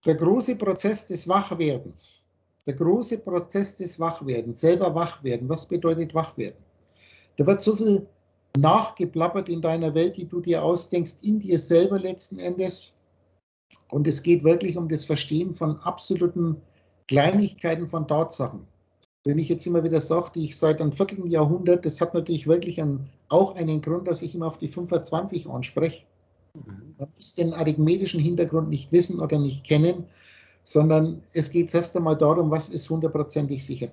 Der große Prozess des Wachwerdens, selber wach werden. Was bedeutet wach werden? Da wird so viel nachgeplappert in deiner Welt, die du dir ausdenkst, in dir selber letzten Endes. Und es geht wirklich um das Verstehen von absoluten Kleinigkeiten von Tatsachen. Wenn ich jetzt immer wieder sage, die ich seit einem Vierteljahrhundert, das hat natürlich wirklich auch einen Grund, dass ich immer auf die 25 anspreche. Man muss den arithmetischen Hintergrund nicht wissen oder nicht kennen, sondern es geht erst einmal darum, was ist hundertprozentig sicher.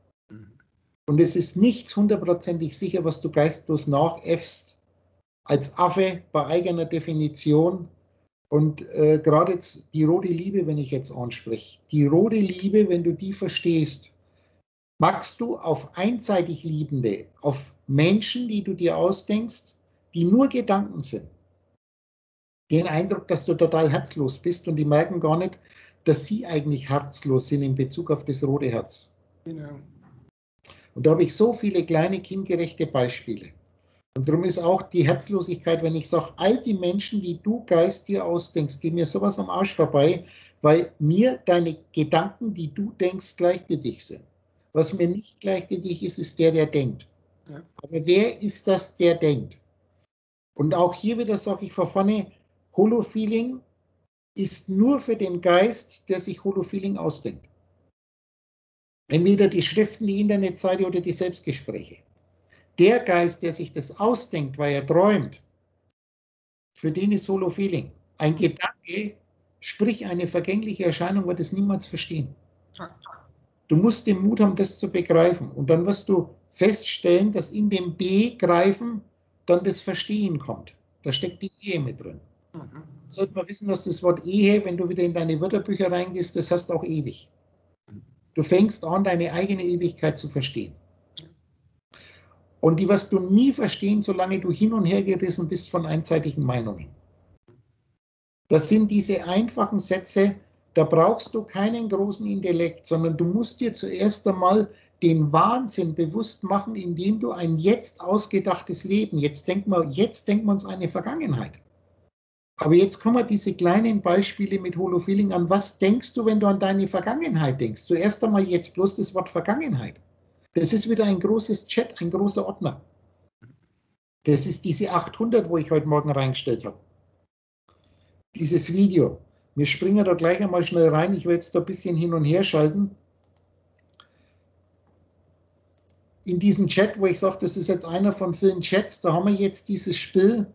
Und es ist nichts hundertprozentig sicher, was du geistlos nachäffst, als Affe bei eigener Definition. Und gerade jetzt die rote Liebe, wenn ich jetzt anspreche, die rote Liebe, wenn du die verstehst, magst du auf einseitig Liebende, auf Menschen, die du dir ausdenkst, die nur Gedanken sind, den Eindruck, dass du total herzlos bist und die merken gar nicht, dass sie eigentlich herzlos sind in Bezug auf das rote Herz. Genau. Und da habe ich so viele kleine kindgerechte Beispiele. Und darum ist auch die Herzlosigkeit, wenn ich sage, all die Menschen, die du Geist dir ausdenkst, gehen mir sowas am Arsch vorbei, weil mir deine Gedanken, die du denkst, gleichgültig sind. Was mir nicht gleichgültig ist, ist der denkt. Ja. Aber wer ist das, der denkt? Und auch hier wieder sage ich von vorne, Holofeeling ist nur für den Geist, der sich Holofeeling ausdenkt. Entweder die Schriften, die Internetseite oder die Selbstgespräche. Der Geist, der sich das ausdenkt, weil er träumt, für den ist Holofeeling. Ein Gedanke, sprich eine vergängliche Erscheinung, wird es niemals verstehen. Du musst den Mut haben, das zu begreifen. Und dann wirst du feststellen, dass in dem Begreifen dann das Verstehen kommt. Da steckt die Ehe mit drin. Sollte man wissen, dass das Wort Ehe, wenn du wieder in deine Wörterbücher reingehst, das hast auch ewig. Du fängst an, deine eigene Ewigkeit zu verstehen. Und die wirst du nie verstehen, solange du hin und her gerissen bist von einseitigen Meinungen. Das sind diese einfachen Sätze, da brauchst du keinen großen Intellekt, sondern du musst dir zuerst einmal den Wahnsinn bewusst machen, indem du ein jetzt ausgedachtes Leben, jetzt denkt man uns eine Vergangenheit. Aber jetzt kommen wir diese kleinen Beispiele mit Holofeeling an. Was denkst du, wenn du an deine Vergangenheit denkst? Zuerst einmal jetzt bloß das Wort Vergangenheit. Das ist wieder ein großes Chat, ein großer Ordner. Das ist diese 800, wo ich heute Morgen reingestellt habe. Dieses Video. Wir springen da gleich einmal schnell rein. Ich will jetzt da ein bisschen hin und her schalten. In diesen Chat, wo ich sage, das ist jetzt einer von vielen Chats, da haben wir jetzt dieses Spiel.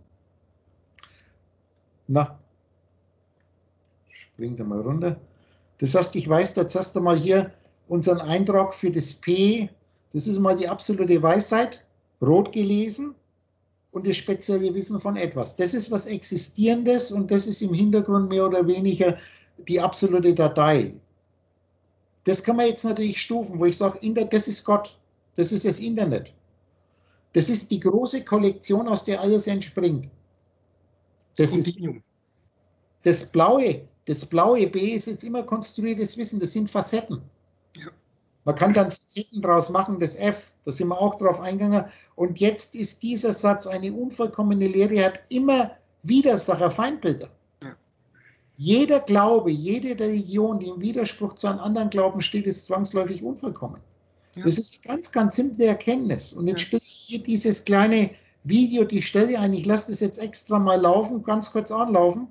Na, springt da mal runter. Das heißt, ich weiß jetzt erst einmal hier unseren Eintrag für das P. Das ist mal die absolute Weisheit, rot gelesen und das spezielle Wissen von etwas. Das ist was Existierendes und das ist im Hintergrund mehr oder weniger die absolute Datei. Das kann man jetzt natürlich stufen, wo ich sage, das ist Gott, das ist das Internet. Das ist die große Kollektion, aus der alles entspringt. Das ist das blaue B ist jetzt immer konstruiertes Wissen, das sind Facetten. Ja. Man kann dann Facetten draus machen, das F, da sind wir auch drauf eingegangen. Und jetzt ist dieser Satz, eine unvollkommene Lehre hat immer Widersacher, Feindbilder. Ja. Jeder Glaube, jede Religion, die im Widerspruch zu einem anderen Glauben steht, ist zwangsläufig unvollkommen. Ja. Das ist eine ganz, ganz simple Erkenntnis. Und jetzt spiele ich hier dieses kleine Video, die Stelle ein. Ich lasse das jetzt extra mal laufen, ganz kurz anlaufen.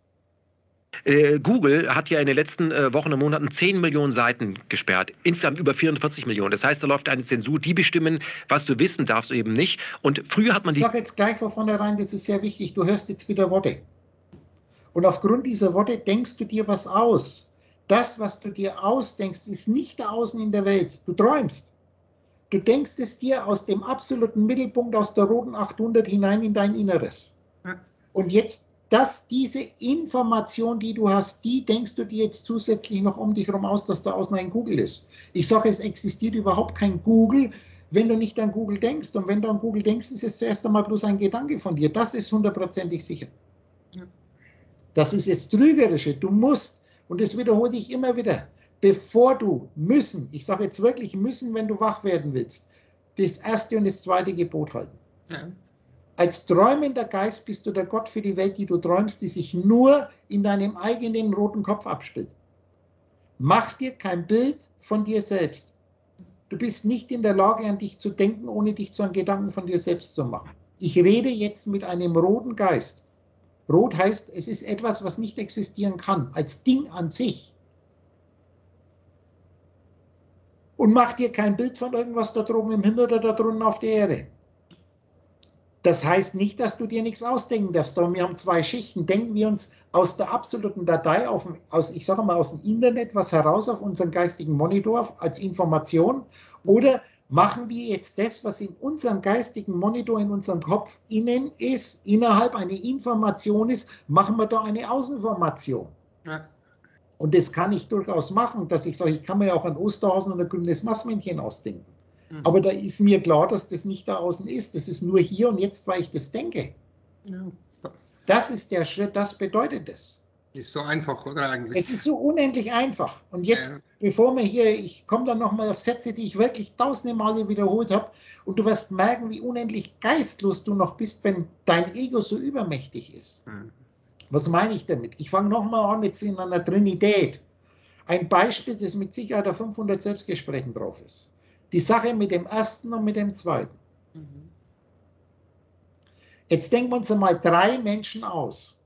Google hat ja in den letzten Wochen und Monaten 10 Millionen Seiten gesperrt, insgesamt über 44 Millionen. Das heißt, da läuft eine Zensur, die bestimmen, was du wissen darfst, eben nicht. Und früher hat man Ich sage jetzt gleich von vornherein, das ist sehr wichtig, du hörst jetzt wieder Worte. Und aufgrund dieser Worte denkst du dir was aus. Das, was du dir ausdenkst, ist nicht da außen in der Welt. Du träumst. Du denkst es dir aus dem absoluten Mittelpunkt, aus der roten 800 hinein in dein Inneres. Und jetzt diese Information, die du hast, die denkst du dir jetzt zusätzlich noch um dich herum aus, dass da außen ein Google ist. Ich sage, es existiert überhaupt kein Google, wenn du nicht an Google denkst. Und wenn du an Google denkst, ist es zuerst einmal bloß ein Gedanke von dir. Das ist hundertprozentig sicher. Ja. Das ist das Trügerische. Du musst, und das wiederhole ich immer wieder, bevor du ich sage jetzt wirklich müssen, wenn du wach werden willst, das erste und das zweite Gebot halten. Ja. Als träumender Geist bist du der Gott für die Welt, die du träumst, die sich nur in deinem eigenen roten Kopf abspielt. Mach dir kein Bild von dir selbst. Du bist nicht in der Lage, an dich zu denken, ohne dich zu einem Gedanken von dir selbst zu machen. Ich rede jetzt mit einem roten Geist. Rot heißt, es ist etwas, was nicht existieren kann, als Ding an sich. Und mach dir kein Bild von irgendwas da droben im Himmel oder da drunten auf der Erde. Das heißt nicht, dass du dir nichts ausdenken darfst. Wir haben 2 Schichten. Denken wir uns aus der absoluten Datei, ich sage mal aus dem Internet, was heraus auf unseren geistigen Monitor als Information, oder machen wir jetzt das, was in unserem geistigen Monitor, in unserem Kopf innen ist, innerhalb eine Information ist, machen wir da eine Außenformation. Ja. Und das kann ich durchaus machen, dass ich sage, ich kann mir ja auch ein Osterhasen und ein grünes Maßmännchen ausdenken. Aber da ist mir klar, dass das nicht da außen ist. Das ist nur hier und jetzt, weil ich das denke. Ja. Das ist der Schritt, das bedeutet es. Ist so einfach, oder eigentlich? Es ist so unendlich einfach. Und jetzt, bevor wir hier, ich komme dann nochmal auf Sätze, die ich wirklich tausende Male wiederholt habe, und du wirst merken, wie unendlich geistlos du noch bist, wenn dein Ego so übermächtig ist. Was meine ich damit? Ich fange nochmal an mit einer Trinität. Ein Beispiel, das mit Sicherheit auf 500 Selbstgesprächen drauf ist. Die Sache mit dem ersten und mit dem zweiten. Jetzt denken wir uns einmal 3 Menschen aus.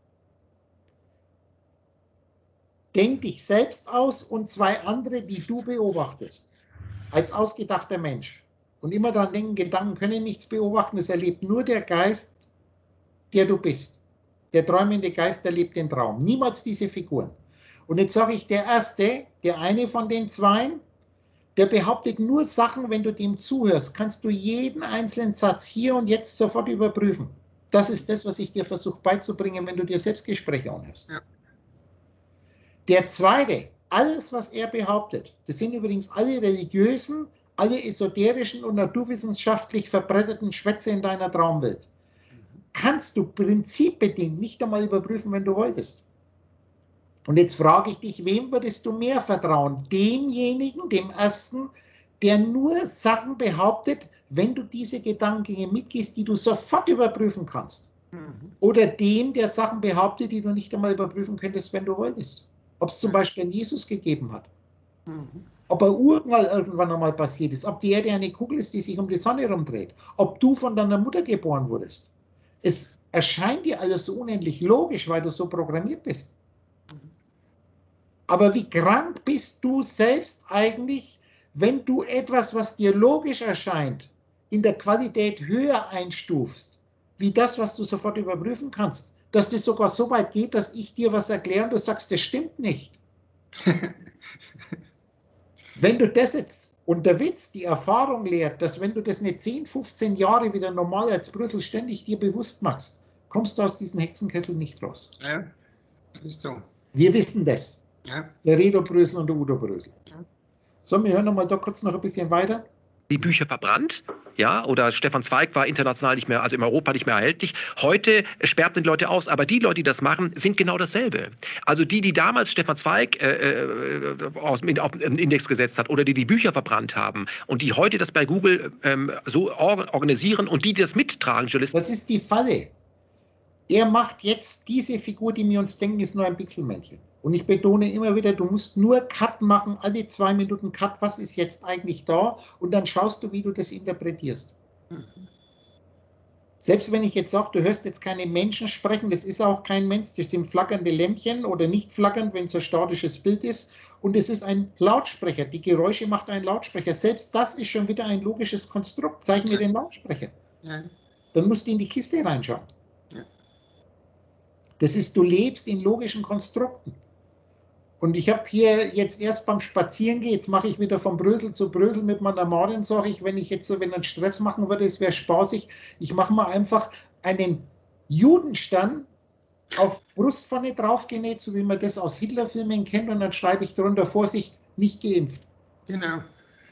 Denk dich selbst aus und 2 andere, die du beobachtest. Als ausgedachter Mensch. Und immer daran denken, Gedanken können nichts beobachten, es erlebt nur der Geist, der du bist. Der träumende Geist erlebt den Traum. Niemals diese Figuren. Und jetzt sage ich, der Erste, der eine von den 2, der behauptet nur Sachen, wenn du dem zuhörst, kannst du jeden einzelnen Satz hier und jetzt sofort überprüfen. Das ist das, was ich dir versuche beizubringen, wenn du dir Selbstgespräche anhörst. Ja. Der Zweite, alles, was er behauptet, das sind übrigens alle religiösen, alle esoterischen und naturwissenschaftlich verbreiteten Schwätze in deiner Traumwelt, kannst du prinzipbedingt nicht einmal überprüfen, wenn du wolltest. Und jetzt frage ich dich, wem würdest du mehr vertrauen? Demjenigen, dem Ersten, der nur Sachen behauptet, wenn du diese Gedankengänge mitgehst, die du sofort überprüfen kannst. Oder dem, der Sachen behauptet, die du nicht einmal überprüfen könntest, wenn du wolltest. Ob es zum Beispiel einen Jesus gegeben hat. Ob er irgendwann einmal passiert ist. Ob die Erde eine Kugel ist, die sich um die Sonne herumdreht. Ob du von deiner Mutter geboren wurdest. Es erscheint dir alles so unendlich logisch, weil du so programmiert bist. Aber wie krank bist du selbst eigentlich, wenn du etwas, was dir logisch erscheint, in der Qualität höher einstufst, wie das, was du sofort überprüfen kannst, dass das sogar so weit geht, dass ich dir was erkläre und du sagst, das stimmt nicht. Wenn du das jetzt, und der Witz, die Erfahrung lehrt, dass wenn du das nicht 10, 15 Jahre wieder normal als Brüssel ständig dir bewusst machst, kommst du aus diesem Hexenkessel nicht raus. Ja, ist so. Wir wissen das. Ja. Der Redo Brösel und der Udo Brösel. Ja. So, wir hören noch mal da kurz noch ein bisschen weiter. Die Bücher verbrannt, ja, oder Stefan Zweig war international nicht mehr, also in Europa nicht mehr erhältlich. Heute sperrt den Leute aus, aber die Leute, die das machen, sind genau dasselbe. Also die damals Stefan Zweig auf den Index gesetzt hat oder die Bücher verbrannt haben und die heute das bei Google so organisieren und die das mittragen, Journalisten. Das ist die Falle. Er macht jetzt diese Figur, die wir uns denken, ist nur ein Pixelmännchen. Und ich betone immer wieder, du musst nur Cut machen, alle 2 Minuten Cut, was ist jetzt eigentlich da? Und dann schaust du, wie du das interpretierst. Selbst wenn ich jetzt sage, du hörst jetzt keine Menschen sprechen, das ist auch kein Mensch, das sind flackernde Lämpchen oder nicht flackernd, wenn es ein statisches Bild ist. Und es ist ein Lautsprecher, die Geräusche macht ein Lautsprecher. Selbst das ist schon wieder ein logisches Konstrukt. Zeig mir den Lautsprecher. Ja. Dann musst du in die Kiste reinschauen. Ja. Das ist, du lebst in logischen Konstrukten. Und ich habe hier jetzt erst beim Spazierengehen, jetzt mache ich wieder von Brösel zu Brösel mit meiner Marin, sage ich, wenn ich jetzt so, wenn einen Stress machen würde, es wäre spaßig, ich mache mal einfach einen Judenstern auf Brustpfanne draufgenäht, so wie man das aus Hitlerfilmen kennt, und dann schreibe ich darunter, Vorsicht, nicht geimpft. Genau.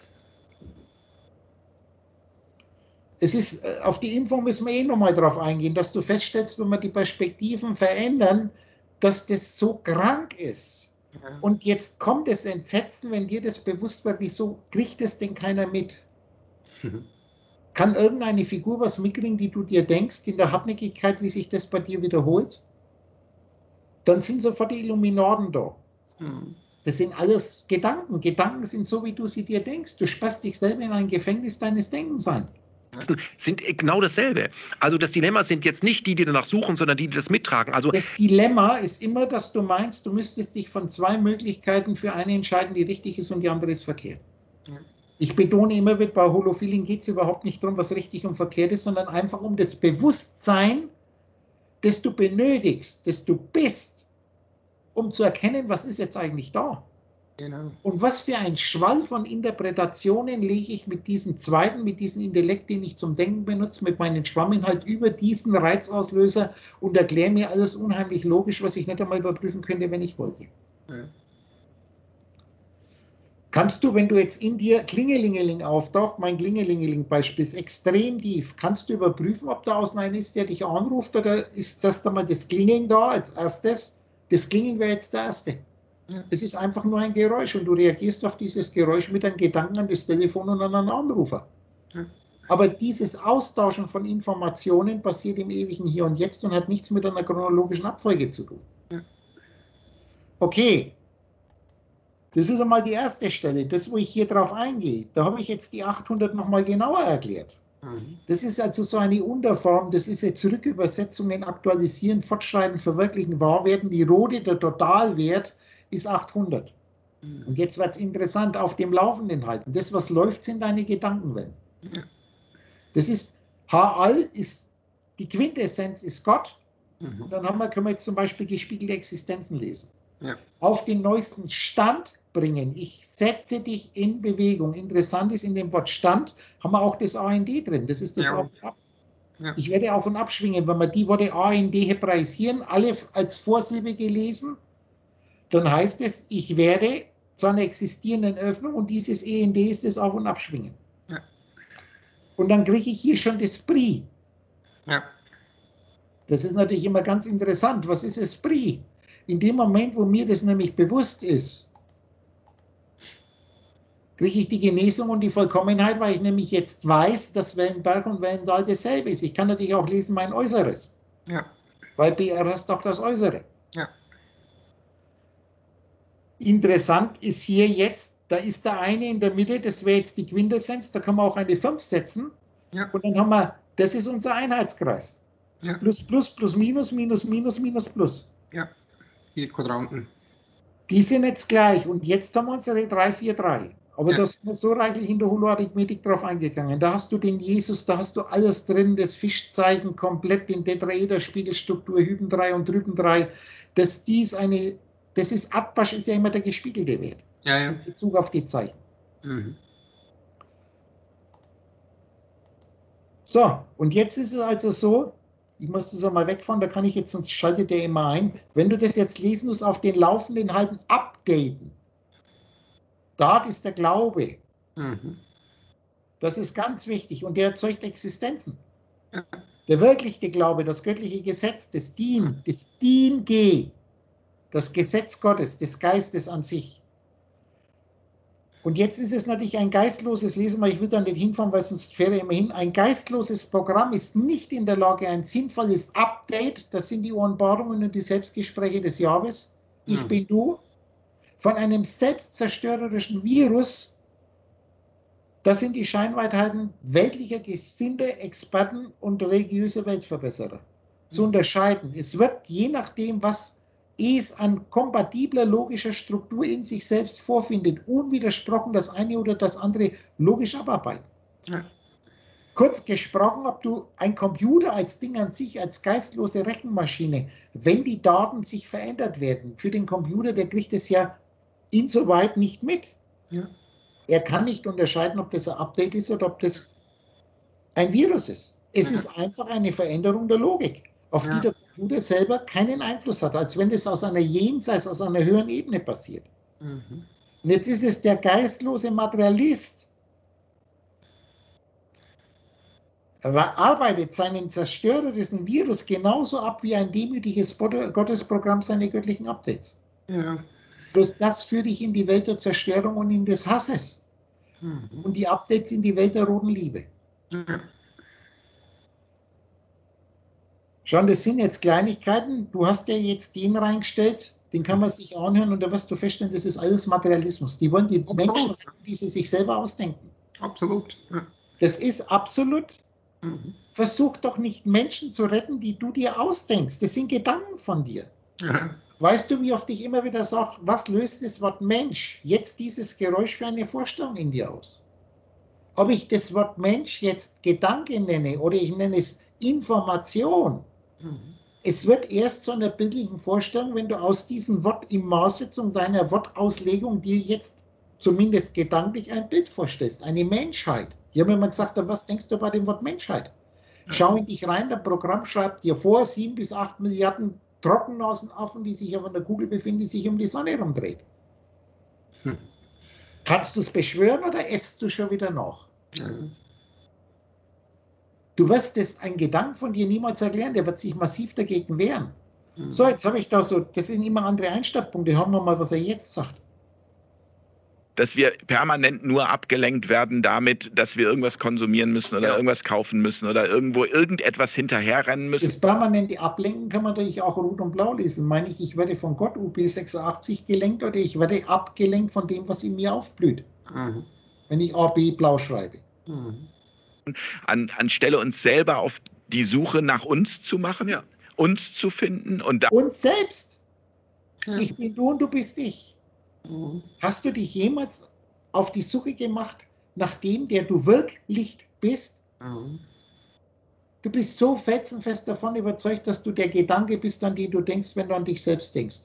Es ist, auf die Impfung müssen wir nochmal drauf eingehen, dass du feststellst, wenn wir die Perspektiven verändern, dass das so krank ist. Und jetzt kommt das Entsetzen, wenn dir das bewusst wird, wieso kriegt das denn keiner mit? Kann irgendeine Figur was mitkriegen, die du dir denkst, in der Hartnäckigkeit, wie sich das bei dir wiederholt? Dann sind sofort die Illuminaten da. Das sind alles Gedanken. Gedanken sind so, wie du sie dir denkst. Du sperrst dich selber in ein Gefängnis deines Denkens ein. Sind genau dasselbe. Also das Dilemma sind jetzt nicht die, die danach suchen, sondern die, die das mittragen. Also das Dilemma ist immer, dass du meinst, du müsstest dich von zwei Möglichkeiten für eine entscheiden, die richtig ist und die andere ist verkehrt. Ja. Ich betone immer wieder, bei Holofeeling geht es überhaupt nicht darum, was richtig und verkehrt ist, sondern einfach um das Bewusstsein, das du benötigst, das du bist, um zu erkennen, was ist jetzt eigentlich da. Genau. Und was für ein Schwall von Interpretationen lege ich mit diesem zweiten, mit diesem Intellekt, den ich zum Denken benutze, mit meinem Schwamminhalt über diesen Reizauslöser und erkläre mir alles unheimlich logisch, was ich nicht einmal überprüfen könnte, wenn ich wollte. Ja. Kannst du, wenn du jetzt in dir Klingelingeling auftaucht, mein Klingelingeling-Beispiel ist extrem tief, kannst du überprüfen, ob da außen einer ist, der dich anruft, oder ist erst einmal das Klingeln da als erstes? Das Klingeln wäre jetzt der erste. Ja. Es ist einfach nur ein Geräusch und du reagierst auf dieses Geräusch mit einem Gedanken an das Telefon und an einen Anrufer. Ja. Aber dieses Austauschen von Informationen passiert im ewigen Hier und Jetzt und hat nichts mit einer chronologischen Abfolge zu tun. Ja. Okay, das ist einmal die erste Stelle, das, wo ich hier drauf eingehe. Da habe ich jetzt die 800 nochmal genauer erklärt. Das ist also so eine Unterform, das ist jetzt Rückübersetzungen, Aktualisieren, Fortschreiten, Verwirklichen, Wahrwerden. Die rote, der Totalwert, ist 800. Und jetzt wird es interessant, auf dem Laufenden halten. Das, was läuft, sind deine Gedankenwellen. Das ist, H-All ist, die Quintessenz ist Gott. Und dann können wir jetzt zum Beispiel gespiegelte Existenzen lesen. Ja. Auf den neuesten Stand bringen. Ich setze dich in Bewegung. Interessant ist, in dem Wort Stand haben wir auch das AND drin. Das ist das Ja. Auf und Ab. Ja. Ich werde auf und ab schwingen. Wenn wir die Worte AND hebraisieren, alle als Vorsilbe gelesen, dann heißt es, ich werde zu einer existierenden Öffnung und dieses END ist das Auf- und Abschwingen. Ja. Und dann kriege ich hier schon das Pri. Ja. Das ist natürlich immer ganz interessant. Was ist das Pri? In dem Moment, wo mir das nämlich bewusst ist, kriege ich die Genesung und die Vollkommenheit, weil ich nämlich jetzt weiß, dass Wellenberg und Wellental dasselbe ist. Ich kann natürlich auch lesen mein Äußeres. Ja. Weil BR ist doch das Äußere. Ja. Interessant ist hier jetzt, da ist der eine in der Mitte, das wäre jetzt die Quintessenz, da kann man auch eine 5 setzen. Ja. Und dann haben wir, das ist unser Einheitskreis. Ja. Plus, plus, plus, minus, minus, minus, minus, plus. Ja. 4 Quadranten. Die sind jetzt gleich. Und jetzt haben wir unsere 3, 4, 3. Aber Ja. das ist so reichlich in der Holoarithmetik drauf eingegangen. Da hast du den Jesus, da hast du alles drin, das Fischzeichen komplett in Tetraederspiegelstruktur, hüben 3 und drüben 3. Das ist Abwasch, ist ja immer der gespiegelte Wert. Ja, ja. In Bezug auf die Zeichen. So, und jetzt ist es also so, ich muss das einmal wegfahren, da kann ich jetzt, sonst schaltet der immer ein. Wenn du das jetzt lesen musst, auf den Laufenden halten, updaten. Dort ist der Glaube. Das ist ganz wichtig und der erzeugt Existenzen. Ja. Der wirkliche Glaube, das göttliche Gesetz, das Dien, das Dien-Ge, das Gesetz Gottes, des Geistes an sich. Und jetzt ist es natürlich ein geistloses, lesen wir, ich will da nicht hinfahren, weil sonst fährt er immer hin, ein geistloses Programm ist nicht in der Lage, ein sinnvolles Update, das sind die Offenbarungen und die Selbstgespräche des Jahwes, ich bin du, von einem selbstzerstörerischen Virus, das sind die Scheinweitheiten weltlicher Gesinde, Experten und religiöse Weltverbesserer zu unterscheiden. Es wird je nachdem, was es an kompatibler logischer Struktur in sich selbst vorfindet, unwidersprochen das eine oder das andere logisch abarbeiten. Ja. Kurz gesprochen, ob du ein Computer als Ding an sich, als geistlose Rechenmaschine, wenn die Daten sich verändert werden, für den Computer, der kriegt es ja insoweit nicht mit. Ja. Er kann nicht unterscheiden, ob das ein Update ist oder ob das ein Virus ist. Es ist einfach eine Veränderung der Logik, auf die der Computer selber keinen Einfluss hat, als wenn das aus einer Jenseits, aus einer höheren Ebene passiert. Und jetzt ist es der geistlose Materialist, er arbeitet seinen zerstörerischen Virus genauso ab wie ein demütiges Gottesprogramm seine göttlichen Updates. Ja. Bloß das führt dich in die Welt der Zerstörung und in des Hasses. Und die Updates in die Welt der roten Liebe. Ja. Schon, das sind jetzt Kleinigkeiten. Du hast ja jetzt den reingestellt, den kann man sich anhören und da wirst du feststellen, das ist alles Materialismus. Die wollen die Menschen, die sie sich selber ausdenken. Absolut. Ja. Das ist absolut. Mhm. Versuch doch nicht Menschen zu retten, die du dir ausdenkst. Das sind Gedanken von dir. Ja. Weißt du, wie oft ich immer wieder sage, was löst das Wort Mensch jetzt dieses Geräusch für eine Vorstellung in dir aus? Ob ich das Wort Mensch jetzt Gedanke nenne oder ich nenne es Information, es wird erst zu einer bildlichen Vorstellung, wenn du aus diesem Wort in Maßsetzung deiner Wortauslegung dir jetzt zumindest gedanklich ein Bild vorstellst, eine Menschheit. Ich habe immer gesagt, was denkst du bei dem Wort Menschheit? Schau in dich rein, das Programm schreibt dir vor, 7 bis 8 Milliarden Trockennasenaffen, die sich auf einer Kugel befinden, die sich um die Sonne herumdreht. Kannst du es beschwören oder äffst du schon wieder nach? Du wirst das ein Gedanke von dir niemals erklären, der wird sich massiv dagegen wehren. So, jetzt habe ich da so, das sind immer andere Einstandpunkte, hören wir mal, was er jetzt sagt. Dass wir permanent nur abgelenkt werden damit, dass wir irgendwas konsumieren müssen oder irgendwas kaufen müssen oder irgendwo irgendetwas hinterherrennen müssen. Das permanente Ablenken kann man natürlich auch rot und blau lesen. Meine ich werde von Gott UP86 gelenkt oder ich werde abgelenkt von dem, was in mir aufblüht. Wenn ich AB blau schreibe. Anstelle uns selber auf die Suche nach uns zu machen, uns zu finden und uns selbst. Ich bin du und du bist ich. Hast du dich jemals auf die Suche gemacht nach dem, der du wirklich bist? Du bist so felsenfest davon überzeugt, dass du der Gedanke bist, an den du denkst, wenn du an dich selbst denkst.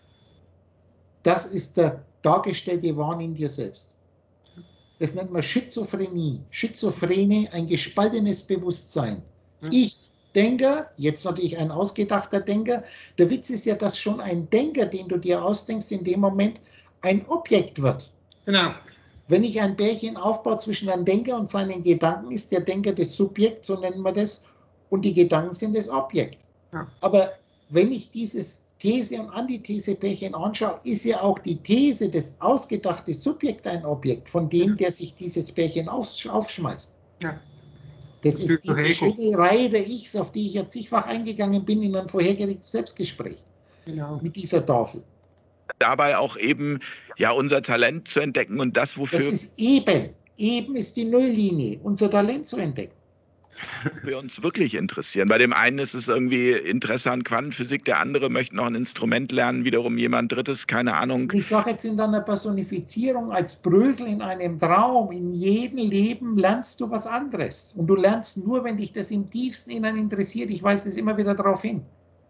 Das ist der dargestellte Wahn in dir selbst. Das nennt man Schizophrenie. Schizophrene, ein gespaltenes Bewusstsein. Ich Denker, jetzt natürlich ein ausgedachter Denker. Der Witz ist ja, dass schon ein Denker, den du dir ausdenkst, in dem Moment ein Objekt wird. Genau. Wenn ich ein Pärchen aufbaue zwischen einem Denker und seinen Gedanken, ist der Denker das Subjekt, so nennen wir das, und die Gedanken sind das Objekt. Ja. Aber wenn ich dieses These- und Antithese-Pärchen anschaue, ist ja auch die These, das ausgedachte Subjekt ein Objekt, von dem, der sich dieses Pärchen aufschmeißt. Ja. Das ist diese schöne Reihe der Ichs, auf die ich ja zigfach eingegangen bin in einem vorhergehenden Selbstgespräch. Genau. Mit dieser Tafel. dabei auch eben unser Talent zu entdecken und das, wofür das ist eben ist die Nulllinie, unser Talent zu entdecken. wir uns wirklich interessieren. Bei dem einen ist es irgendwie Interesse an Quantenphysik, der andere möchte noch ein Instrument lernen, wiederum jemand Drittes, keine Ahnung. Ich sage jetzt in deiner Personifizierung als Brösel in einem Traum, in jedem Leben lernst du was anderes. Und du lernst nur, wenn dich das im tiefsten Innern interessiert. Ich weise das immer wieder darauf hin.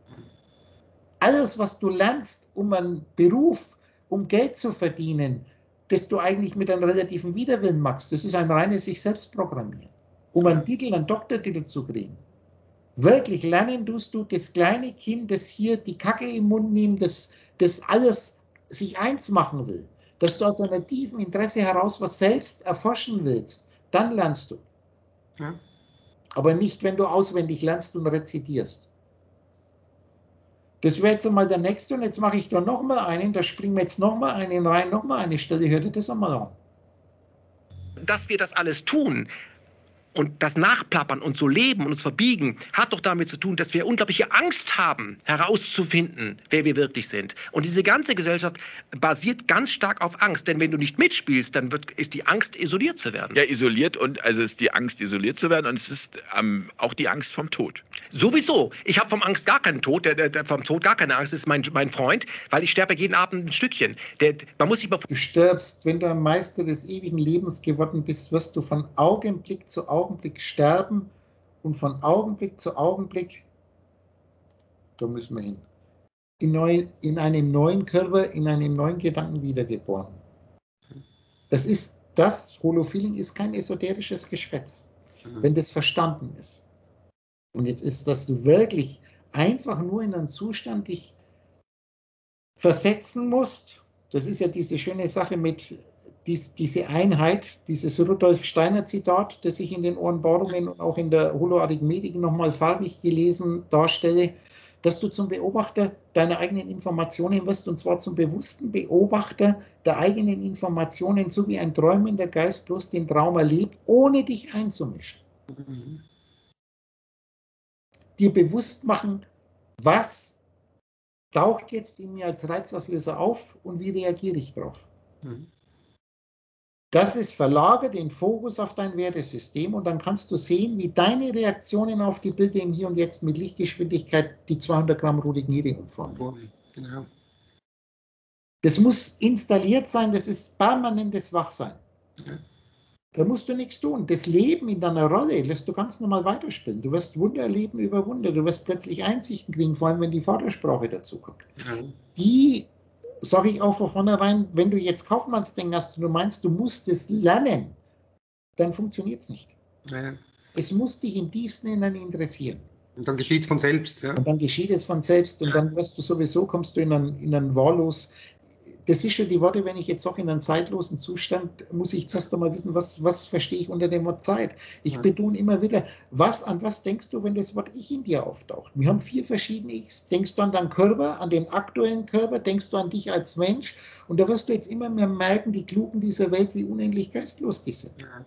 Alles, was du lernst, um einen Beruf, um Geld zu verdienen, das du eigentlich mit einem relativen Widerwillen machst, das ist ein reines sich selbst programmieren. Um einen Titel, einen Doktortitel zu kriegen. Wirklich lernen tust du das kleine Kind, das hier die Kacke im Mund nimmt, das alles sich eins machen will, dass du aus einem tiefen Interesse heraus was selbst erforschen willst, dann lernst du. Ja. Aber nicht, wenn du auswendig lernst und rezitierst. Das wäre jetzt einmal der nächste und jetzt mache ich da nochmal einen, da springen wir jetzt nochmal einen rein, nochmal eine Stelle, hör dir das einmal an. Dass wir das alles tun und das Nachplappern und so leben und uns verbiegen, hat doch damit zu tun, dass wir unglaubliche Angst haben, herauszufinden, wer wir wirklich sind. Und diese ganze Gesellschaft basiert ganz stark auf Angst. Denn wenn du nicht mitspielst, dann ist die Angst, isoliert zu werden. Ja, isoliert und also ist die Angst, isoliert zu werden und es ist auch die Angst vom Tod. Sowieso. Ich habe vom Angst gar keinen Tod, vom Tod gar keine Angst. Das ist mein Freund, weil ich sterbe jeden Abend ein Stückchen. Man muss sich mal... Du stirbst, wenn du ein Meister des ewigen Lebens geworden bist, wirst du von Augenblick zu Augenblick sterben und von Augenblick zu Augenblick, da müssen wir hin, in einem neuen Körper, in einem neuen Gedanken wiedergeboren. Das Holofeeling ist kein esoterisches Geschwätz, wenn das verstanden ist. Und jetzt ist, dass du wirklich einfach nur in einen Zustand dich versetzen musst. Das ist ja diese schöne Sache mit diese Einheit, dieses Rudolf Steiner Zitat, das ich in den Offenbarungen und auch in der Holoarithmetik nochmal farbig gelesen darstelle, dass du zum Beobachter deiner eigenen Informationen wirst, und zwar zum bewussten Beobachter der eigenen Informationen, so wie ein träumender Geist bloß den Traum erlebt, ohne dich einzumischen. Dir bewusst machen, was taucht jetzt in mir als Reizauslöser auf und wie reagiere ich drauf? Mhm. Das ist, verlagert den Fokus auf dein Wertesystem und dann kannst du sehen, wie deine Reaktionen auf die Bilder im Hier und Jetzt mit Lichtgeschwindigkeit die 200 Gramm Rodigniere umformen. Genau. Das muss installiert sein, das ist permanentes Wachsein. Ja. Da musst du nichts tun. Das Leben in deiner Rolle lässt du ganz normal weiterspielen. Du wirst Wunder erleben über Wunder. Du wirst plötzlich Einsichten kriegen, vor allem wenn die Vatersprache dazu kommt. Ja. Die, sage ich auch von vornherein, wenn du jetzt Kaufmannsdenken hast und du meinst, du musst es lernen, dann funktioniert es nicht. Ja. Es muss dich im tiefsten Innern interessieren. Und dann geschieht es von selbst. Ja. Und dann geschieht es von selbst und dann wirst du sowieso, kommst du in einen wahllos. Das ist schon die Worte, wenn ich jetzt sage, in einen zeitlosen Zustand, muss ich zuerst einmal wissen, was verstehe ich unter dem Wort Zeit. Ich betone immer wieder, an was denkst du, wenn das Wort Ich in dir auftaucht? Wir haben 4 verschiedene Ichs. Denkst du an deinen Körper, an den aktuellen Körper, denkst du an dich als Mensch? Und da wirst du jetzt immer mehr merken, die Klugen dieser Welt, wie unendlich geistlos die sind. Ja.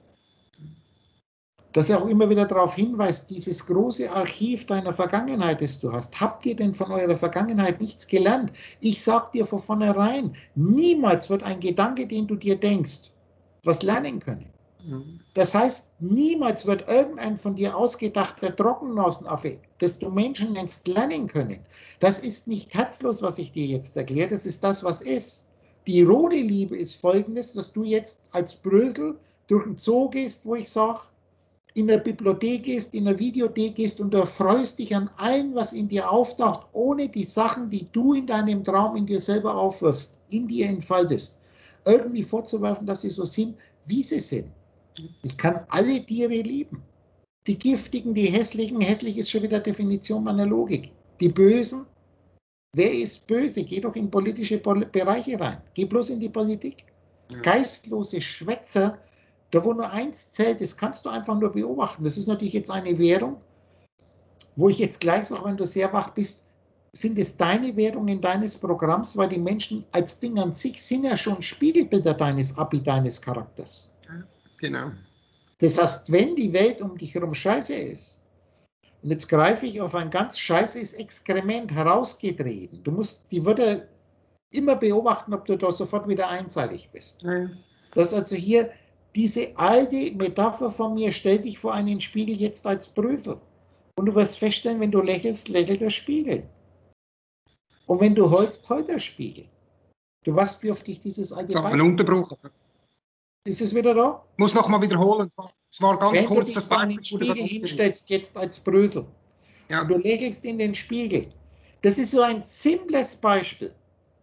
Dass er auch immer wieder darauf hinweist, dieses große Archiv deiner Vergangenheit, das du hast, habt ihr denn von eurer Vergangenheit nichts gelernt? Ich sage dir von vornherein, niemals wird ein Gedanke, den du dir denkst, was lernen können. Das heißt, niemals wird irgendein von dir ausgedachter Trockennasenaffe, das du Menschen nennst, lernen können. Das ist nicht herzlos, was ich dir jetzt erkläre, das ist das, was ist. Die rote Liebe ist folgendes, dass du jetzt als Brösel durch den Zoo gehst, wo ich sage, in der Bibliothek gehst, in der Videothek gehst und du erfreust dich an allem, was in dir auftaucht, ohne die Sachen, die du in deinem Traum in dir selber aufwirfst, in dir entfaltest, irgendwie vorzuwerfen, dass sie so sind, wie sie sind. Ich kann alle Tiere lieben. Die Giftigen, die Hässlichen, hässlich ist schon wieder Definition meiner Logik. Die Bösen, wer ist böse? Geh doch in politische Bereiche rein. Geh bloß in die Politik. Geistlose Schwätzer, da wo nur eins zählt, das kannst du einfach nur beobachten. Das ist natürlich jetzt eine Währung, wo ich jetzt gleich sage, wenn du sehr wach bist, sind es deine Währungen deines Programms, weil die Menschen als Ding an sich sind ja schon Spiegelbilder deines deines Charakters. Genau. Das heißt, wenn die Welt um dich herum scheiße ist, und jetzt greife ich auf ein ganz scheißes Exkrement herausgedreht, du musst die Wörter immer beobachten, ob du da sofort wieder einseitig bist. Ja. Das ist also hier diese alte Metapher von mir, stell dich vor einen Spiegel jetzt als Brösel. Und du wirst feststellen, wenn du lächelst, lächelt der Spiegel. Und wenn du heulst, heult der Spiegel. Du weißt, wie oft dich dieses alte So, ein Unterbruch. Ist es wieder da? Muss noch mal wiederholen. Es war ganz Wenn kurz du das dich vor einen Beispiel. Spiegel hinstellst, jetzt als Brösel, Ja. und du lächelst in den Spiegel, das ist so ein simples Beispiel.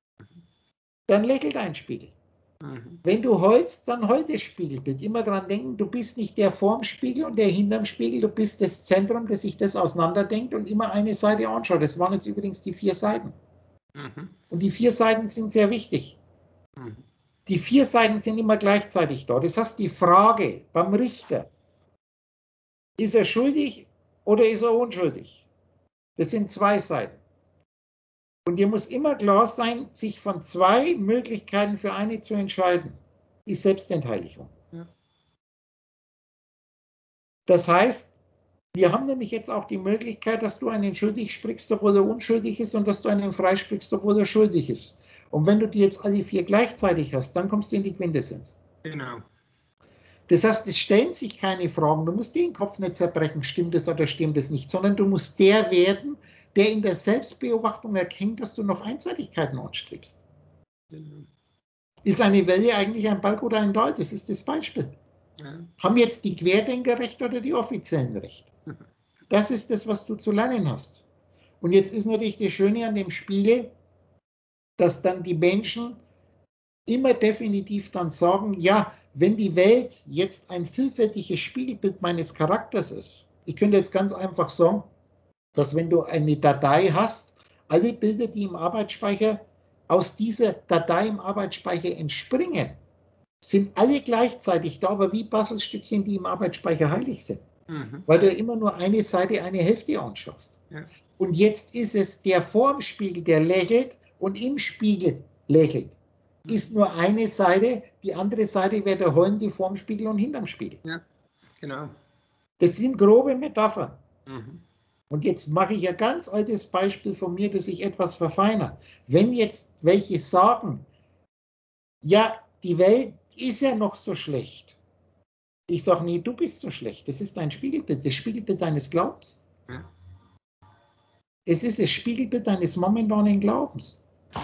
Dann lächelt ein Spiegel. Wenn du heulst, dann heult das Spiegelbild. Immer daran denken, du bist nicht der vorm Spiegel und der hinterm Spiegel, du bist das Zentrum, das sich das auseinanderdenkt und immer eine Seite anschaut. Das waren jetzt übrigens die 4 Seiten. Und die 4 Seiten sind sehr wichtig. Die 4 Seiten sind immer gleichzeitig da. Das heißt, die Frage beim Richter, ist er schuldig oder ist er unschuldig? Das sind 2 Seiten. Und dir muss immer klar sein, sich von 2 Möglichkeiten für eine zu entscheiden, ist Selbstentheiligung. Ja. Das heißt, wir haben nämlich jetzt auch die Möglichkeit, dass du einen schuldig sprichst, obwohl er unschuldig ist, und dass du einen freisprichst, obwohl er schuldig ist. Und wenn du die jetzt alle 4 gleichzeitig hast, dann kommst du in die Quintessenz. Genau. Das heißt, es stellen sich keine Fragen, du musst den Kopf nicht zerbrechen, stimmt es oder stimmt es nicht, sondern du musst der werden, der in der Selbstbeobachtung erkennt, dass du noch Einseitigkeiten anstrebst. Genau. Ist eine Welle eigentlich ein Balk oder ein Dal? Das ist das Beispiel. Ja. Haben jetzt die Querdenker recht oder die Offiziellen recht? Das ist das, was du zu lernen hast. Und jetzt ist natürlich das Schöne an dem Spiegel, dass dann die Menschen immer definitiv dann sagen, ja, wenn die Welt jetzt ein vielfältiges Spiegelbild meines Charakters ist, ich könnte jetzt ganz einfach sagen, dass wenn du eine Datei hast, alle Bilder, die im Arbeitsspeicher aus dieser Datei im Arbeitsspeicher entspringen, sind alle gleichzeitig da, aber wie Puzzlestückchen, die im Arbeitsspeicher heilig sind. Weil du immer nur eine Seite, eine Hälfte anschaust. Ja. Und jetzt ist es der vorm Spiegel, der lächelt und im Spiegel lächelt. Ist nur eine Seite, die andere Seite wäre der heulende vorm Spiegel und hinterm Spiegel. Ja, genau. Das sind grobe Metaphern. Und jetzt mache ich ein ganz altes Beispiel von mir, dass ich etwas verfeinere. Wenn jetzt welche sagen, ja, die Welt ist ja noch so schlecht. Ich sage, nee, du bist so schlecht. Das ist dein Spiegelbild, das Spiegelbild deines Glaubens. Ja. Es ist das Spiegelbild deines momentanen Glaubens.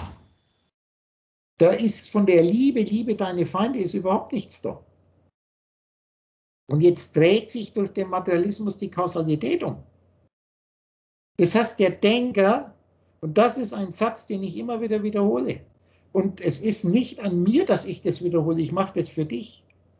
Da ist von der Liebe deine Feinde, ist überhaupt nichts da. Und jetzt dreht sich durch den Materialismus die Kausalität um. Das heißt, der Denker, und das ist ein Satz, den ich immer wieder wiederhole, und es ist nicht an mir, dass ich das wiederhole, ich mache das für dich.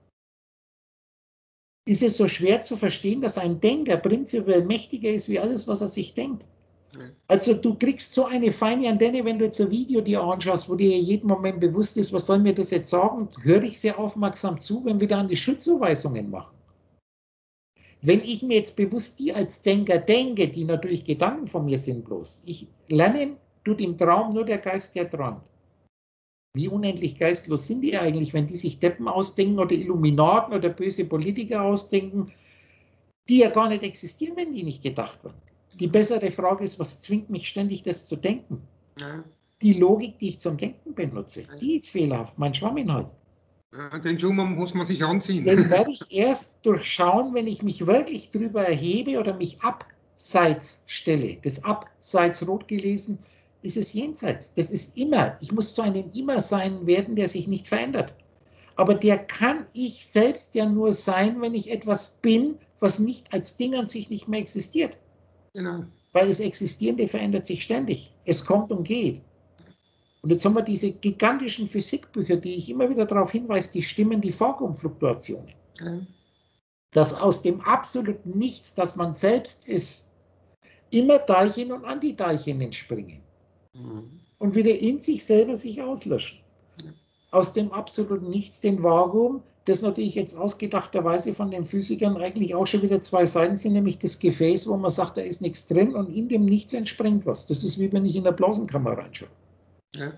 Ist es so schwer zu verstehen, dass ein Denker prinzipiell mächtiger ist, wie alles, was er sich denkt? Also du kriegst so eine feine Antenne, wenn du jetzt ein Video dir anschaust, wo dir jeden Moment bewusst ist, was soll mir das jetzt sagen, höre ich sehr aufmerksam zu, wenn wir dann die Schuldzuweisungen machen. Wenn ich mir jetzt bewusst die als Denker denke, die natürlich Gedanken von mir sind bloß, ich lerne, tut im Traum nur der Geist, der träumt. Wie unendlich geistlos sind die eigentlich, wenn die sich Deppen ausdenken oder Illuminaten oder böse Politiker ausdenken, die ja gar nicht existieren, wenn die nicht gedacht werden. Die bessere Frage ist, was zwingt mich ständig, das zu denken? Ja. Die Logik, die ich zum Denken benutze, die ist fehlerhaft, mein Schwamminhalt. Ja, den Schuh muss man sich anziehen. Den werde ich erst durchschauen, wenn ich mich wirklich drüber erhebe oder mich abseits stelle. Das Abseits rot gelesen ist es jenseits. Das ist immer. Ich muss zu einem Immer-Sein werden, der sich nicht verändert. Aber der kann ich selbst ja nur sein, wenn ich etwas bin, was nicht als Ding an sich nicht mehr existiert. Genau. Weil das Existierende verändert sich ständig. Es kommt und geht. Und jetzt haben wir diese gigantischen Physikbücher, die ich immer wieder darauf hinweise, die stimmen die Vakuumfluktuationen. Ja. Dass aus dem absoluten Nichts, das man selbst ist, immer Teilchen und Antiteilchen entspringen. Mhm. Und wieder in sich selber sich auslöschen. Ja. Aus dem absoluten Nichts, den Vakuum, das natürlich jetzt ausgedachterweise von den Physikern eigentlich auch schon wieder zwei Seiten sind, nämlich das Gefäß, wo man sagt, da ist nichts drin und in dem Nichts entspringt was. Das ist wie wenn ich in der Blasenkammer reinschaue. Ja.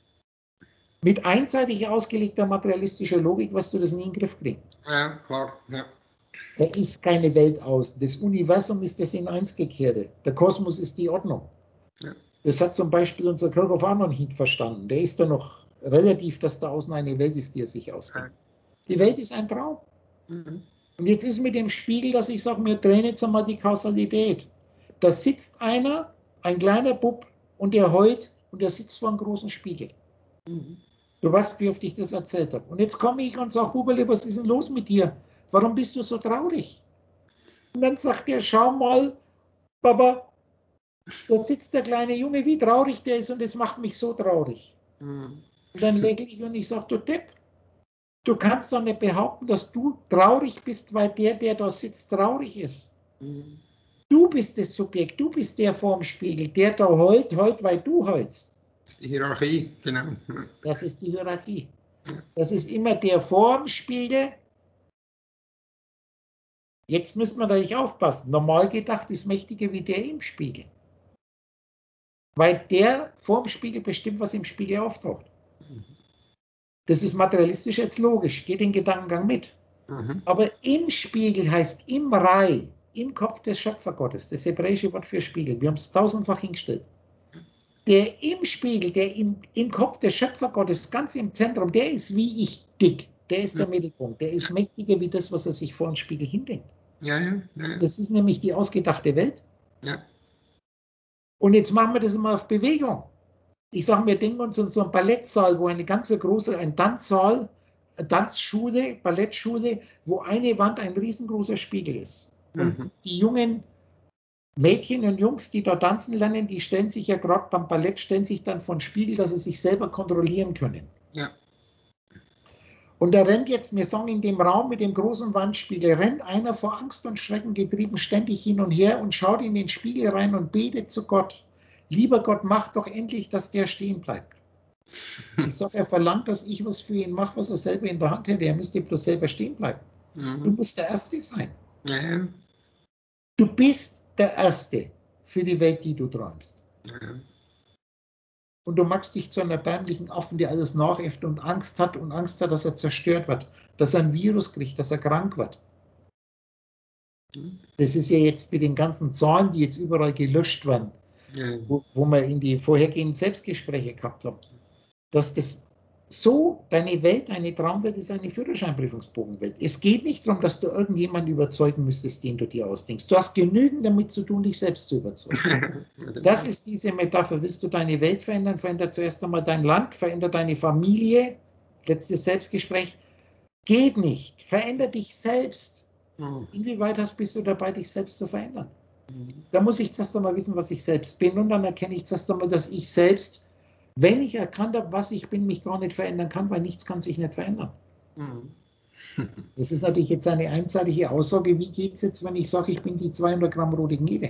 Mit einseitig ausgelegter materialistischer Logik wirst du das nie in den Griff kriegen. Ja, klar. Ja. Da ist keine Welt aus. Das Universum ist das in eins Gekehrte. Der Kosmos ist die Ordnung. Ja. Das hat zum Beispiel unser Kirchhoff auch noch nicht verstanden. Der ist da noch relativ, dass da außen eine Welt ist, die er sich ausdenkt. Die Welt ist ein Traum. Mhm. Und jetzt ist mit dem Spiegel, dass ich sage, wir drehen jetzt einmal die Kausalität. Da sitzt einer, ein kleiner Bub, und der heult und der sitzt vor einem großen Spiegel. Mhm. Du weißt, wie oft ich das erzählt habe. Und jetzt komme ich und sage, Buberle, was ist denn los mit dir? Warum bist du so traurig? Und dann sagt er, schau mal, Papa, da sitzt der kleine Junge, wie traurig der ist und das macht mich so traurig. Mhm. Und dann lächle ich und ich sage, du Depp, du kannst doch nicht behaupten, dass du traurig bist, weil der da sitzt, traurig ist. Mhm. Du bist das Subjekt, du bist der vorm Spiegel, der da heult, weil du heulst. Das ist die Hierarchie, genau. Das ist die Hierarchie. Das ist immer der vorm Spiegel. Jetzt müssen wir natürlich aufpassen. Normal gedacht ist mächtiger wie der im Spiegel. Weil der vorm Spiegel bestimmt, was im Spiegel auftaucht. Das ist materialistisch jetzt logisch, geht den Gedankengang mit. Mhm. Aber im Spiegel heißt im Rai, im Kopf des Schöpfergottes, das hebräische Wort für Spiegel. Wir haben es tausendfach hingestellt. Der im Spiegel, der im Kopf des Schöpfergottes, ganz im Zentrum, der ist wie ich dick. Der ist der Mittelpunkt. Der ist mächtiger wie das, was er sich vor dem Spiegel hindenkt. Ja, ja, ja. Das ist nämlich die ausgedachte Welt. Ja. Und jetzt machen wir das mal auf Bewegung. Ich sage, wir denken uns in so einen Ballettsaal, wo eine ganze große, ein Tanzsaal, Tanzschule, Ballettschule, wo eine Wand ein riesengroßer Spiegel ist. Und Mhm. die jungen Mädchen und Jungs, die da tanzen lernen, die stellen sich ja gerade beim Ballett, stellen sich dann vor den Spiegel, dass sie sich selber kontrollieren können. Ja. Und da rennt jetzt, wir sagen, in dem Raum mit dem großen Wandspiegel, rennt einer vor Angst und Schrecken getrieben ständig hin und her und schaut in den Spiegel rein und betet zu Gott. Lieber Gott, mach doch endlich, dass der stehen bleibt. Ich sage, er verlangt, dass ich was für ihn mache, was er selber in der Hand hätte. Er müsste bloß selber stehen bleiben. Du Mhm. musst der Erste sein. Ja, ja. Du bist der Erste für die Welt, die du träumst. Ja. Und du machst dich zu einem erbärmlichen Affen, der alles nachäfft und Angst hat, dass er zerstört wird, dass er ein Virus kriegt, dass er krank wird. Das ist ja jetzt mit den ganzen Zahlen, die jetzt überall gelöscht werden, Ja. wo wir in die vorhergehenden Selbstgespräche gehabt haben, dass das so, deine Welt, deine Traumwelt ist eine Führerscheinprüfungsbogenwelt. Es geht nicht darum, dass du irgendjemanden überzeugen müsstest, den du dir ausdenkst. Du hast genügend damit zu tun, dich selbst zu überzeugen. Das ist diese Metapher. Willst du deine Welt verändern, veränder zuerst einmal dein Land, veränder deine Familie. Letztes Selbstgespräch. Geht nicht. Veränder dich selbst. Inwieweit bist du dabei, dich selbst zu verändern? Da muss ich zuerst einmal wissen, was ich selbst bin, und dann erkenne ich zuerst einmal, dass ich selbst, wenn ich erkannt habe, was ich bin, mich gar nicht verändern kann, weil nichts kann sich nicht verändern. Das ist natürlich jetzt eine einseitige Aussage. Wie geht es jetzt, wenn ich sage, ich bin die 200 Gramm rote Gnede,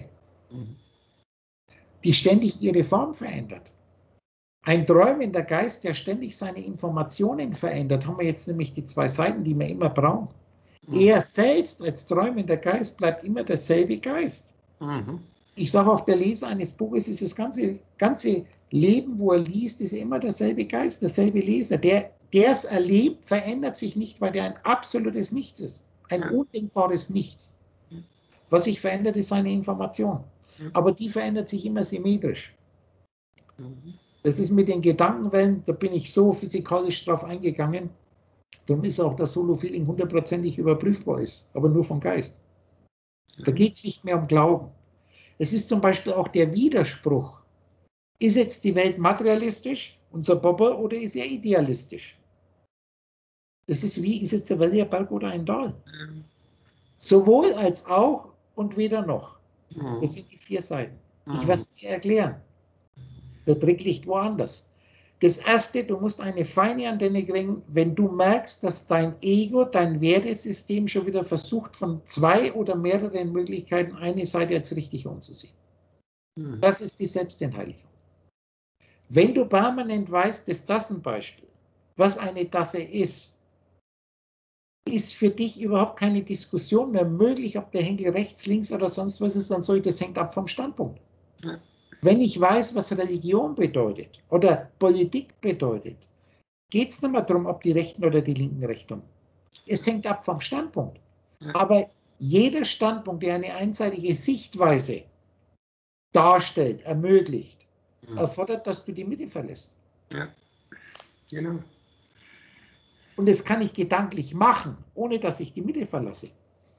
die ständig ihre Form verändert? Ein träumender Geist, der ständig seine Informationen verändert, haben wir jetzt nämlich die zwei Seiten, die wir immer brauchen. Er selbst als träumender Geist bleibt immer derselbe Geist. Ich sage auch, der Leser eines Buches ist das ganze Leben, wo er liest, ist immer derselbe Geist, derselbe Leser. Der es erlebt, verändert sich nicht, weil der ein absolutes Nichts ist. Ein undenkbares Nichts. Was sich verändert, ist seine Information. Aber die verändert sich immer symmetrisch. Das ist mit den Gedankenwellen, da bin ich so physikalisch drauf eingegangen. Darum ist auch das Solo-Feeling 100%ig überprüfbar ist, aber nur vom Geist. Da geht es nicht mehr um Glauben. Es ist zum Beispiel auch der Widerspruch. Ist jetzt die Welt materialistisch, unser Papa, oder ist er idealistisch? Das ist wie, ist jetzt der Welt ein Berg oder ein Tal? Sowohl als auch und weder noch. Das sind die 4 Seiten. Ich werde es dir erklären. Der Trick liegt woanders. Das Erste, du musst eine feine Antenne kriegen, wenn du merkst, dass dein Ego, dein Wertesystem schon wieder versucht, von 2 oder mehreren Möglichkeiten eine Seite als richtig anzusehen. Das ist die Selbstentheiligung. Wenn du permanent weißt, dass das ein Beispiel, was eine Tasse ist für dich überhaupt keine Diskussion mehr möglich, ob der Henkel rechts, links oder sonst was ist, dann soll das hängt ab vom Standpunkt. Wenn ich weiß, was Religion bedeutet oder Politik bedeutet, geht es nicht mehr darum, ob die Rechten oder die Linken Recht haben. Es hängt ab vom Standpunkt. Aber jeder Standpunkt, der eine einseitige Sichtweise darstellt, ermöglicht, erfordert, dass du die Mitte verlässt. Ja, genau. Und das kann ich gedanklich machen, ohne dass ich die Mitte verlasse.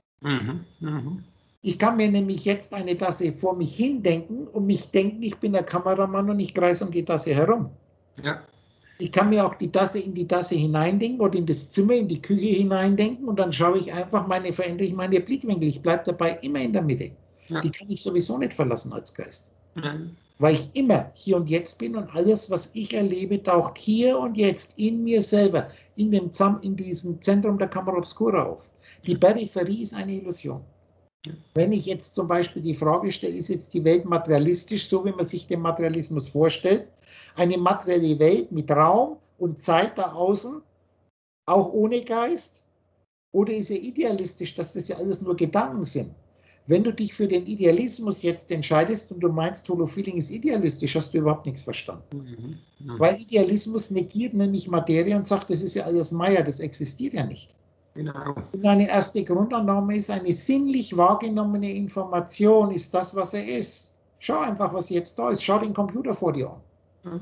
Ich kann mir nämlich jetzt eine Tasse vor mich hindenken und mich denken, ich bin der Kameramann und ich kreise um die Tasse herum. Ja. Ich kann mir auch die Tasse in die Tasse hineindenken oder in das Zimmer, in die Küche hineindenken, und dann schaue ich einfach verändere ich meine Blickwinkel. Ich bleibe dabei immer in der Mitte. Ja. Die kann ich sowieso nicht verlassen als Geist. Weil ich immer hier und jetzt bin und alles, was ich erlebe, taucht hier und jetzt in mir selber, in diesem Zentrum der Camera Obscura auf. Die Peripherie ist eine Illusion. Wenn ich jetzt zum Beispiel die Frage stelle, ist jetzt die Welt materialistisch, so wie man sich den Materialismus vorstellt, eine materielle Welt mit Raum und Zeit da außen, auch ohne Geist, oder ist er idealistisch, dass das ja alles nur Gedanken sind? Wenn du dich für den Idealismus jetzt entscheidest und du meinst, Holofeeling ist idealistisch, hast du überhaupt nichts verstanden. Weil Idealismus negiert nämlich Materie und sagt, das ist ja alles Maya, das existiert ja nicht. Genau. Und eine erste Grundannahme ist, eine sinnlich wahrgenommene Information ist das, was er ist. Schau einfach, was jetzt da ist. Schau den Computer vor dir an.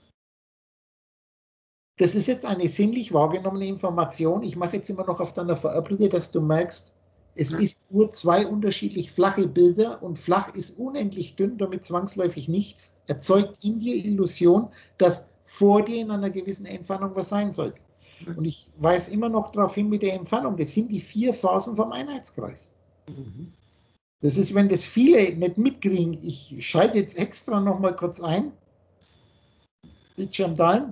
Das ist jetzt eine sinnlich wahrgenommene Information. Ich mache jetzt immer noch auf deiner VR-Brille, dass du merkst, es ist nur 2 unterschiedlich flache Bilder, und flach ist unendlich dünn, damit zwangsläufig nichts, erzeugt in dir Illusion, dass vor dir in einer gewissen Entfernung was sein sollte. Und ich weise immer noch darauf hin mit der Entfernung, das sind die 4 Phasen vom Einheitskreis. Das ist, wenn das viele nicht mitkriegen, ich schalte jetzt extra noch mal kurz ein, Bildschirm teilen.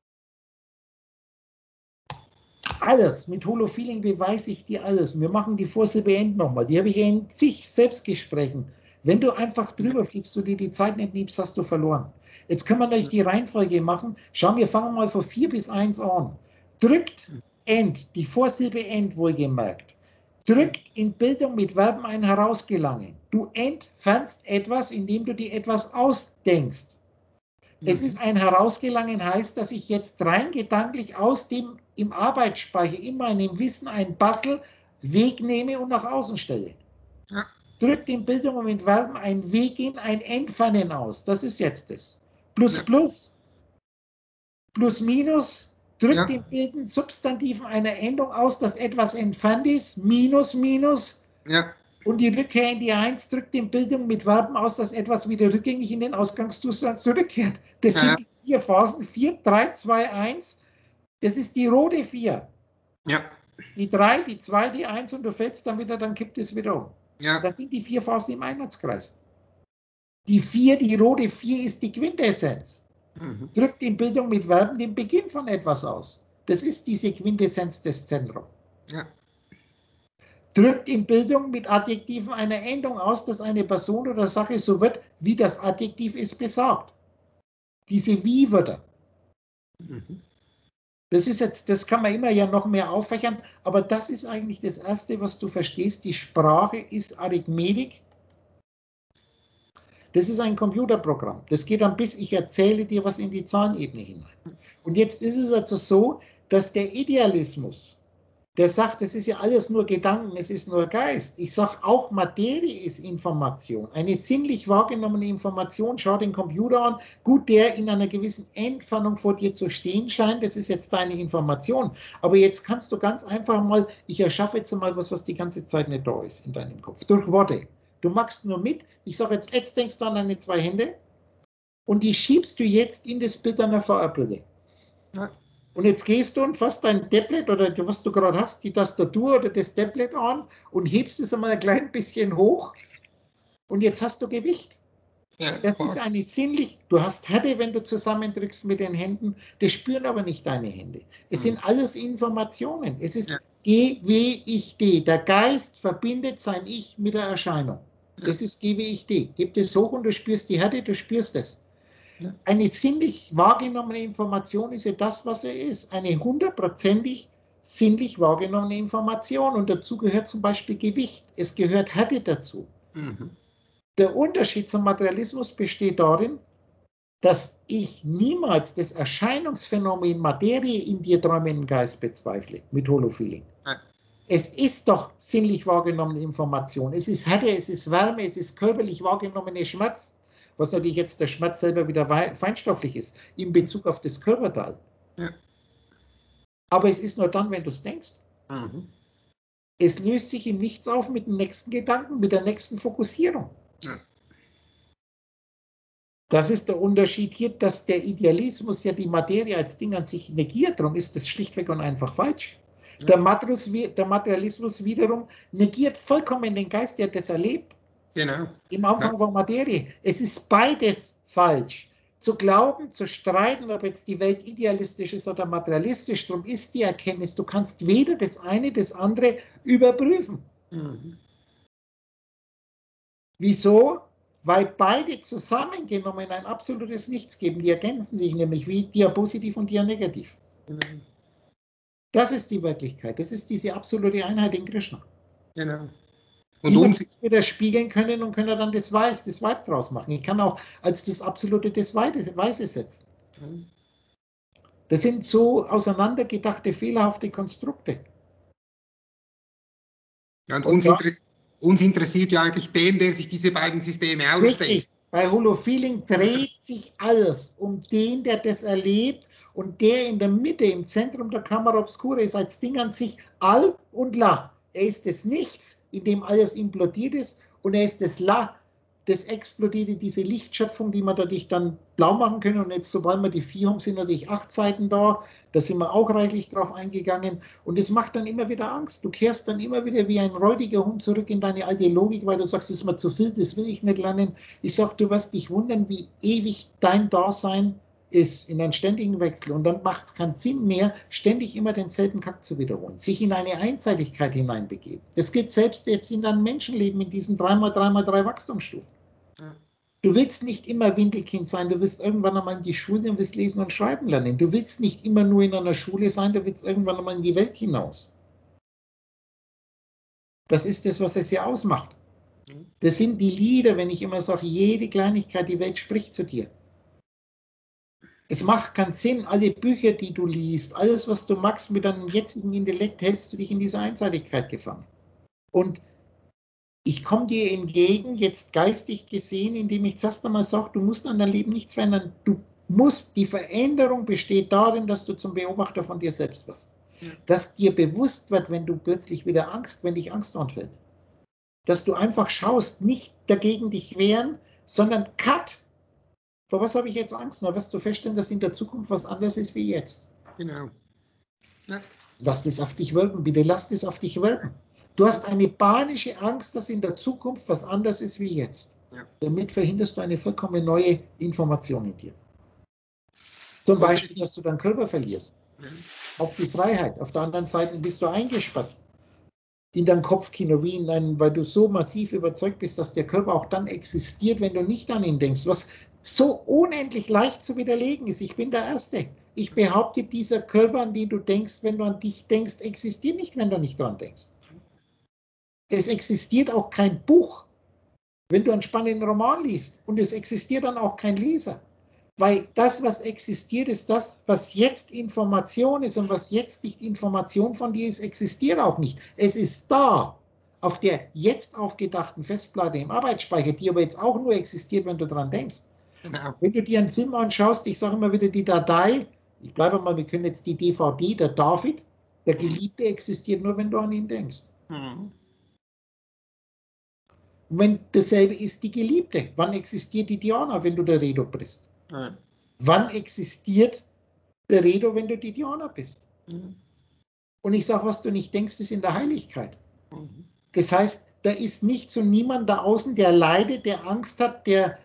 Alles, mit Holofeeling beweise ich dir alles. Wir machen die Vorsilbe End nochmal. Die habe ich in zig Selbstgesprächen. Wenn du einfach drüber fliegst, du dir die Zeit nicht nimmst, hast du verloren. Jetzt können wir euch die Reihenfolge machen. Schau, wir fangen mal von 4 bis 1 an. Drückt End, die Vorsilbe End wohlgemerkt. Drückt in Bildung mit Verben ein Herausgelangen. Du entfernst etwas, indem du dir etwas ausdenkst. Es ist ein Herausgelangen, heißt, dass ich jetzt rein gedanklich aus dem im Arbeitsspeicher in meinem Wissen ein Puzzle wegnehme und nach außen stelle. Ja. Drückt in Bildung und in Verben ein Weggehen, ein Entfernen aus. Das ist jetzt das. Plus, Ja. plus, plus, minus, drückt Ja. in Bilden Substantiven einer Endung aus, dass etwas entfernt ist. Minus, minus. Ja. Und die Rückkehr in die Eins drückt in Bildung mit Verben aus, dass etwas wieder rückgängig in den Ausgangszustand zurückkehrt. Das Ja. sind die 4 Phasen. 4, 3, 2, 1. Das ist die rote 4. Ja. Die 3, die 2, die 1 und du fällst dann wieder, dann kippt es wieder um. Ja. Das sind die 4 Phasen im Einheitskreis. Die 4, die rote 4 ist die Quintessenz. Mhm. Drückt in Bildung mit Verben den Beginn von etwas aus. Das ist diese Quintessenz des Zentrums. Ja. Drückt in Bildung mit Adjektiven einer Endung aus, dass eine Person oder Sache so wird, wie das Adjektiv es besagt. Diese Wie-Wörter. Mhm. Das ist jetzt, das kann man immer ja noch mehr auffächern, aber das ist eigentlich das Erste, was du verstehst. Die Sprache ist Arithmetik. Das ist ein Computerprogramm. Das geht dann bis, ich erzähle dir was in die Zahlenebene hinein. Und jetzt ist es also so, dass der Idealismus, der sagt, es ist ja alles nur Gedanken, es ist nur Geist. Ich sage auch, Materie ist Information. Eine sinnlich wahrgenommene Information, schau den Computer an, gut, der in einer gewissen Entfernung vor dir zu stehen scheint, das ist jetzt deine Information. Aber jetzt kannst du ganz einfach mal, ich erschaffe jetzt mal was die ganze Zeit nicht da ist in deinem Kopf, durch Worte. Du machst nur mit, ich sage jetzt denkst du an deine 2 Hände und die schiebst du jetzt in das Bild einer VR-Brille. Ja. Und jetzt gehst du und fasst dein Tablet oder was du gerade hast, die Tastatur oder das Tablet an und hebst es einmal ein klein bisschen hoch und jetzt hast du Gewicht. Ja. Das ist eine sinnlich, du hast Härte, wenn du zusammendrückst mit den Händen, das spüren aber nicht deine Hände. Es sind alles Informationen. Es ist GWID. Der Geist verbindet sein Ich mit der Erscheinung. Das ist GWID. Gib das hoch und du spürst die Härte, du spürst es. Eine sinnlich wahrgenommene Information ist ja das, was er ist. Eine 100%ig sinnlich wahrgenommene Information. Und dazu gehört zum Beispiel Gewicht. Es gehört Härte dazu. Mhm. Der Unterschied zum Materialismus besteht darin, dass ich niemals das Erscheinungsphänomen Materie in dir träumenden Geist bezweifle, mit Holofeeling. Es ist doch sinnlich wahrgenommene Information. Es ist Härte, es ist Wärme, es ist körperlich wahrgenommene Schmerz. Was natürlich jetzt der Schmerz selber wieder feinstofflich ist, in Bezug auf das Körperteil. Ja. Aber es ist nur dann, wenn du es denkst. Mhm. Es löst sich im Nichts auf mit dem nächsten Gedanken, mit der nächsten Fokussierung. Ja. Das ist der Unterschied hier, dass der Idealismus ja die Materie als Ding an sich negiert. Darum ist das schlichtweg und einfach falsch. Ja. Der Materialismus wiederum negiert vollkommen den Geist, der das erlebt. Genau. Im Anfang war Materie. Es ist beides falsch. Zu glauben, zu streiten, ob jetzt die Welt idealistisch ist oder materialistisch, darum ist die Erkenntnis, du kannst weder das eine, das andere überprüfen. Mhm. Wieso? Weil beide zusammengenommen ein absolutes Nichts geben. Die ergänzen sich nämlich wie Dia positiv und Dia negativ. Mhm. Das ist die Wirklichkeit. Das ist diese absolute Einheit in Krishna. Genau. Und die wir wieder spiegeln können und können dann das Weiß, das Weib draus machen. Ich kann auch als das Absolute das Weiße setzen. Mhm. Das sind so auseinandergedachte, fehlerhafte Konstrukte. Ja, und uns interessiert ja eigentlich der sich diese beiden Systeme ausdenkt. Richtig. Bei Holofeeling dreht sich alles um den, der das erlebt und der in der Mitte, im Zentrum der Kamera Obscura ist als Ding an sich All und La. Er ist das Nichts, in dem alles implodiert ist, und er ist das La, das Explodierte, diese Lichtschöpfung, die wir dadurch dann blau machen können. Und jetzt, sobald wir die 4 haben, sind natürlich 8 Seiten da. Da sind wir auch reichlich drauf eingegangen. Und es macht dann immer wieder Angst. Du kehrst dann immer wieder wie ein räudiger Hund zurück in deine alte Logik, weil du sagst, das ist mir zu viel, das will ich nicht lernen. Ich sage, du wirst dich wundern, wie ewig dein Dasein ist, in einem ständigen Wechsel. Und dann macht es keinen Sinn mehr, ständig immer denselben Kack zu wiederholen, sich in eine Einseitigkeit hineinbegeben. Das geht selbst jetzt in deinem Menschenleben, in diesen 3x3x3 Wachstumsstufen. Ja. Du willst nicht immer Winkelkind sein, du willst irgendwann einmal in die Schule und willst lesen und schreiben lernen. Du willst nicht immer nur in einer Schule sein, du willst irgendwann einmal in die Welt hinaus. Das ist das, was es ja ausmacht. Das sind die Lieder, wenn ich immer sage, jede Kleinigkeit, die Welt spricht zu dir. Es macht keinen Sinn, alle Bücher, die du liest, alles, was du machst mit deinem jetzigen Intellekt, hältst du dich in dieser Einseitigkeit gefangen. Und Ich komme dir entgegen, jetzt geistig gesehen, indem ich zuerst einmal sage, du musst an deinem Leben nichts verändern. Die Veränderung besteht darin, dass du zum Beobachter von dir selbst wirst. Ja. Dass dir bewusst wird, wenn du plötzlich wieder wenn dich Angst anfällt. Dass du einfach schaust, nicht dagegen dich wehren, sondern cut. Vor was habe ich jetzt Angst? Na, wirst du feststellen, dass in der Zukunft was anderes ist wie jetzt. Genau. Ja. Lass das auf dich wirken, bitte lass das auf dich wirken. Du hast eine panische Angst, dass in der Zukunft was anderes ist wie jetzt. Ja. Damit verhinderst du eine vollkommen neue Information in dir. Zum Beispiel, dass du deinen Körper verlierst. Ja. Auch die Freiheit. Auf der anderen Seite bist du eingesperrt in dein Kopfkino, weil du so massiv überzeugt bist, dass der Körper auch dann existiert, wenn du nicht an ihn denkst, was so unendlich leicht zu widerlegen ist. Ich bin der Erste. Ich behaupte, dieser Körper, an den du denkst, wenn du an dich denkst, existiert nicht, wenn du nicht dran denkst. Es existiert auch kein Buch, wenn du einen spannenden Roman liest. Und es existiert dann auch kein Leser. Weil das, was existiert, ist das, was jetzt Information ist. Und was jetzt nicht Information von dir ist, existiert auch nicht. Es ist da, auf der jetzt aufgedachten Festplatte im Arbeitsspeicher, die aber jetzt auch nur existiert, wenn du dran denkst. Genau. Wenn du dir einen Film anschaust, ich sage immer wieder die Datei, ich bleibe mal, wir können jetzt die DVD, der David, der Geliebte existiert nur, wenn du an ihn denkst. Mhm. Und wenn dasselbe ist die Geliebte, wann existiert die Diana, wenn du der Redo bist? Mhm. Wann existiert der Redo, wenn du die Diana bist? Mhm. Und ich sage, was du nicht denkst, ist in der Heiligkeit. Mhm. Das heißt, da ist nicht so niemand da außen, der leidet, der Angst hat,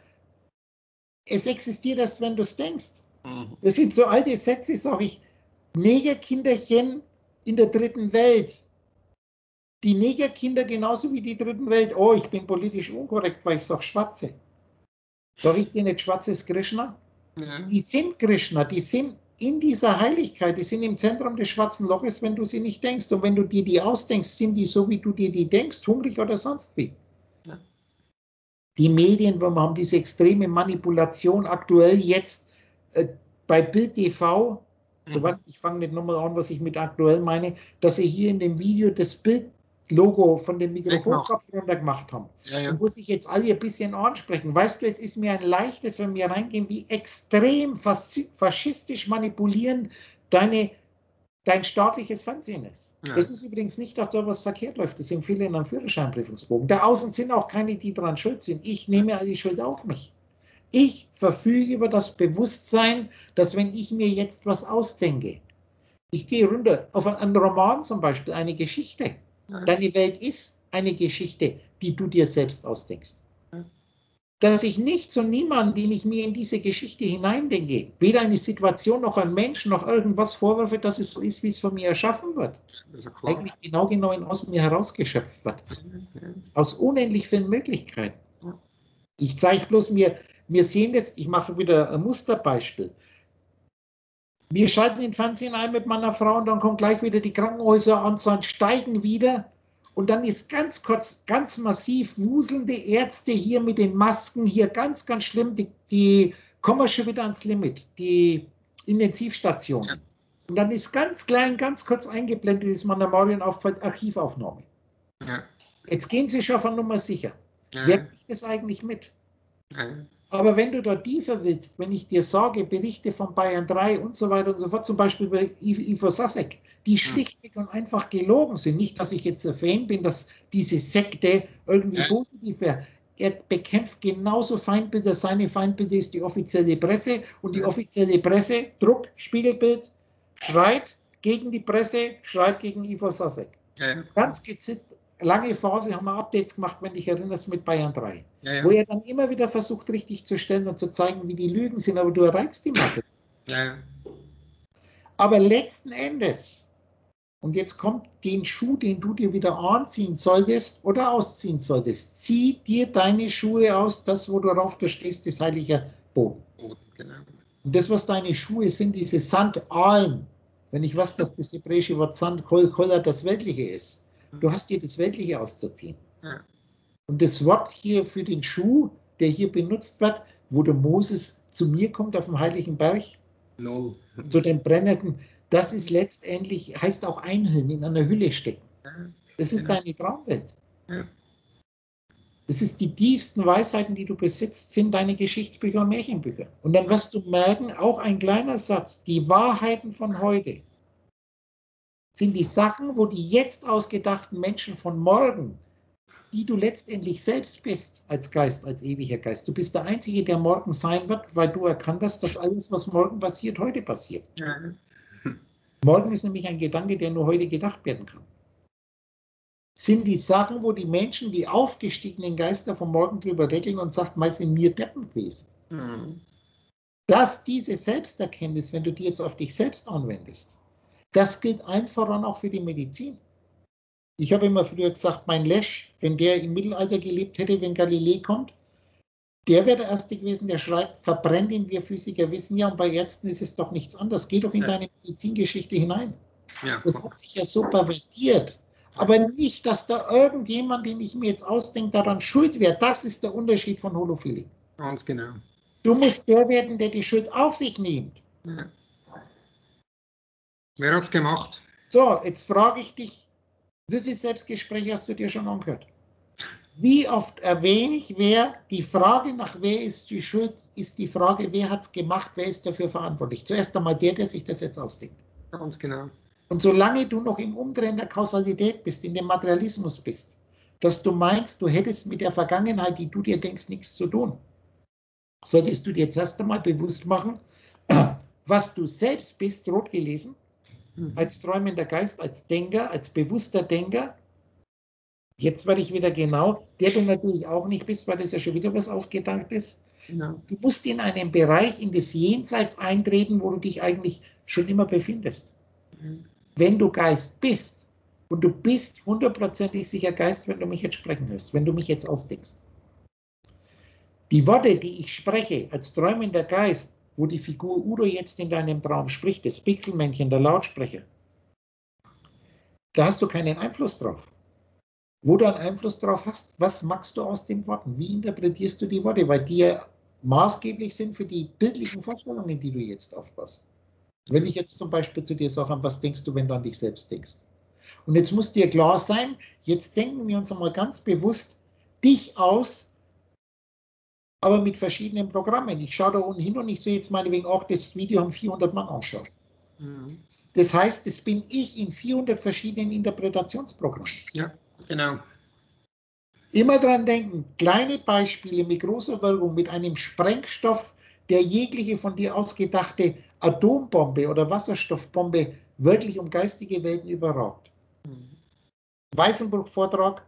es existiert erst, wenn du es denkst. Mhm. Das sind so alte Sätze, sage ich, Negerkinderchen in der dritten Welt. Die Negerkinder genauso wie die dritten Welt. Oh, ich bin politisch unkorrekt, weil ich sage Schwarze. Sage ich dir nicht, Schwarzes Krishna? Ja. Die sind Krishna, die sind in dieser Heiligkeit, die sind im Zentrum des schwarzen Loches, wenn du sie nicht denkst. Und wenn du dir die ausdenkst, sind die so, wie du dir die denkst, hungrig oder sonst wie. Ja. Die Medien, wir haben diese extreme Manipulation aktuell jetzt bei Bild TV. Du weißt, ich fange nicht nochmal an, was ich mit aktuell meine, dass sie hier in dem Video das Bild-Logo von dem Mikrofonkopf runter gemacht haben. Ja, ja. Und muss ich jetzt alle ein bisschen ansprechen. Weißt du, es ist mir ein leichtes, wenn wir reingehen, wie extrem faschistisch manipulierend dein staatliches Fernsehen ist. Ja. Das ist übrigens nicht, dass da was verkehrt läuft. Das sind viele in einem Führerscheinprüfungsbogen. Da außen sind auch keine, die daran schuld sind. Ich nehme all die Schuld auf mich. Ich verfüge über das Bewusstsein, dass wenn ich mir jetzt was ausdenke, ich gehe runter auf einen Roman zum Beispiel, eine Geschichte. Ja. Deine Welt ist eine Geschichte, die du dir selbst ausdenkst. Ja. Dass ich nichts und niemanden, den ich mir in diese Geschichte hineindenke, weder eine Situation noch ein Mensch noch irgendwas vorwerfe, dass es so ist, wie es von mir erschaffen wird. Eigentlich genau aus mir herausgeschöpft wird. Ja. Aus unendlich vielen Möglichkeiten. Ja. Ich zeige bloß wir sehen das, ich mache wieder ein Musterbeispiel. Wir schalten den Fernsehen ein mit meiner Frau und dann kommt gleich wieder die Krankenhäuseranzahl, steigen wieder und dann ist ganz kurz, ganz massiv wuselnde Ärzte hier mit den Masken, hier ganz, ganz schlimm, die kommen schon wieder ans Limit, die Intensivstationen. Ja. Und dann ist ganz klein, ganz kurz eingeblendet, ist man der Marion auf Archivaufnahme. Ja. Jetzt gehen Sie schon von Nummer sicher. Ja. Wer kriegt das eigentlich mit? Ja. Aber wenn du da tiefer willst, wenn ich dir sage, Berichte von Bayern 3 und so weiter und so fort, zum Beispiel über Ivo Sasek, die schlichtweg und einfach gelogen sind. Nicht, dass ich jetzt ein Fan bin, dass diese Sekte irgendwie positiv wäre. Er bekämpft genauso Feindbilder. Seine Feindbilder ist die offizielle Presse und die offizielle Presse, Druck, Spiegelbild, schreit gegen die Presse, schreit gegen Ivo Sasek. Ganz gezielt. Lange Phase haben wir Updates gemacht, wenn du dich erinnerst, mit Bayern 3. Ja, ja. Wo er dann immer wieder versucht, richtig zu stellen und zu zeigen, wie die Lügen sind, aber du erreichst die Masse. Ja, ja. Aber letzten Endes, und jetzt kommt den Schuh, den du dir wieder anziehen solltest oder ausziehen solltest, zieh dir deine Schuhe aus, das, worauf du stehst, ist heiliger Boden. Genau. Und das, was deine Schuhe sind, diese Sandalen, wenn ich weiß, dass das hebräische Wort Sand, Koller das Weltliche ist. Du hast dir das Weltliche auszuziehen. Ja. Und das Wort hier für den Schuh, der hier benutzt wird, wo der Moses zu mir kommt auf dem heiligen Berg, zu dem brennenden, das ist letztendlich, heißt auch einhüllen, in einer Hülle stecken. Das ist deine Traumwelt. Ja. Das ist die tiefsten Weisheiten, die du besitzt, sind deine Geschichtsbücher und Märchenbücher. Und dann wirst du merken, auch ein kleiner Satz, die Wahrheiten von heute sind die Sachen, wo die jetzt ausgedachten Menschen von morgen, die du letztendlich selbst bist, als Geist, als ewiger Geist. Du bist der Einzige, der morgen sein wird, weil du erkannt hast, dass alles, was morgen passiert, heute passiert. Ja. Morgen ist nämlich ein Gedanke, der nur heute gedacht werden kann. Sind die Sachen, wo die Menschen, die aufgestiegenen Geister vom Morgen drüber regeln und sagt, meist in mir Deppen gewesen. Dass diese Selbsterkenntnis, wenn du die jetzt auf dich selbst anwendest, das gilt allen voran auch für die Medizin. Ich habe immer früher gesagt, mein Lesch, wenn der im Mittelalter gelebt hätte, wenn Galilei kommt, der wäre der Erste gewesen, der schreibt, verbrennt ihn, wir Physiker wissen ja, und bei Ärzten ist es doch nichts anderes. Geh doch in deine Medizingeschichte hinein. Ja, das hat sich ja so pervertiert. Aber nicht, dass da irgendjemand, den ich mir jetzt ausdenke, daran schuld wäre. Das ist der Unterschied von Holophilie. ganz genau. Du musst der werden, der die Schuld auf sich nimmt. Ja. Wer hat es gemacht? So, jetzt frage ich dich, wie viele Selbstgespräche hast du dir schon angehört? Wie oft erwähne ich, wer die Frage nach wer ist die Schuld, ist die Frage, wer hat es gemacht, wer ist dafür verantwortlich? Zuerst einmal der sich das jetzt ausdenkt. Ganz genau. Und solange du noch im Umdrehen der Kausalität bist, in dem Materialismus bist, dass du meinst, du hättest mit der Vergangenheit, die du dir denkst, nichts zu tun, solltest du dir jetzt erst einmal bewusst machen, was du selbst bist, rot gelesen, als träumender Geist, als Denker, als bewusster Denker. Jetzt werde ich wieder genau, der du natürlich auch nicht bist, weil das ja schon wieder was ausgedacht ist. Ja. Du musst in einen Bereich, in das Jenseits eintreten, wo du dich eigentlich schon immer befindest. Wenn du Geist bist, und du bist hundertprozentig sicher Geist, wenn du mich jetzt sprechen hörst, wenn du mich jetzt ausdenkst. Die Worte, die ich spreche, als träumender Geist, wo die Figur Udo jetzt in deinem Traum spricht, das Pixelmännchen, der Lautsprecher, da hast du keinen Einfluss drauf. Wo du einen Einfluss drauf hast, was machst du aus den Worten? Wie interpretierst du die Worte? Weil die ja maßgeblich sind für die bildlichen Vorstellungen, die du jetzt aufbaust. Wenn ich jetzt zum Beispiel zu dir sage, was denkst du, wenn du an dich selbst denkst? Und jetzt muss dir klar sein, jetzt denken wir uns einmal ganz bewusst dich aus, aber mit verschiedenen Programmen. Ich schaue da unten hin und ich sehe jetzt meinetwegen auch, das Video haben 400 Mann angeschaut. Das heißt, das bin ich in 400 verschiedenen Interpretationsprogrammen. Ja, genau. Immer dran denken, kleine Beispiele mit großer Wirkung, mit einem Sprengstoff, der jegliche von dir ausgedachte Atombombe oder Wasserstoffbombe wirklich um geistige Welten überragt. Weißenburg-Vortrag.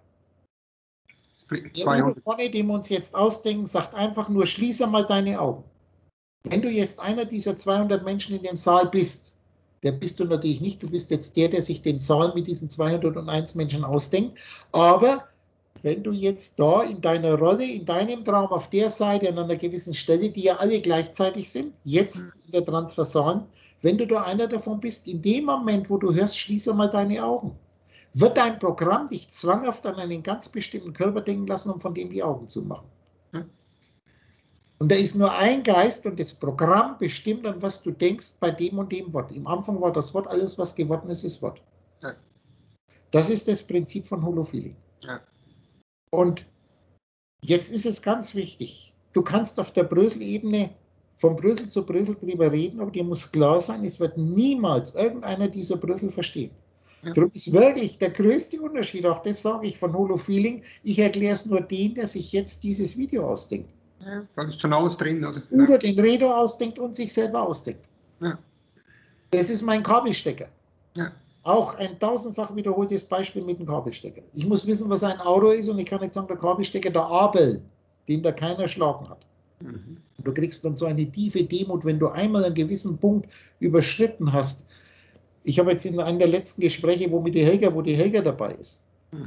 Der vorne, den wir uns jetzt ausdenken, sagt einfach nur, schließe mal deine Augen. Wenn du jetzt einer dieser 200 Menschen in dem Saal bist, der bist du natürlich nicht, du bist jetzt der sich den Saal mit diesen 201 Menschen ausdenkt, aber wenn du jetzt da in deiner Rolle, in deinem Traum auf der Seite an einer gewissen Stelle, die ja alle gleichzeitig sind, jetzt in der Transversalen, wenn du da einer davon bist, in dem Moment, wo du hörst, schließe mal deine Augen, wird dein Programm dich zwanghaft an einen ganz bestimmten Körper denken lassen, um von dem die Augen zu machen. Und da ist nur ein Geist und das Programm bestimmt, an was du denkst bei dem und dem Wort. Im Anfang war das Wort, alles was geworden ist, ist Wort. Ja. Das ist das Prinzip von Holophilie. Ja. Und jetzt ist es ganz wichtig, du kannst auf der Brösel-Ebene von Brösel zu Brösel drüber reden, aber dir muss klar sein, es wird niemals irgendeiner dieser Brösel verstehen. Ja. Darum ist wirklich der größte Unterschied, auch das sage ich von Holofeeling, ich erkläre es nur den, der sich jetzt dieses Video ausdenkt. Ja, da ist schon alles drin. Oder den Redo ausdenkt und sich selber ausdenkt. Ja. Das ist mein Kabelstecker. Ja. Auch ein tausendfach wiederholtes Beispiel mit dem Kabelstecker. Ich muss wissen, was ein Auto ist und ich kann nicht sagen, der Kabelstecker, der Abel, den da keiner erschlagen hat. Und du kriegst dann so eine tiefe Demut, wenn du einmal einen gewissen Punkt überschritten hast. Ich habe jetzt in einem der letzten Gespräche, wo die Helga dabei ist,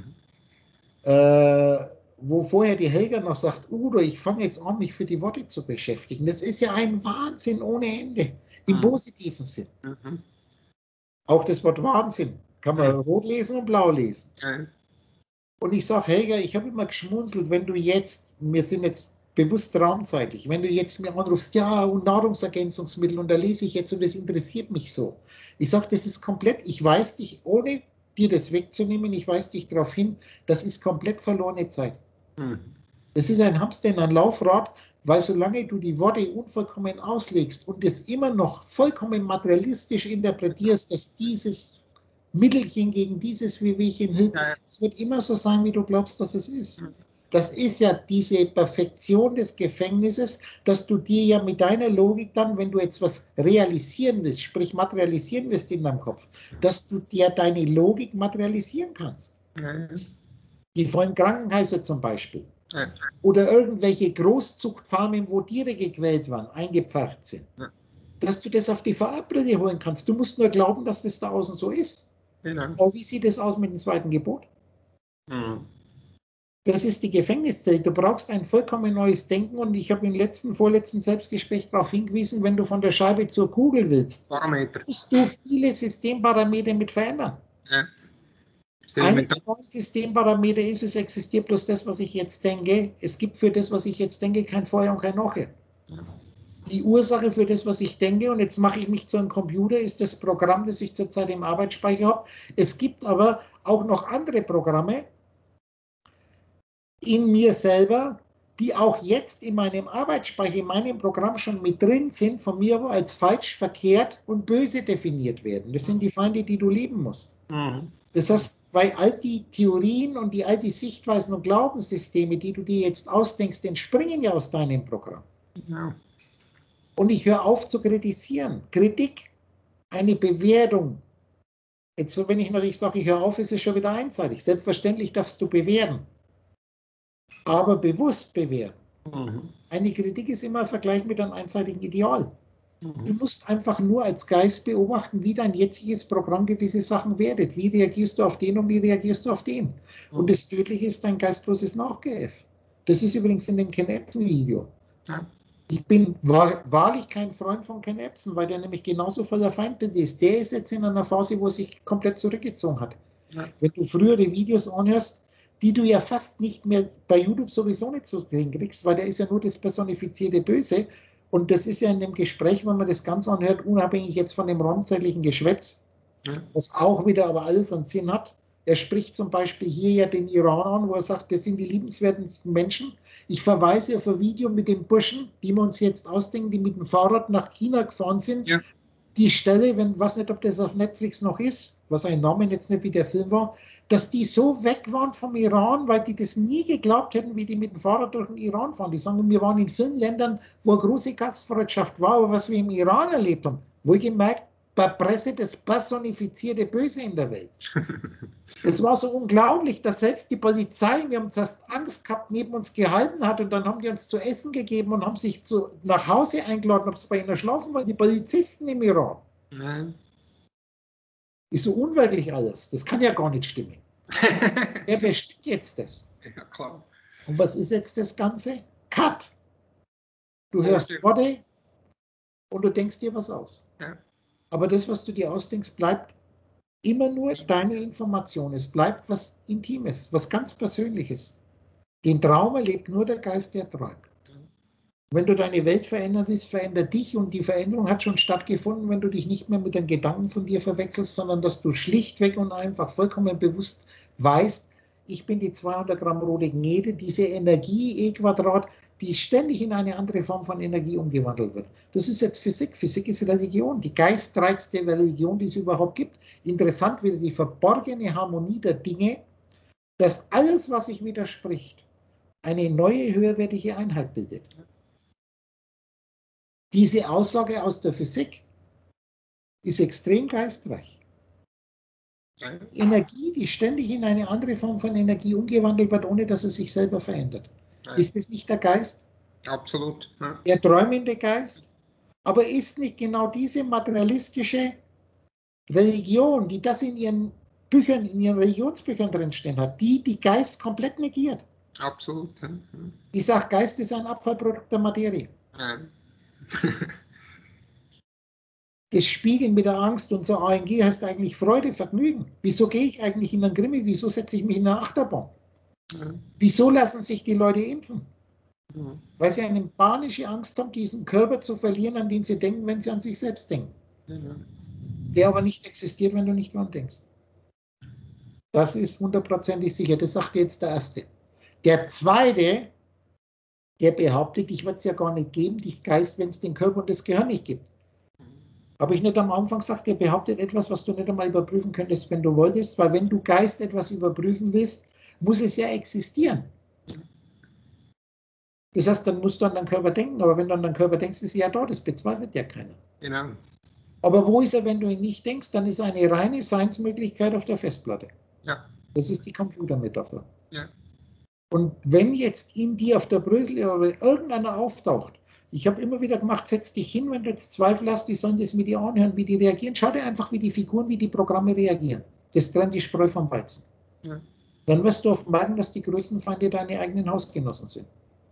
wo vorher die Helga noch sagt, Udo, ich fange jetzt an, mich für die Worte zu beschäftigen. Das ist ja ein Wahnsinn ohne Ende, im positiven Sinn. Auch das Wort Wahnsinn kann man rot lesen und blau lesen. Und ich sage, Helga, ich habe immer geschmunzelt, wenn du jetzt, wir sind jetzt bewusst raumzeitlich, wenn du jetzt mir anrufst, ja, und Nahrungsergänzungsmittel, und da lese ich jetzt und das interessiert mich so. Ich sage, das ist komplett, ich weise dich, ohne dir das wegzunehmen, ich weise dich darauf hin, das ist komplett verlorene Zeit. Das ist ein Hamster in ein Laufrad, weil solange du die Worte unvollkommen auslegst und es immer noch vollkommen materialistisch interpretierst, dass dieses Mittelchen gegen dieses Wehwehchen hilft, es wird immer so sein, wie du glaubst, dass es ist. Das ist ja diese Perfektion des Gefängnisses, dass du dir ja mit deiner Logik dann, wenn du jetzt was realisieren willst, sprich materialisieren willst in deinem Kopf, dass du dir deine Logik materialisieren kannst. Die vollen Krankenhäuser zum Beispiel. Oder irgendwelche Großzuchtfarmen, wo Tiere gequält waren, eingepfercht sind. Dass du das auf die VR-Brille holen kannst. Du musst nur glauben, dass das da außen so ist. Genau. Aber wie sieht es aus mit dem zweiten Gebot? Das ist die Gefängniszelle. Du brauchst ein vollkommen neues Denken und ich habe im vorletzten Selbstgespräch darauf hingewiesen, wenn du von der Scheibe zur Kugel willst, musst du viele Systemparameter mit verändern. Ein Systemparameter ist, es existiert bloß das, was ich jetzt denke. Es gibt für das, was ich jetzt denke, kein Vorher und kein Nachher. Die Ursache für das, was ich denke, und jetzt mache ich mich zu einem Computer, ist das Programm, das ich zurzeit im Arbeitsspeicher habe. Es gibt aber auch noch andere Programme in mir selber, die auch jetzt in meinem Arbeitsspeicher, in meinem Programm schon mit drin sind, von mir aber als falsch, verkehrt und böse definiert werden. Das sind die Feinde, die du lieben musst. Das heißt, weil all die Theorien und all die Sichtweisen und Glaubenssysteme, die du dir jetzt ausdenkst, entspringen ja aus deinem Programm. Ja. Und ich höre auf zu kritisieren. Kritik, eine Bewertung. Jetzt, wenn ich natürlich sage, ich höre auf, ist es schon wieder einseitig. Selbstverständlich darfst du bewerten. Aber bewusst bewerten. Eine Kritik ist immer ein Vergleich mit einem einseitigen Ideal. Du musst einfach nur als Geist beobachten, wie dein jetziges Programm gewisse Sachen wertet. Wie reagierst du auf den und wie reagierst du auf den? Und das Tödliche ist dein geistloses Nachgeäff. Das ist übrigens in dem Ken Ebsen-Video. Ich bin wahrlich kein Freund von Ken Ebsen, weil der nämlich genauso voller Feindbild ist. Der ist jetzt in einer Phase, wo er sich komplett zurückgezogen hat. Wenn du frühere Videos anhörst, die du ja fast nicht mehr bei YouTube sowieso nicht so hinkriegst, weil der ist ja nur das personifizierte Böse. Und das ist ja in dem Gespräch, wenn man das ganz anhört, unabhängig jetzt von dem räumzeitlichen Geschwätz, was auch wieder aber alles einen Sinn hat. Er spricht zum Beispiel hier ja den Iran an, wo er sagt, das sind die liebenswertesten Menschen. Ich verweise auf ein Video mit den Burschen, die wir uns jetzt ausdenken, die mit dem Fahrrad nach China gefahren sind. Ja. Die Stelle, ich weiß nicht, ob das auf Netflix noch ist, was ein Name jetzt nicht wie der Film war, dass die so weg waren vom Iran, weil die das nie geglaubt hätten, wie die mit dem Fahrrad durch den Iran fahren. Die sagen, wir waren in vielen Ländern, wo eine große Gastfreundschaft war, aber was wir im Iran erlebt haben, wohlgemerkt, bei Presse das personifizierte Böse in der Welt. Es war so unglaublich, dass selbst die Polizei, wir haben zuerst Angst gehabt, neben uns gehalten hat und dann haben die uns zu essen gegeben und haben sich nach Hause eingeladen, ob sie bei ihnen schlafen wollen, die Polizisten im Iran. Nein. Ist so unwirklich alles. Das kann ja gar nicht stimmen. Wer bestimmt jetzt das? Ja, klar. Und was ist jetzt das Ganze? Cut. Du hörst Worte und du denkst dir was aus. Ja. Aber das, was du dir ausdenkst, bleibt immer nur deine Information. Es bleibt was Intimes, was ganz Persönliches. Den Traum erlebt nur der Geist, der träumt. Wenn du deine Welt verändern willst, veränder dich, und die Veränderung hat schon stattgefunden, wenn du dich nicht mehr mit den Gedanken von dir verwechselst, sondern dass du schlichtweg und einfach vollkommen bewusst weißt, ich bin die 200 Gramm rote Gnede, diese Energie E-Quadrat, die ständig in eine andere Form von Energie umgewandelt wird. Das ist jetzt Physik. Physik ist Religion, die geisttreibste Religion, die es überhaupt gibt. Interessant wieder die verborgene Harmonie der Dinge, dass alles, was sich widerspricht, eine neue höherwertige Einheit bildet. Diese Aussage aus der Physik ist extrem geistreich. Energie, die ständig in eine andere Form von Energie umgewandelt wird, ohne dass es sich selber verändert. Ist es nicht der Geist? Absolut. Ja. Der träumende Geist? Aber ist nicht genau diese materialistische Religion, die das in ihren Büchern, in ihren Religionsbüchern drinstehen hat, die Geist komplett negiert? Absolut. Ja. Die sagt, Geist ist ein Abfallprodukt der Materie. Nein. Das Spiegeln mit der Angst und so ANG heißt eigentlich Freude, Vergnügen. Wieso gehe ich eigentlich in einen Krimi? Wieso setze ich mich in eine Achterbahn? Ja. Wieso lassen sich die Leute impfen? Ja. Weil sie eine panische Angst haben, diesen Körper zu verlieren, an den sie denken, wenn sie an sich selbst denken. Ja. Der aber nicht existiert, wenn du nicht dran denkst. Das ist hundertprozentig sicher. Das sagt jetzt der Erste. Der Zweite Der behauptet, dich wird es ja gar nicht geben, dich Geist, wenn es den Körper und das Gehirn nicht gibt. Habe ich nicht am Anfang gesagt, der behauptet etwas, was du nicht einmal überprüfen könntest, wenn du wolltest, weil wenn du Geist etwas überprüfen willst, muss es ja existieren. Das heißt, dann musst du an deinen Körper denken, aber wenn du an deinen Körper denkst, ist er ja da, das bezweifelt ja keiner. Genau. Aber wo ist er, wenn du ihn nicht denkst, dann ist eine reine Seinsmöglichkeit auf der Festplatte. Ja. Das ist die Computermetapher. Ja. Und wenn jetzt in dir auf der Brösel oder irgendeiner auftaucht, ich habe immer wieder gemacht, setz dich hin, wenn du jetzt Zweifel hast, die sollen das mit dir anhören, wie die reagieren. Schau dir einfach, wie die Figuren, wie die Programme reagieren. Das trennt die Spreu vom Weizen. Ja. Dann wirst du oft merken, dass die größten Feinde deine eigenen Hausgenossen sind.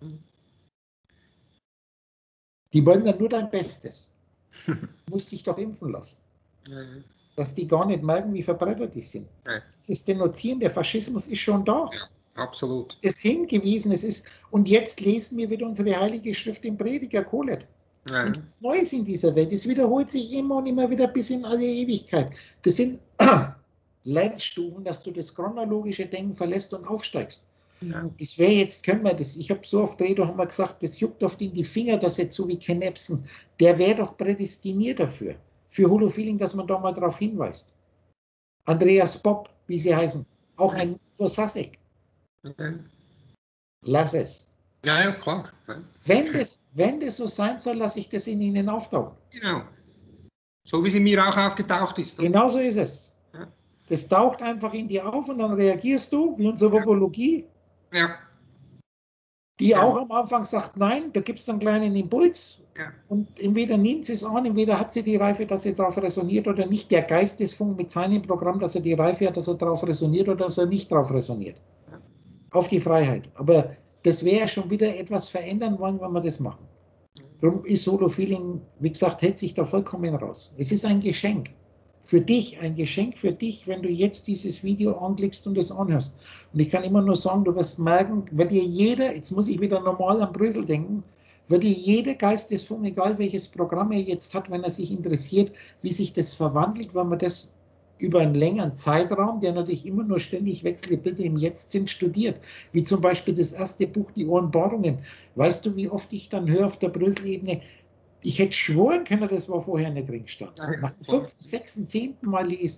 Die wollen dann nur dein Bestes. Du musst dich doch impfen lassen. Dass die gar nicht merken, wie verbreitet die sind. Das Denunzieren, der Faschismus ist schon da. Ja, absolut. Es ist hingewiesen, es ist, und jetzt lesen wir wieder unsere heilige Schrift im Prediger Kohelet. Ja. Und nichts Neues in dieser Welt. Es wiederholt sich immer und immer wieder bis in alle Ewigkeit. Das sind Lernstufen, dass du das chronologische Denken verlässt und aufsteigst. Ja. Das wäre jetzt, können wir das, ich habe so oft Redo haben wir gesagt, das juckt oft in die Finger, dass jetzt so wie Ken Ebsen, der wäre doch prädestiniert dafür, für Holofeeling, dass man da mal darauf hinweist. Andreas Bob, wie sie heißen, auch ein Sasek. Okay. Lass es. Ja, ja, klar. Ja. Wenn das so sein soll, lasse ich das in ihnen auftauchen. Genau. So wie sie mir auch aufgetaucht ist. Genau so ist es. Ja. Das taucht einfach in dir auf und dann reagierst du, wie unsere Vobologie, Ja. die Ja. auch am Anfang sagt, nein, da gibt es einen kleinen Impuls. Ja. Und entweder nimmt sie es an, entweder hat sie die Reife, dass sie darauf resoniert oder nicht. Der Geistesfunk mit seinem Programm, dass er die Reife hat, dass er darauf resoniert oder dass er nicht darauf resoniert. Ja. Auf die Freiheit. Aber das wäre ja schon wieder etwas verändern wollen, wenn wir das machen. Darum ist Holofeeling, wie gesagt, hält sich da vollkommen raus. Es ist ein Geschenk. Für dich, ein Geschenk für dich, wenn du jetzt dieses Video anklickst und es anhörst. Und ich kann immer nur sagen, du wirst merken, wird dir jeder, jetzt muss ich wieder normal an Brüssel denken, wird dir jeder Geistesfunk, egal welches Programm er jetzt hat, wenn er sich interessiert, wie sich das verwandelt, wenn man das über einen längeren Zeitraum, der natürlich immer nur ständig wechselt, die Bilder im Jetzt sind, studiert. Wie zum Beispiel das erste Buch, die Offenbarungen. Weißt du, wie oft ich dann höre auf der Brüssel-Ebene, ich hätte schworen können, das war vorher nicht drin stand. Nach dem 5., 6., 10. Mal lesen.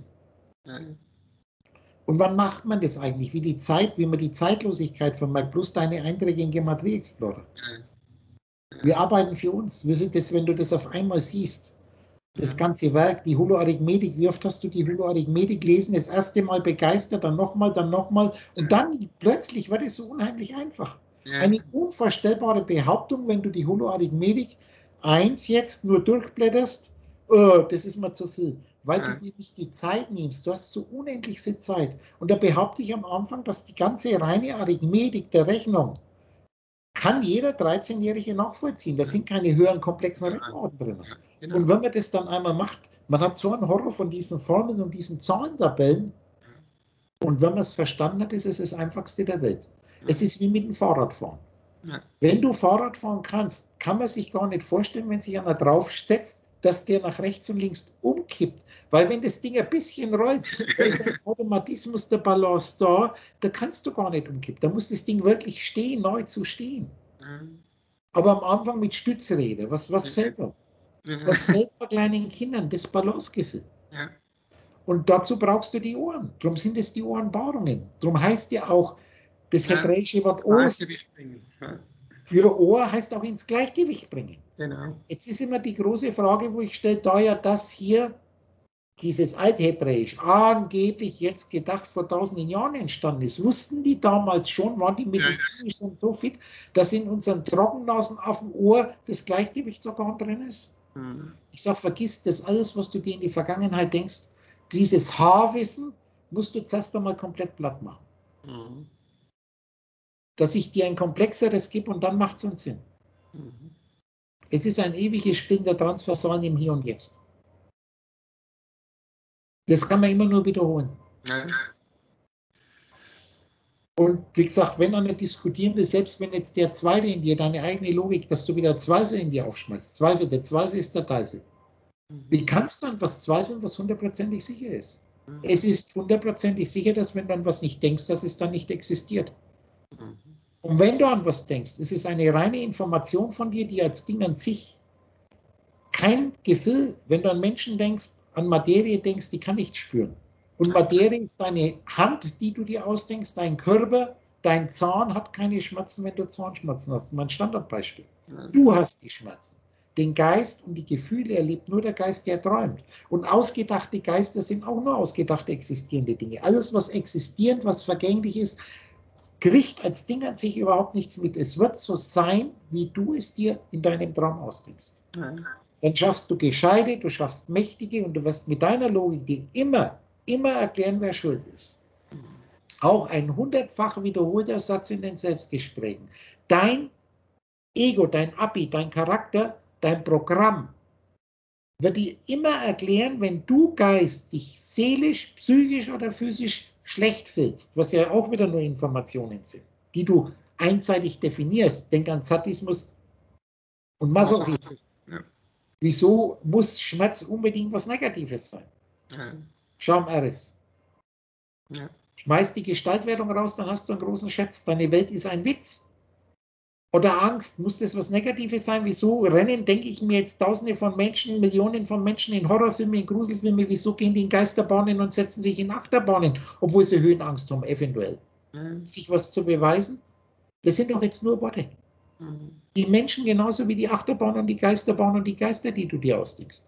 Und wann macht man das eigentlich? Wie man die Zeitlosigkeit vermerkt, plus deine Einträge in Gematria Explorer. Wir arbeiten für uns. Wie viel das, wenn du das auf einmal siehst? Das ganze Werk, die Holoarithmetik, wie oft hast du die Holoarithmetik gelesen? Das erste Mal begeistert, dann nochmal und dann plötzlich wird es so unheimlich einfach. Eine unvorstellbare Behauptung, wenn du die Holoarithmetik 1 jetzt nur durchblätterst, das ist mir zu viel, weil du dir nicht die Zeit nimmst. Du hast so unendlich viel Zeit. Und da behaupte ich am Anfang, dass die ganze reine Arithmetik der Rechnung kann jeder 13-Jährige nachvollziehen. Da sind keine höheren, komplexen Rechenarten drin. Genau. Und wenn man das dann einmal macht, man hat so einen Horror von diesen Formeln und diesen Zahlentabellen. Und wenn man es verstanden hat, ist es das Einfachste der Welt. Es ist wie mit dem Fahrradfahren. Wenn du Fahrrad fahren kannst, kann man sich gar nicht vorstellen, wenn sich einer draufsetzt, dass der nach rechts und links umkippt. Weil wenn das Ding ein bisschen rollt, ist der Automatismus der Balance da kannst du gar nicht umkippen. Da muss das Ding wirklich stehen, neu zu stehen. Aber am Anfang mit Stützräder, was fällt da? Was fällt bei kleinen Kindern? Das Balancegefühl. Und dazu brauchst du die Ohren. Darum sind es die Ohrenpaarungen. Darum heißt ja auch das hebräische Wort Ohr. Für Ohr heißt auch ins Gleichgewicht bringen. Genau. Jetzt ist immer die große Frage, wo ich stelle, da ja das hier, dieses Althebräisch, angeblich jetzt gedacht vor tausenden Jahren entstanden ist. Wussten die damals schon, waren die medizinisch schon so fit, dass in unseren Trockennasen auf dem Ohr das Gleichgewichtsorgan drin ist? Ich sage, vergiss das alles, was du dir in die Vergangenheit denkst. Dieses Haarwissen musst du zuerst einmal komplett platt machen. Dass ich dir ein komplexeres gebe und dann macht es einen Sinn. Es ist ein ewiges Spielen der Transversalen im Hier und Jetzt. Das kann man immer nur wiederholen. Und wie gesagt, wenn einer diskutieren will, selbst wenn jetzt der Zweifel in dir, deine eigene Logik, dass du wieder Zweifel in dir aufschmeißt. Der Zweifel ist der Teufel. Wie kannst du an was zweifeln, was hundertprozentig sicher ist? Es ist hundertprozentig sicher, dass wenn du an was nicht denkst, dass es dann nicht existiert. Und wenn du an was denkst, ist es eine reine Information von dir, die als Ding an sich kein Gefühl, wenn du an Menschen denkst, an Materie denkst, die kann nicht spüren. Und Materie ist deine Hand, die du dir ausdenkst, dein Körper, dein Zahn hat keine Schmerzen, wenn du Zahnschmerzen hast. Mein Standardbeispiel. Du hast die Schmerzen. Den Geist und die Gefühle erlebt nur der Geist, der träumt. Und ausgedachte Geister sind auch nur ausgedachte existierende Dinge. Alles, was existierend, was vergänglich ist, kriegt als Ding an sich überhaupt nichts mit. Es wird so sein, wie du es dir in deinem Traum ausdenkst. Dann schaffst du Gescheite, du schaffst Mächtige und du wirst mit deiner Logik dir immer erklären, wer schuld ist. Auch ein 100-fach wiederholter Satz in den Selbstgesprächen. Dein Ego, dein Abi, dein Charakter, dein Programm wird dir immer erklären, wenn du Geist dich seelisch, psychisch oder physisch schlecht fühlst, was ja auch wieder nur Informationen sind, die du einseitig definierst. Denk an Sadismus und Masochismus. Ja. Wieso muss Schmerz unbedingt was Negatives sein? Ja. Schau am Ares. Ja. Schmeiß die Gestaltwertung raus, dann hast du einen großen Schatz. Deine Welt ist ein Witz. Oder Angst, muss das was Negatives sein? Wieso rennen, denke ich mir jetzt, Tausende von Menschen, Millionen von Menschen in Horrorfilme, in Gruselfilme, wieso gehen die in Geisterbahnen und setzen sich in Achterbahnen, obwohl sie Höhenangst haben, eventuell? Sich was zu beweisen? Das sind doch jetzt nur Worte. Die Menschen genauso wie die Achterbahn und die Geisterbahn und die Geister, die du dir ausdenkst.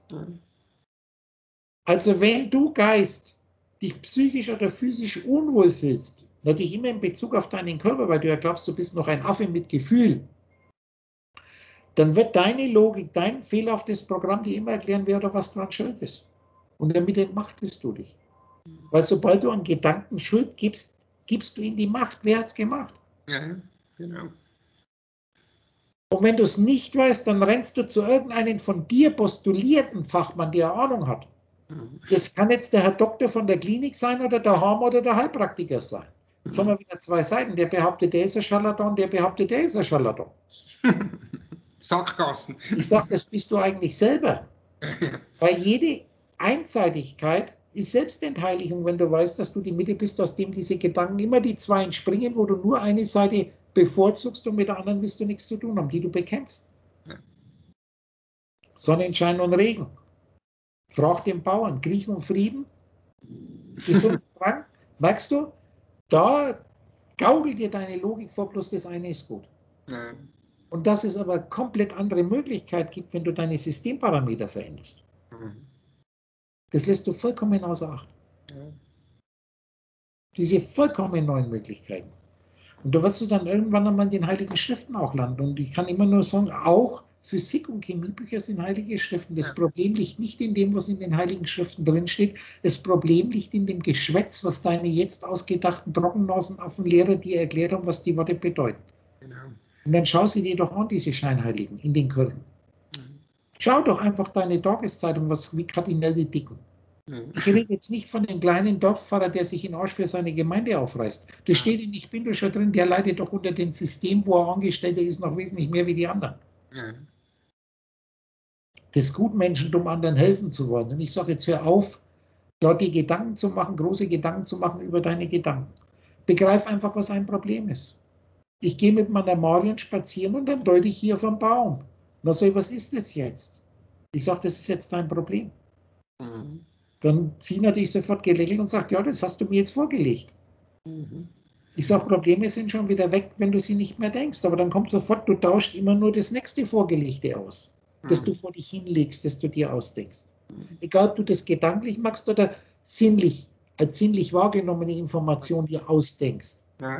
Also wenn du Geist dich psychisch oder physisch unwohl fühlst, natürlich immer in Bezug auf deinen Körper, weil du ja glaubst, du bist noch ein Affe mit Gefühl, dann wird deine Logik, dein fehlerhaftes Programm dir immer erklären, wer oder was dran schuld ist. Und damit entmachtest du dich. Weil sobald du an Gedanken Schuld gibst, gibst du ihnen die Macht. Wer hat es gemacht? Ja, genau. Und wenn du es nicht weißt, dann rennst du zu irgendeinem von dir postulierten Fachmann, der Ahnung hat. Das kann jetzt der Herr Doktor von der Klinik sein oder der Harm oder der Heilpraktiker sein. Jetzt haben wir wieder zwei Seiten. Der behauptet, der ist ein Scharlatan, der behauptet, der ist ein Scharlatan. Sackgassen. Ich sage, das bist du eigentlich selber. Weil jede Einseitigkeit ist Selbstentheiligung, wenn du weißt, dass du die Mitte bist, aus dem diese Gedanken immer die zwei entspringen, wo du nur eine Seite bevorzugst und mit der anderen willst du nichts zu tun haben, die du bekämpfst. Sonnenschein und Regen. Frag den Bauern, Krieg und Frieden, gesund und krank. Merkst du, da gaukelt dir deine Logik vor, bloß das eine ist gut. Ja. Und dass es aber komplett andere Möglichkeit gibt, wenn du deine Systemparameter veränderst. Das lässt du vollkommen außer Acht. Ja. Diese vollkommen neuen Möglichkeiten. Und da wirst du dann irgendwann einmal in den Heiligen Schriften auch landen. Und ich kann immer nur sagen, auch Physik- und Chemiebücher sind heilige Schriften. Das Problem liegt nicht in dem, was in den Heiligen Schriften drinsteht. Das Problem liegt in dem Geschwätz, was deine jetzt ausgedachten Trockennasenaffenlehrer dir erklärt haben, was die Worte bedeuten. Genau. Und dann schau sie dir doch an, diese Scheinheiligen in den Kirchen. Schau doch einfach deine Tageszeitung, wie Kardinäle die dicken. Ich rede jetzt nicht von dem kleinen Dorfpfarrer, der sich in Arsch für seine Gemeinde aufreißt. Das steht in Ich bin doch schon drin, der leidet doch unter dem System, wo er Angestellter ist, noch wesentlich mehr wie die anderen. Das Gutmenschentum, anderen helfen zu wollen. Und ich sage jetzt, hör auf, dort die Gedanken zu machen, große Gedanken zu machen über deine Gedanken. Begreif einfach, was ein Problem ist. Ich gehe mit meiner Marion spazieren und dann deute ich hier auf den Baum. Na so, was ist das jetzt? Ich sage, das ist jetzt dein Problem. Dann zieht natürlich sofort gelächelt und sagt, ja, das hast du mir jetzt vorgelegt. Ich sage, Probleme sind schon wieder weg, wenn du sie nicht mehr denkst. Aber dann kommt sofort, du tauscht immer nur das nächste Vorgelegte aus, das du vor dich hinlegst, das du dir ausdenkst. Egal, ob du das gedanklich machst oder sinnlich, als sinnlich wahrgenommene Information dir ausdenkst.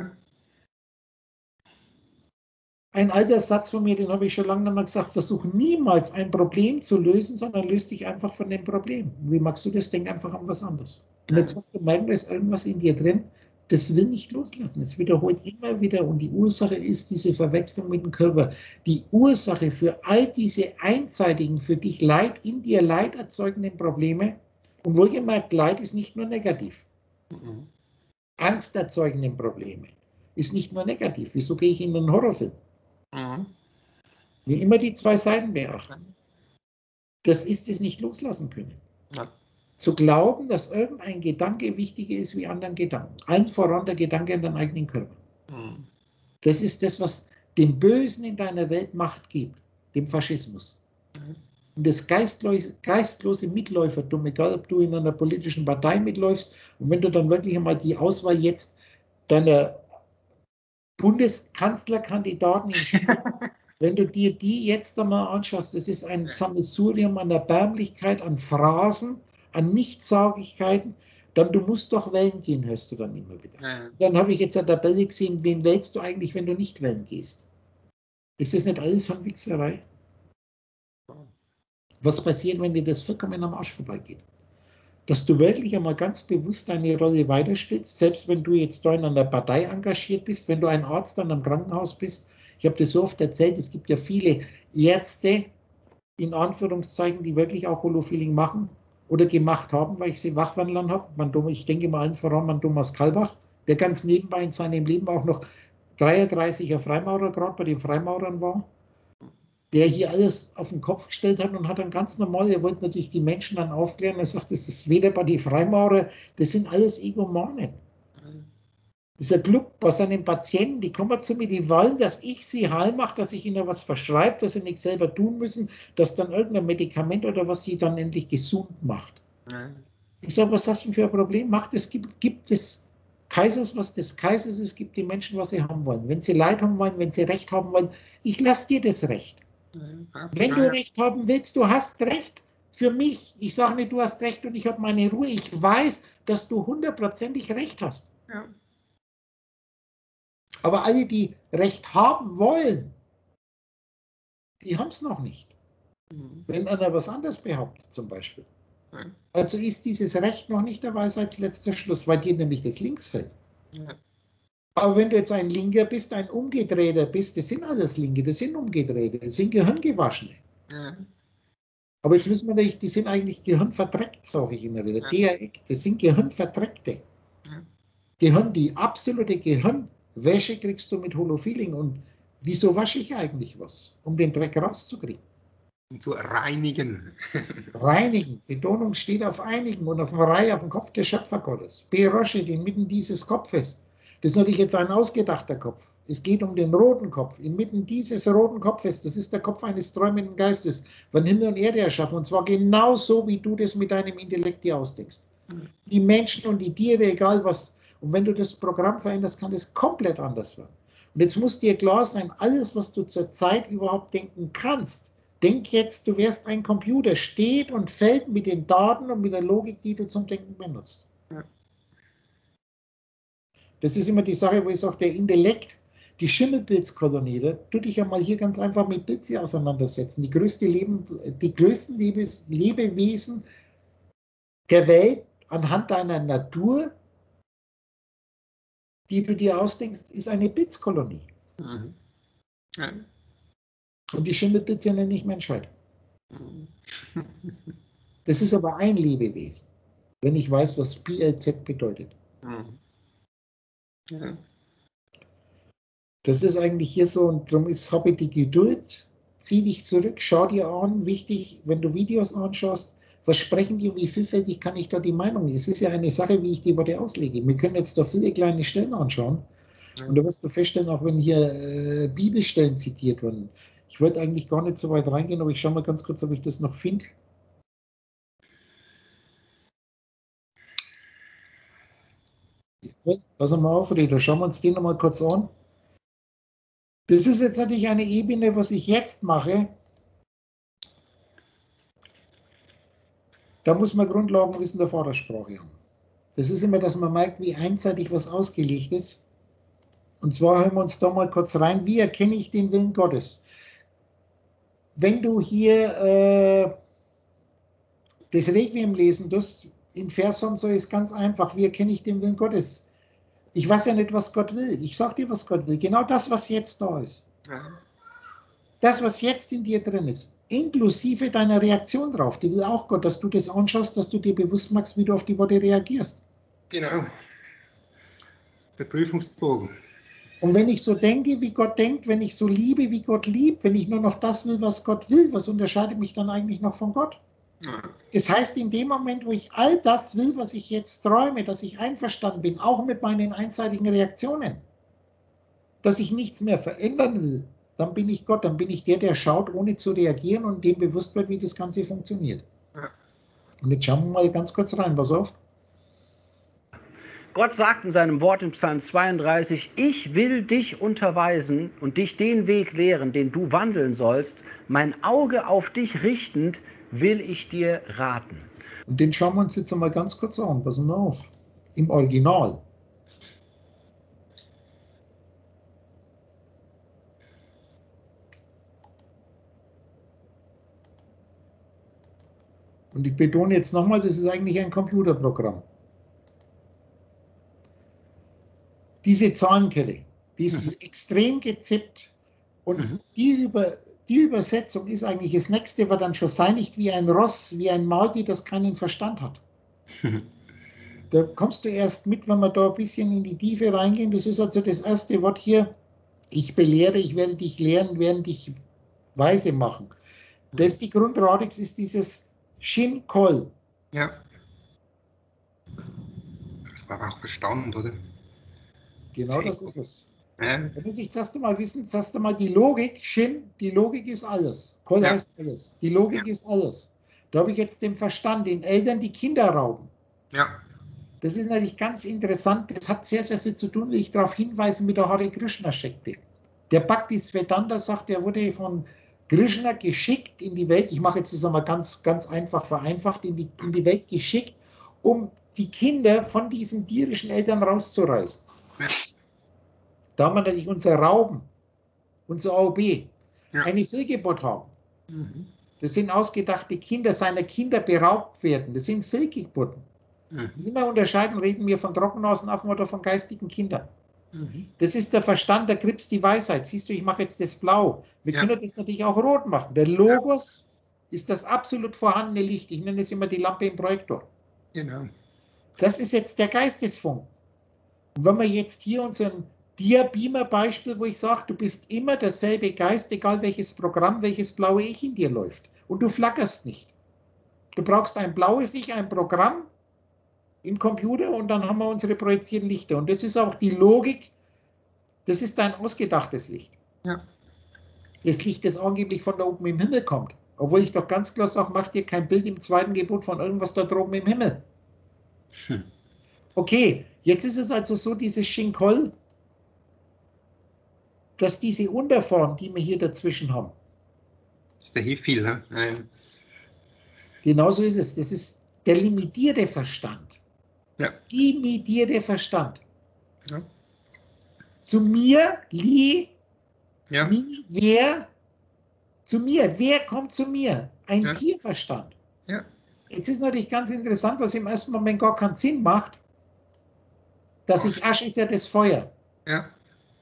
Ein alter Satz von mir, den habe ich schon lange nicht mehr gesagt, versuch niemals ein Problem zu lösen, sondern löse dich einfach von dem Problem. Wie magst du das? Denk einfach an was anderes. Und jetzt wirst du merken, da ist irgendwas in dir drin, das will nicht loslassen. Es wiederholt immer wieder und die Ursache ist diese Verwechslung mit dem Körper. Die Ursache für all diese einseitigen, für dich Leid, in dir Leid erzeugenden Probleme, und wohlgemerkt, Leid ist nicht nur negativ. Angst erzeugenden Probleme ist nicht nur negativ. Wieso gehe ich in einen Horrorfilm? Wie immer die zwei Seiten beachten. Das ist es nicht loslassen können. Zu glauben, dass irgendein Gedanke wichtiger ist wie anderen Gedanken. Allen voran der Gedanke an den eigenen Körper. Das ist das, was dem Bösen in deiner Welt Macht gibt, dem Faschismus. Und das geistlose Mitläufertum, egal ob du in einer politischen Partei mitläufst, und wenn du dann wirklich einmal die Auswahl jetzt deiner Bundeskanzlerkandidaten wenn du dir die jetzt einmal anschaust, das ist ein Sammelsurium an Erbärmlichkeit, an Phrasen, an Nichtsaugigkeiten, dann du musst doch wählen gehen, hörst du dann immer wieder. Ja. Dann habe ich jetzt eine Tabelle gesehen, wen wählst du eigentlich, wenn du nicht wählen gehst? Ist das nicht alles von Wichserei? Was passiert, wenn dir das vollkommen am Arsch vorbeigeht? Dass du wirklich einmal ganz bewusst deine Rolle weiterspielst, selbst wenn du jetzt da in einer Partei engagiert bist, wenn du ein Arzt an einem Krankenhaus bist. Ich habe das so oft erzählt, es gibt ja viele Ärzte, in Anführungszeichen, die wirklich auch Holofeeling machen oder gemacht haben, weil ich sie wachwandlern habe. Ich denke mal allen voran an Thomas Kalbach, der ganz nebenbei in seinem Leben auch noch 33er Freimaurer gerade bei den Freimaurern war, der hier alles auf den Kopf gestellt hat und hat dann ganz normal, er wollte natürlich die Menschen dann aufklären, er sagt, das ist weder bei den Freimaurer, das sind alles Egomanen. Das ist ein Club bei seinen Patienten, die kommen zu mir, die wollen, dass ich sie heil mache, dass ich ihnen was verschreibe, dass sie nichts selber tun müssen, dass dann irgendein Medikament oder was sie dann endlich gesund macht. Ich sage, was hast du denn für ein Problem? Gibt des Kaisers, was des Kaisers ist, gibt die Menschen, was sie haben wollen. Wenn sie Leid haben wollen, wenn sie Recht haben wollen, ich lasse dir das Recht. Wenn du Recht haben willst, du hast Recht für mich. Ich sage nicht, du hast Recht und ich habe meine Ruhe. Ich weiß, dass du 100%ig Recht hast. Ja. Aber alle, die Recht haben wollen, die haben es noch nicht. Wenn einer was anderes behauptet zum Beispiel. Also ist dieses Recht noch nicht der Weisheit letzter Schluss, weil dir nämlich das links fällt. Ja. Aber wenn du jetzt ein Linker bist, ein Umgedrehter bist, das sind alles Linke, das sind Umgedrehte, das sind Gehirngewaschene. Ja. Aber jetzt wissen wir nicht, die sind eigentlich gehirnverdreckt, sage ich immer wieder. Ja. Das sind Gehirnverdreckte. Ja. Die absolute Gehirnwäsche kriegst du mit Holofeeling. Und wieso wasche ich eigentlich was? Um den Dreck rauszukriegen. Um zu reinigen. Reinigen. Betonung steht auf einigen und auf einer Reihe auf dem Kopf des Schöpfergottes. Berosche, inmitten dieses Kopfes. Das ist natürlich jetzt ein ausgedachter Kopf. Es geht um den roten Kopf. Inmitten dieses roten Kopfes, das ist der Kopf eines träumenden Geistes, von Himmel und Erde erschaffen. Und zwar genau so, wie du das mit deinem Intellekt dir ausdenkst. Die Menschen und die Tiere, egal was. Und wenn du das Programm veränderst, kann es komplett anders werden. Und jetzt muss dir klar sein, alles, was du zurzeit überhaupt denken kannst, denk jetzt, du wärst ein Computer, steht und fällt mit den Daten und mit der Logik, die du zum Denken benutzt. Ja. Das ist immer die Sache, wo ich sage, der Intellekt, die Schimmelpilzkolonie, da tu dich ja mal hier ganz einfach mit Pilze auseinandersetzen. Die größten Lebewesen der Welt anhand deiner Natur, die du dir ausdenkst, ist eine Pilzkolonie. Mhm. Ja. Und die Schimmelpilze nenne ich Menschheit. Das ist aber ein Lebewesen, wenn ich weiß, was PLZ bedeutet. Ja. Das ist eigentlich hier so, und darum habe ich die Geduld, zieh dich zurück, schau dir an, wichtig, wenn du Videos anschaust, was sprechen die und wie vielfältig kann ich da die Meinung? Es ist ja eine Sache, wie ich die Worte auslege. Wir können jetzt da viele kleine Stellen anschauen, und da wirst du feststellen, auch wenn hier Bibelstellen zitiert wurden. Ich wollte eigentlich gar nicht so weit reingehen, aber ich schaue mal ganz kurz, ob ich das noch finde. Pass mal auf, Reda, schauen wir uns den noch mal kurz an. Das ist jetzt natürlich eine Ebene, was ich jetzt mache. Da muss man Grundlagenwissen der Vatersprache haben. Das ist immer, dass man merkt, wie einseitig was ausgelegt ist. Und zwar hören wir uns da mal kurz rein. Wie erkenne ich den Willen Gottes? Wenn du hier das Requiem lesen tust, in Versform so ist ganz einfach. Wie erkenne ich den Willen Gottes? Ich weiß ja nicht, was Gott will. Ich sage dir, was Gott will. Genau das, was jetzt da ist. Ja. Das, was jetzt in dir drin ist. Inklusive deiner Reaktion drauf. Die will auch Gott, dass du das anschaust, dass du dir bewusst machst, wie du auf die Worte reagierst. Genau. Der Prüfungsbogen. Und wenn ich so denke, wie Gott denkt, wenn ich so liebe, wie Gott liebt, wenn ich nur noch das will, was Gott will, was unterscheidet mich dann eigentlich noch von Gott? Das heißt, in dem Moment, wo ich all das will, was ich jetzt träume, dass ich einverstanden bin, auch mit meinen einseitigen Reaktionen, dass ich nichts mehr verändern will, dann bin ich Gott, dann bin ich der, der schaut, ohne zu reagieren und dem bewusst wird, wie das Ganze funktioniert. Ja. Und jetzt schauen wir mal ganz kurz rein, pass auf. Gott sagt in seinem Wort im Psalm 32, ich will dich unterweisen und dich den Weg lehren, den du wandeln sollst. Mein Auge auf dich richtend will ich dir raten. Und den schauen wir uns jetzt einmal ganz kurz an. Pass mal auf. Im Original. Und ich betone jetzt nochmal, das ist eigentlich ein Computerprogramm. Diese Zahlenkette, die ist extrem gezippt. Und die Übersetzung ist eigentlich das nächste, was dann schon sei nicht wie ein Ross, wie ein Maultier, das keinen Verstand hat. Da kommst du erst mit, wenn wir da ein bisschen in die Tiefe reingehen. Das ist also das erste Wort hier. Ich belehre, ich werde dich lehren, werde dich weise machen. Das ist die Grundradix, ist dieses Shin Kol. Ja. Das war auch Verstand, oder? Genau das ist es. Ja. Da muss ich zuerst einmal wissen, zuerst einmal die Logik, Shin, die Logik ist alles. Kol heißt alles. Die Logik ist alles. Da habe ich jetzt den Verstand, den Eltern die Kinder rauben. Ja. Das ist natürlich ganz interessant. Das hat sehr, sehr viel zu tun, wie ich darauf hinweise, mit der Hare Krishna Shakti. Der Bhaktisvedanta sagt, er wurde von Krishna geschickt in die Welt. Ich mache jetzt das einmal ganz, ganz einfach vereinfacht, in die Welt geschickt, um die Kinder von diesen tierischen Eltern rauszureißen. Ja. Da haben wir natürlich unser Rauben, unser AOB, Ja. eine Fehlgeburt haben. Das sind ausgedachte Kinder, seiner Kinder beraubt werden. Das sind Fehlgeburten. Das ist immer unterscheiden, reden wir von Trockennasenaffen oder von geistigen Kindern. Das ist der Verstand, der Krebs, die Weisheit. Siehst du, ich mache jetzt das blau. Wir können das natürlich auch rot machen. Der Logos ist das absolut vorhandene Licht. Ich nenne es immer die Lampe im Projektor. Genau. Das ist jetzt der Geistesfunken. Und wenn wir jetzt hier unseren Dia-Beamer-Beispiel, wo ich sage, du bist immer derselbe Geist, egal welches Programm, welches blaue Ich in dir läuft. Und du flackerst nicht. Du brauchst ein blaues Ich, ein Programm im Computer und dann haben wir unsere projizierten Lichter. Und das ist auch die Logik, das ist ein ausgedachtes Licht. Ja. Das Licht, das angeblich von da oben im Himmel kommt. Obwohl ich doch ganz klar sage, mach dir kein Bild im zweiten Gebot von irgendwas da droben im Himmel. Okay, jetzt ist es also so, dieses Shinkol, dass diese Unterform, die wir hier dazwischen haben, Das ist der Hefil, ne? genauso ist es. Das ist der limitierte Verstand. Ja. Limitierte Verstand. Ja. Zu mir, Ja. wer? Zu mir. Wer kommt zu mir? Ein Ja. Tierverstand. Ja. Jetzt ist natürlich ganz interessant, was im ersten Moment gar keinen Sinn macht, dass Asch ist ja das Feuer. Ja.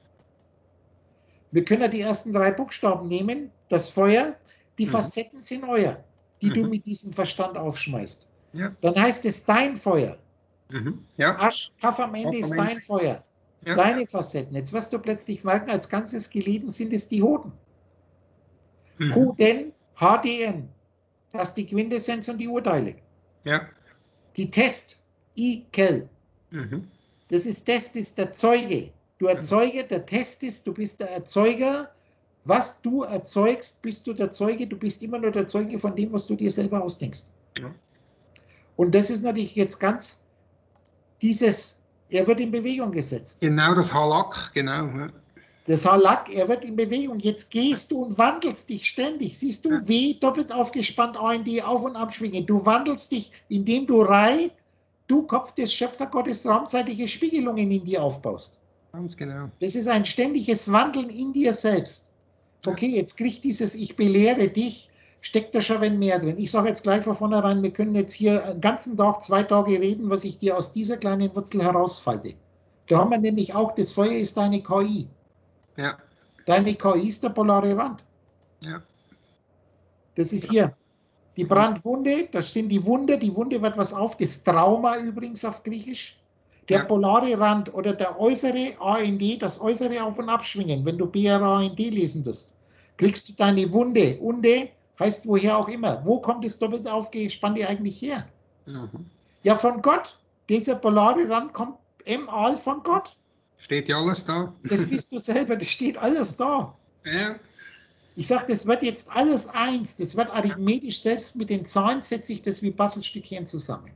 Wir können ja die ersten 3 Buchstaben nehmen, das Feuer, die Facetten sind euer, die du mit diesem Verstand aufschmeißt. Ja. Dann heißt es dein Feuer. Ja. Asch, Kaff am Ende ist dein Feuer. Ja. Deine Facetten. Jetzt wirst du plötzlich merken, als ganzes Skeleten sind es die Hoden. Huden, HDN. Das ist die Quintessenz und die Urteile. Ja. Die Test, Ikel. Das ist der Zeuge. Du Erzeuger, der Test ist, du bist der Erzeuger. Was du erzeugst, bist du der Zeuge. Du bist immer nur der Zeuge von dem, was du dir selber ausdenkst. Ja. Und das ist natürlich jetzt ganz er wird in Bewegung gesetzt. Genau, das Halak, genau. Ja. Das Halak, er wird in Bewegung. Jetzt gehst du und wandelst dich ständig. Siehst du, W, doppelt aufgespannt, AND, auf und abschwingen. Du wandelst dich, indem du du Kopf des Schöpfergottes, raumzeitliche Spiegelungen in dir aufbaust. Ganz genau. Das ist ein ständiges Wandeln in dir selbst. Okay, jetzt kriegt dieses Ich belehre dich, steckt da schon ein mehr drin. Ich sage jetzt gleich von vornherein, wir können jetzt hier einen ganzen Tag, 2 Tage reden, was ich dir aus dieser kleinen Wurzel herausfalte. Da haben wir nämlich auch, das Feuer ist deine KI. Ja. Deine KI ist der polare Rand. Ja. Das ist hier. Die Brandwunde, das sind die Wunde wird was auf, das Trauma übrigens auf Griechisch. Der polare Rand oder der äußere AND, das äußere Auf- und Abschwingen, wenn du BRAND lesen tust, kriegst du deine Wunde. Unde heißt woher auch immer. Wo kommt das doppelt aufgespannte eigentlich her? Ja, von Gott. Dieser polare Rand kommt mal von Gott. Steht ja alles da. Das bist du selber, das steht alles da. Ja. Ich sage, das wird jetzt alles eins. Das wird arithmetisch, selbst mit den Zahlen setze ich das wie Bastelstückchen zusammen.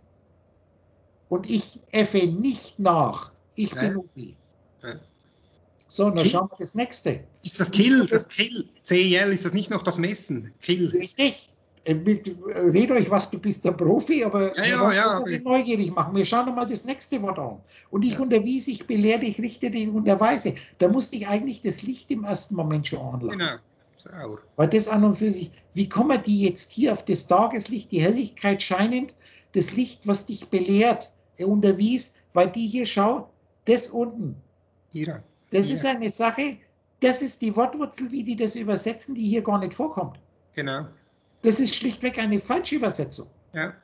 Und ich effe nicht nach. Ich bin OP. Ja. So, dann schauen wir das nächste. Ist das Kill, CEL, ist das nicht noch das Messen? Kill. Richtig. Red euch was, du bist der Profi, aber ja, neugierig machen. Wir schauen mal das nächste Wort an. Und ich unterwies, ich belehre, ich richte dich und unterweise. Da musste ich eigentlich das Licht im ersten Moment schon anlassen. Genau. Sauer. Weil das an und für sich, wie kommen die jetzt hier auf das Tageslicht, die Helligkeit scheinend, das Licht, was dich belehrt, er unterwies, weil die hier, schau, das unten, das ist eine Sache, das ist die Wortwurzel, wie die das übersetzen, die hier gar nicht vorkommt. Genau. Das ist schlichtweg eine Falschübersetzung. Ja.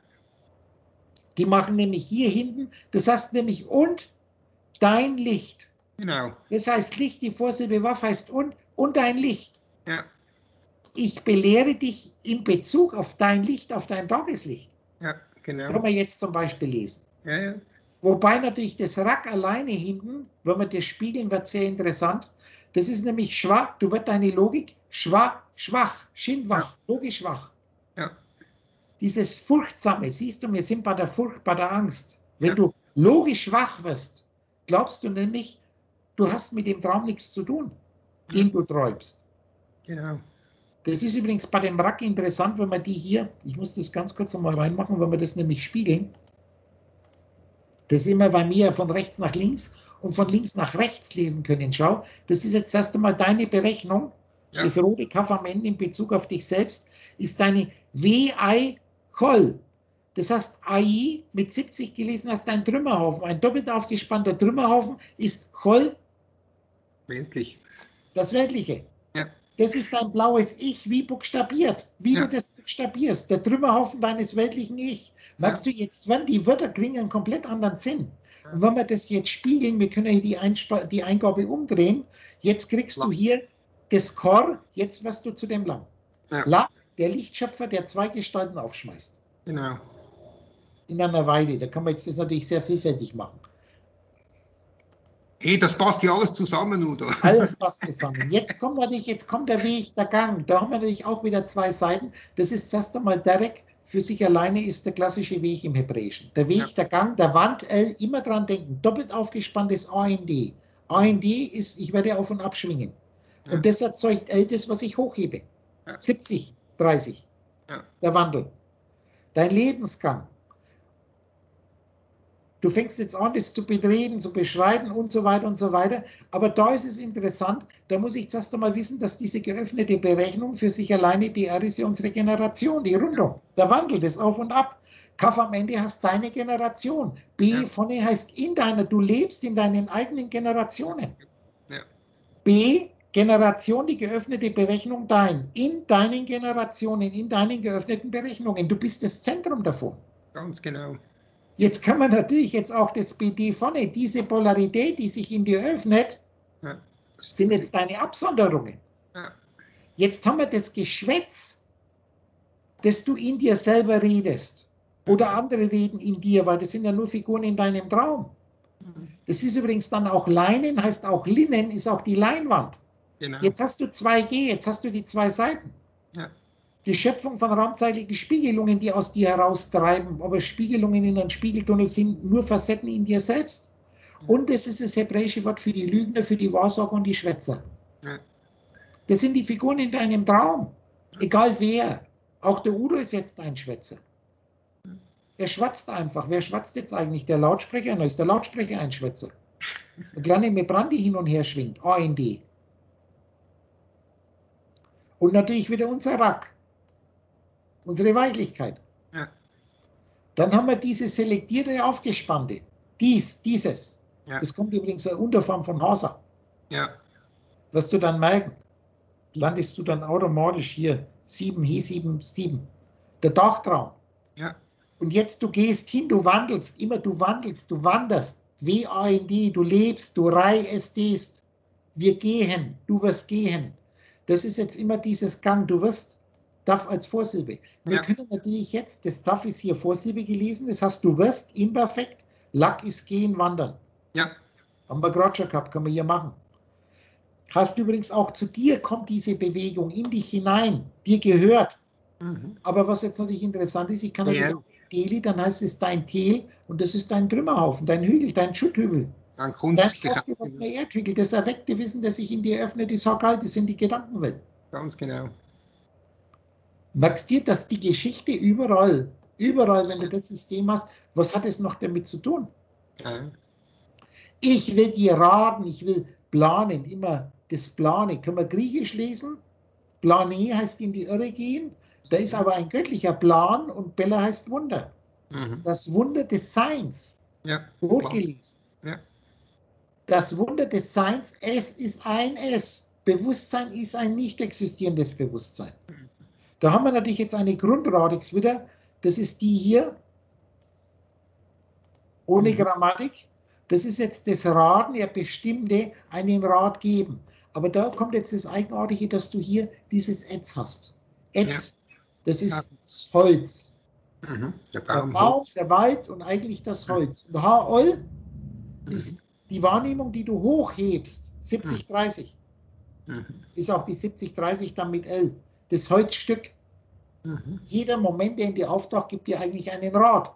Die machen nämlich hier hinten, das heißt nämlich und dein Licht. Genau. Das heißt Licht, die Vorsilbe Waff heißt und dein Licht. Ja. Ich belehre dich in Bezug auf dein Licht, auf dein Tageslicht. Ja, genau. Können wir jetzt zum Beispiel lesen. Ja, ja. Wobei natürlich das Rack alleine hinten, wenn wir das spiegeln, wird sehr interessant. Das ist nämlich schwach, du wirst deine Logik schwach, schindwach, logisch schwach. Ja. Dieses Furchtsame, siehst du, wir sind bei der Furcht, bei der Angst. Wenn du logisch schwach wirst, glaubst du nämlich, du hast mit dem Traum nichts zu tun, den du träumst. Genau. Das ist übrigens bei dem Rack interessant, wenn wir die hier, ich muss das ganz kurz nochmal reinmachen, wenn wir das nämlich spiegeln. Das ist immer bei mir von rechts nach links und von links nach rechts lesen können. Schau, das ist jetzt erst einmal deine Berechnung. Ja. Das rote Kaff am Ende in Bezug auf dich selbst ist deine WI-Koll. Das heißt, AI mit 70 gelesen hast ein Trümmerhaufen. Ein doppelt aufgespannter Trümmerhaufen ist Koll. Weltlich. Das Weltliche. Ja. Das ist dein blaues Ich, wie buchstabiert. Wie du das buchstabierst. Der Trümmerhaufen deines weltlichen Ich. Merkst du jetzt, wenn die Wörter klingen einen komplett anderen Sinn. Und wenn wir das jetzt spiegeln, wir können hier die Eingabe umdrehen. Jetzt kriegst du hier das Chor, jetzt wirst du zu dem Lang. Ja. La, der Lichtschöpfer, der zwei Gestalten aufschmeißt. Genau. In einer Weide. Da kann man jetzt das natürlich sehr vielfältig machen. Hey, das passt ja alles zusammen, oder? Alles passt zusammen. Jetzt kommt der Weg, der Gang. Da haben wir natürlich auch wieder zwei Seiten. Das ist zuerst einmal Derek. Für sich alleine ist der klassische Weg im Hebräischen. Der Weg, der Gang, der Wand, L, immer dran denken. Doppelt aufgespanntes AND. AND ist, ich werde auf und ab schwingen. Ja. Und das erzeugt L, das, was ich hochhebe. Ja. 70, 30. Ja. Der Wandel. Dein Lebensgang. Du fängst jetzt an, das zu bedrehen, zu beschreiben und so weiter und so weiter. Aber da ist es interessant, da muss ich zuerst einmal wissen, dass diese geöffnete Berechnung für sich alleine, DR ist ja unsere Generation, die Rundung, der Wandel, das Auf und Ab. Kaff am Ende heißt deine Generation. B vorne heißt in deiner, du lebst in deinen eigenen Generationen. Ja. B, Generation, die geöffnete Berechnung dein. In deinen Generationen, in deinen geöffneten Berechnungen. Du bist das Zentrum davon. Ganz genau. Jetzt kann man natürlich jetzt auch das BD vorne, diese Polarität, die sich in dir öffnet, sind jetzt deine Absonderungen. Ja. Jetzt haben wir das Geschwätz, das du in dir selber redest. Oder andere reden in dir, weil das sind ja nur Figuren in deinem Traum. Das ist übrigens dann auch Leinen, heißt auch Linnen, ist auch die Leinwand. Genau. Jetzt hast du 2G, jetzt hast du die zwei Seiten. Ja. Die Schöpfung von raumzeitlichen Spiegelungen, die aus dir heraustreiben, aber Spiegelungen in einem Spiegeltunnel sind nur Facetten in dir selbst. Und das ist das hebräische Wort für die Lügner, für die Wahrsager und die Schwätzer. Das sind die Figuren in deinem Traum. Egal wer. Auch der Udo ist jetzt ein Schwätzer. Er schwatzt einfach. Wer schwatzt jetzt eigentlich? Der Lautsprecher? Na, ist der Lautsprecher ein Schwätzer. Eine kleine Membrane, die hin und her schwingt. AND. Und natürlich wieder unser Rack. Unsere Weichlichkeit. Ja. Dann haben wir diese selektierte, aufgespannte. Dieses. Ja. Das kommt übrigens in Unterform von Hauser. Ja. Wirst du dann merken, landest du dann automatisch hier 7, hier 7, 7. Der Dachtraum. Ja. Und jetzt du gehst hin, du wandelst, immer du wandelst, du wanderst. W-A-N-D, du lebst, du reistest. Wir gehen, du wirst gehen. Das ist jetzt immer dieses Gang, du wirst. Taf als Vorsilbe. Wir können natürlich jetzt, das Taf ist hier Vorsilbe gelesen, das heißt, du wirst imperfekt, Lack ist gehen, wandern. Ja. Haben wir gerade schon gehabt, können wir hier machen. Hast übrigens auch zu dir kommt diese Bewegung in dich hinein, dir gehört. Aber was jetzt natürlich interessant ist, ich kann natürlich auch Teli, dann heißt es dein Tel und das ist dein Trümmerhaufen, dein Hügel, dein Schutthügel. Ein Dein Kunstgehabe. aufgewachsener Erdhügel, das erweckte Wissen, das sich in dir öffnet, ist Hockal, das sind die Gedankenwelt. Ganz genau. Merkst dir, dass die Geschichte überall, wenn du das System hast, was hat es noch damit zu tun? Ja. Ich will dir raten, ich will planen, immer das Plane. Können wir Griechisch lesen? Plane heißt in die Irre gehen. Da ist aber ein göttlicher Plan und Bella heißt Wunder. Das Wunder des Seins. Ja. Wohlgelesen. Ja. Das Wunder des Seins, es ist ein Es. Bewusstsein ist ein nicht existierendes Bewusstsein. Da haben wir natürlich jetzt eine Grundradix wieder. Das ist die hier, ohne Grammatik. Das ist jetzt das Raten, er bestimmte einen Rat geben. Aber da kommt jetzt das Eigenartige, dass du hier dieses Etz hast. Etz, das ist das Holz. Der Baum, der Wald und eigentlich das Holz. Und Haol ist die Wahrnehmung, die du hochhebst. 70-30. Ist auch die 70-30 dann mit L. Das Holzstück. Jeder Moment, der in dir auftaucht, gibt dir eigentlich einen Rat.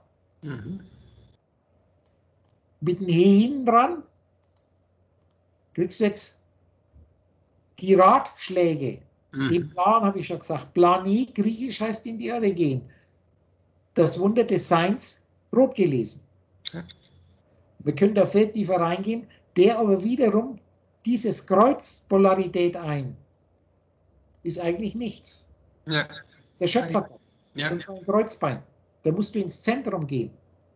Mit dem He hinten dran kriegst du jetzt die Ratschläge. Den Plan habe ich schon gesagt. Plani, griechisch heißt in die Irre gehen. Das Wunder des Seins, rot gelesen. Wir können da viel tiefer reingehen, der aber wiederum dieses Kreuz Polarität ein. Ist eigentlich nichts. Ja. Der Schöpfer Ja. und sein Kreuzbein. Da musst du ins Zentrum gehen.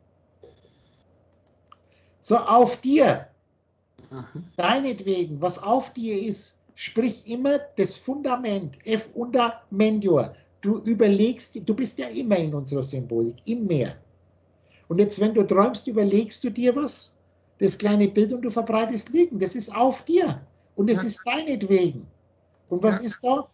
So, auf dir, deinetwegen, was auf dir ist, sprich immer das Fundament, Fundamentor. Du überlegst, du bist ja immer in unserer Symbolik, immer. Und jetzt, wenn du träumst, überlegst du dir was, das kleine Bild und du verbreitest Lügen. Das ist auf dir und es ist deinetwegen. Und was ist da?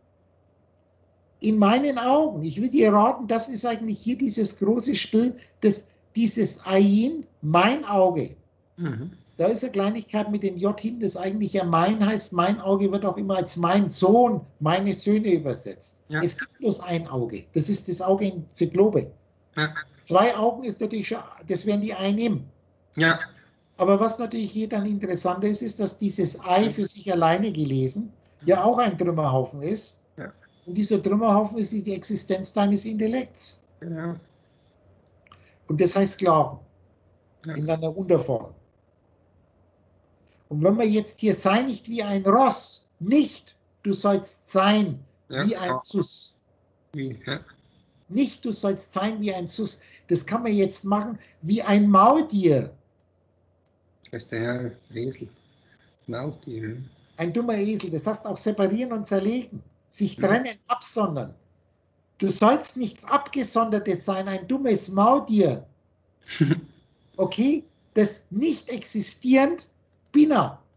In meinen Augen, ich will dir raten, das ist eigentlich hier dieses große Spiel, dieses Ayin, mein Auge. Da ist eine Kleinigkeit mit dem J hin, das eigentlich ja mein heißt. Mein Auge wird auch immer als mein Sohn, meine Söhne übersetzt. Ja. Es gibt bloß ein Auge. Das ist das Auge in Zyklope. Ja. 2 Augen ist natürlich schon, das wären die Einim. Ja. Aber was natürlich hier dann interessant ist, ist, dass dieses Ei für sich alleine gelesen ja auch ein Trümmerhaufen ist. Ja. Und dieser Trümmerhaufen ist die Existenz deines Intellekts. Genau. Und das heißt Glauben. Ja. In einer Unterform. Und wenn wir jetzt hier sei nicht wie ein Ross, nicht, du sollst sein wie ein Sus. Nicht, du sollst sein wie ein Sus. Das kann man jetzt machen wie ein Maultier. Das ist der Esel. Maultier. Ein dummer Esel. Das heißt auch separieren und zerlegen. Sich trennen, absondern. Du sollst nichts Abgesondertes sein, ein dummes Maultier. Okay? Das nicht existierend, bin.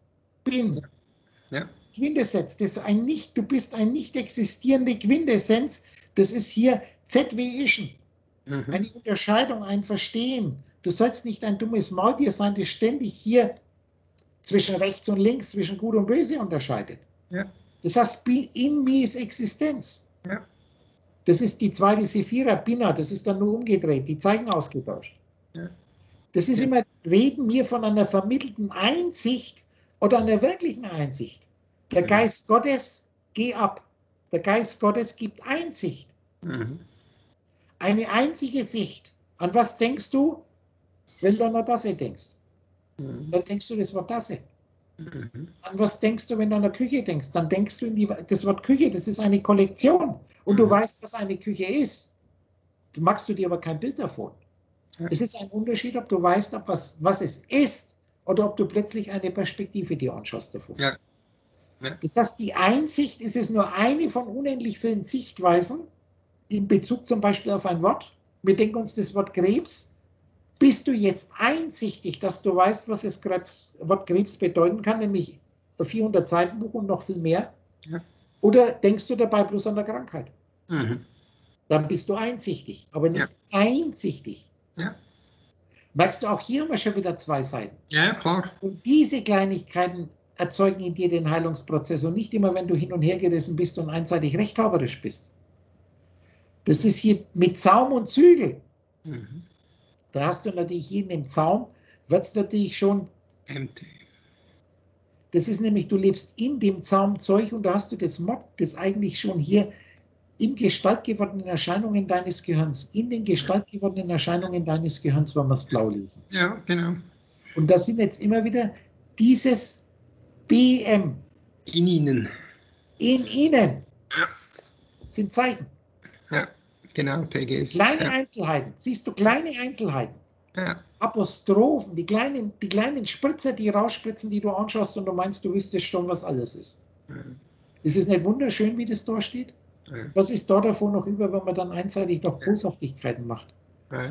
Ja. Quintessenz, das ist ein nicht, du bist ein nicht existierende Quintessenz, das ist hier ZW-Ischen. Eine Unterscheidung, ein Verstehen. Du sollst nicht ein dummes Maultier sein, das ständig hier zwischen rechts und links, zwischen Gut und Böse unterscheidet. Ja. Das heißt, in mir ist Existenz. Ja. Das ist die zweite Sephira, Bina, das ist dann nur umgedreht, die Zeichen ausgetauscht. Ja. Das ist immer, reden wir von einer vermittelten Einsicht oder einer wirklichen Einsicht. Der Geist Gottes, geh ab. Der Geist Gottes gibt Einsicht. Eine einzige Sicht. An was denkst du, wenn du an eine Tasse denkst? Dann denkst du das Wort Tasse. An was denkst du, wenn du an eine Küche denkst? Dann denkst du das Wort Küche, das ist eine Kollektion. Und du weißt, was eine Küche ist. Du machst du dir aber kein Bild davon. Es ist ein Unterschied, ob du weißt, was es ist oder ob du plötzlich eine Perspektive dir anschaust davon. Ja. Ja. Das heißt, die Einsicht ist es nur eine von unendlich vielen Sichtweisen in Bezug zum Beispiel auf ein Wort. Wir denken uns das Wort Krebs. Bist du jetzt einsichtig, dass du weißt, was das Wort Krebs bedeuten kann, nämlich 400 Seiten Buch und noch viel mehr? Ja. Oder denkst du dabei bloß an der Krankheit? Dann bist du einsichtig, aber nicht einsichtig. Ja. Merkst du, auch hier haben wir schon wieder zwei Seiten. Ja, klar. Und diese Kleinigkeiten erzeugen in dir den Heilungsprozess und nicht immer, wenn du hin und her gerissen bist und einseitig rechthaberisch bist. Das ist hier mit Zaum und Zügel. Mhm. Da hast du natürlich hier in dem Zaum, wird es natürlich schon, Empty. das ist nämlich, du lebst in dem Zaumzeug und da hast du das Mod, das eigentlich schon hier in Gestalt gewordenen Erscheinungen deines Gehirns, in den Gestalt gewordenen Erscheinungen deines Gehirns, wenn wir es blau lesen. Ja, genau. Und das sind jetzt immer wieder dieses BM In Ihnen. in Ihnen Ja. sind Zeichen. Ja, genau, PGS. Kleine Ja. Einzelheiten, siehst du, kleine Einzelheiten. Ja. Apostrophen, die kleinen Spritzer, die rausspritzen, die du anschaust und du meinst, du wüsstest schon, was alles ist. Ja. Ist es nicht wunderschön, wie das da steht? Ja. Was ist da davon noch über, wenn man dann einseitig noch Boshaftigkeiten macht? Ja.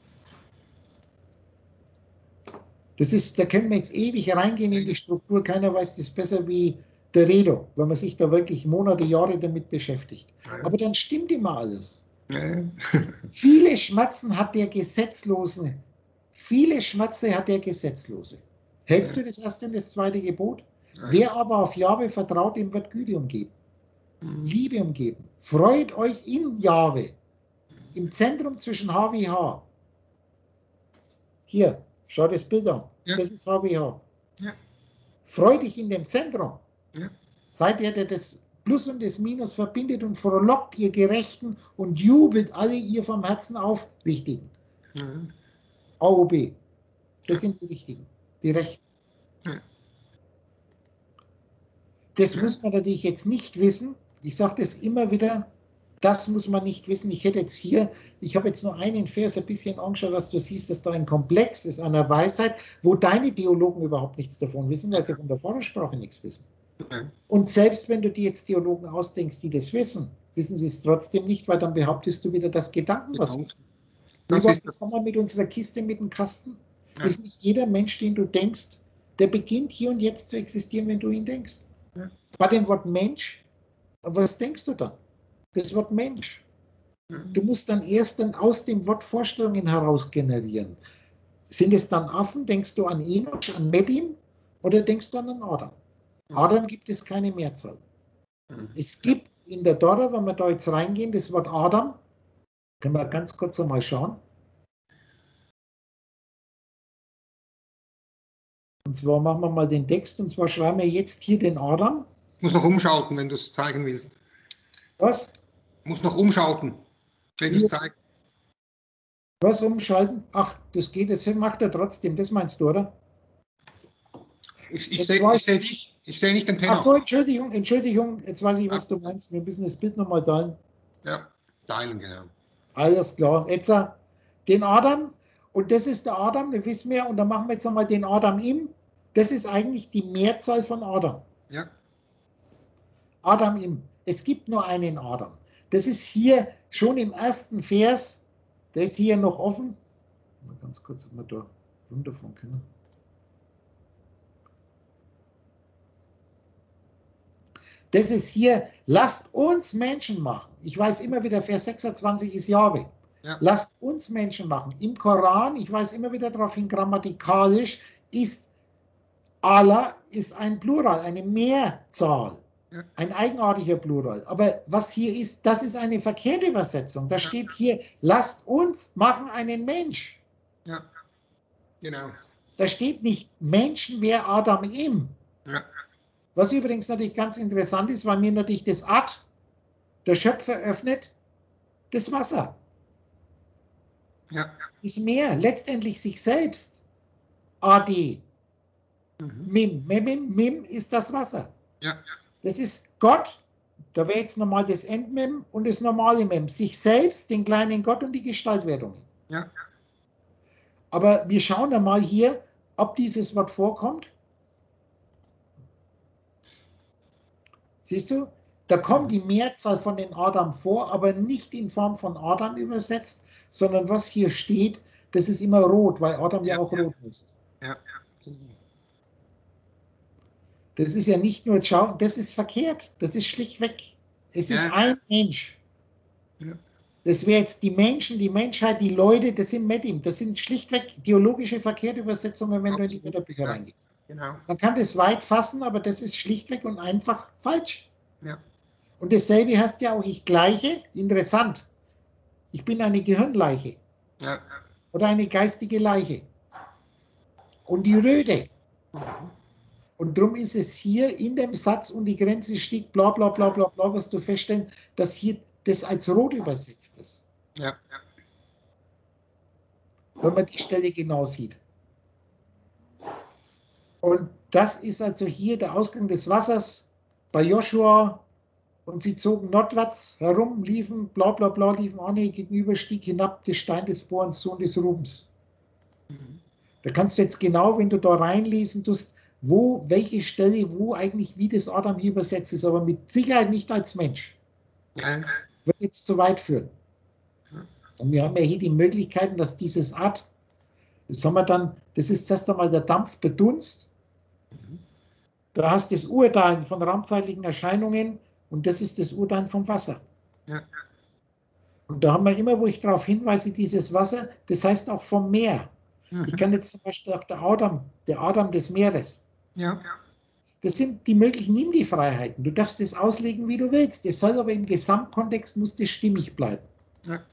Das ist, da können wir jetzt ewig reingehen in die Struktur. Keiner weiß das besser wie der Redo, wenn man sich da wirklich Monate, Jahre damit beschäftigt. Aber dann stimmt immer alles. Ja. Viele Schmerzen hat der Gesetzlose. Viele Schmerzen hat der Gesetzlose. Hältst du das erste und das zweite Gebot? Wer aber auf Jahwe vertraut, dem wird Güte umgeben. Liebe umgeben. Freut euch in Jahwe. Im Zentrum zwischen HWH. Hier, schau das Bild an. Ja. Das ist HWH. Ja. Freu dich in dem Zentrum. Ja. Seid ihr, der das Plus und das Minus verbindet und frohlockt ihr Gerechten und jubelt alle ihr vom Herzen auf. Richtigen. Ja. AOB. Das sind die Richtigen. Die Rechten. Ja. Das muss man natürlich jetzt nicht wissen. Ich sage das immer wieder. Das muss man nicht wissen. Ich hätte jetzt hier, ich habe jetzt nur einen Vers ein bisschen angeschaut, dass du siehst, dass da ein Komplex ist einer Weisheit, wo deine Theologen überhaupt nichts davon wissen, weil sie von der Vordersprache nichts wissen. Und selbst wenn du dir jetzt Theologen ausdenkst, die das wissen, wissen sie es trotzdem nicht, weil dann behauptest du wieder, dass Gedanken was wissen. Das ist das. Kommen wir mit unserer Kiste, mit dem Kasten. Ja. Ist nicht jeder Mensch, den du denkst, der beginnt hier und jetzt zu existieren, wenn du ihn denkst. Ja. Bei dem Wort Mensch, was denkst du dann? Das Wort Mensch. Du musst dann erst aus dem Wort Vorstellungen heraus generieren. Sind es dann Affen? Denkst du an Enoch, an Medim oder denkst du an Adam? Adam gibt es keine Mehrzahl. Es gibt in der Dora, wenn wir da jetzt reingehen, das Wort Adam, können wir ganz kurz einmal schauen. Und zwar machen wir mal den Text, und zwar schreiben wir jetzt hier den Adam. Ich muss noch umschalten, wenn du es zeigen willst. Was? Ich muss noch umschalten, wenn du es zeigst. Was umschalten? Ach, das geht, das macht er trotzdem, das meinst du, oder? Ich sehe dich, ich sehe nicht den Tenor. Ach so, Entschuldigung, jetzt weiß ich, was du meinst. Wir müssen das Bild nochmal teilen. Ja, teilen, genau. Alles klar. Jetzt den Adam, und das ist der Adam, das wissen wir, und dann machen wir jetzt nochmal den Adam im. Das ist eigentlich die Mehrzahl von Adam. Ja. Adam im. Es gibt nur einen Adam. Das ist hier schon im ersten Vers, der ist hier noch offen. Mal ganz kurz, ob wir da runterfahren können. Das ist hier, lasst uns Menschen machen. Ich weiß immer wieder, Vers 26 ist Jahwe. Ja. Lasst uns Menschen machen. Im Koran, ich weise immer wieder darauf hin, grammatikalisch ist Allah ist ein Plural, eine Mehrzahl. Ja. Ein eigenartiger Plural. Aber was hier ist, das ist eine verkehrte Übersetzung. Da steht hier, lasst uns machen einen Mensch. Ja, genau. Da steht nicht, Menschen wäre Adam im. Ja. Was übrigens natürlich ganz interessant ist, weil mir natürlich das Ad, der Schöpfer öffnet, das Wasser. Ja. Das Meer, letztendlich sich selbst. AD. Mim. Mim ist das Wasser. Ja. Das ist Gott, da wäre jetzt nochmal das Endmem und das normale Mem. Sich selbst, den kleinen Gott und die Gestaltwerdungen. Ja. Aber wir schauen einmal hier, ob dieses Wort vorkommt. Siehst du? Da kommt die Mehrzahl von den Adam vor, aber nicht in Form von Adam übersetzt, sondern was hier steht, das ist immer rot, weil Adam ja auch rot ist. Ja. Das ist ja nicht nur, schau, das ist verkehrt, das ist schlichtweg. Es ist ein Mensch. Ja. Das wäre jetzt die Menschen, die Menschheit, die Leute, das sind Medim. Das sind schlichtweg theologische Verkehrtübersetzungen, wenn du in die Wörterbücher reingehst. Genau. Man kann das weit fassen, aber das ist schlichtweg und einfach falsch. Ja. Und dasselbe heißt ja auch, ich gleiche, interessant, ich bin eine Gehirnleiche Ja. oder eine geistige Leiche. Und die Röde. Und darum ist es hier in dem Satz und die Grenze stieg, bla bla bla bla bla, was du feststellen, dass hier das als rot übersetzt ist. Ja. Wenn man die Stelle genau sieht. Und das ist also hier der Ausgang des Wassers bei Joshua. Und sie zogen nordwärts herum, liefen, bla bla bla, liefen Arne gegenüber, stieg hinab, des Stein des Bohrens, Sohn des Rubens. Da kannst du jetzt genau, wenn du da reinlesen tust, wo, welche Stelle, wo eigentlich, wie das Adam hier übersetzt ist, aber mit Sicherheit nicht als Mensch. Ja. Wird jetzt zu weit führen. Und wir haben ja hier die Möglichkeiten, dass dieses Ad, das haben wir dann, das ist zuerst einmal der Dampf, der Dunst. Da hast du das Urteilen von raumzeitlichen Erscheinungen und das ist das Urteilen vom Wasser. Ja. Und da haben wir immer, wo ich darauf hinweise, dieses Wasser, das heißt auch vom Meer. Ich kann jetzt zum Beispiel auch der Adam des Meeres. Ja. Das sind die möglichen, nimm die Freiheiten. Du darfst das auslegen, wie du willst. Das soll aber im Gesamtkontext, muss das stimmig bleiben. Ja.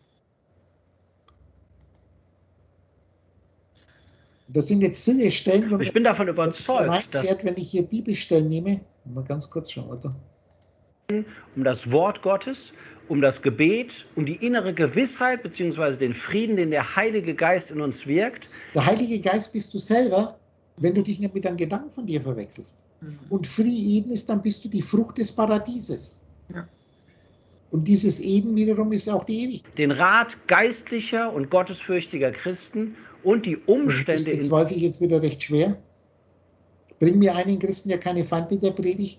Und das sind jetzt viele Stellen, wo Ich bin davon überzeugt, dass wenn ich hier Bibelstellen nehme, mal ganz kurz schauen, oder? um das Wort Gottes, um das Gebet, um die innere Gewissheit bzw. den Frieden, den der Heilige Geist in uns wirkt. Der Heilige Geist bist du selber, wenn du dich nicht mit einem Gedanken von dir verwechselst. Und Frieden ist, dann bist du die Frucht des Paradieses. Ja. Und dieses Eden wiederum ist auch die Ewigkeit. Den Rat geistlicher und gottesfürchtiger Christen und die Umstände Das bezweifle ich jetzt wieder recht schwer. Bring mir einen Christen, der keine Feindbilder predigt.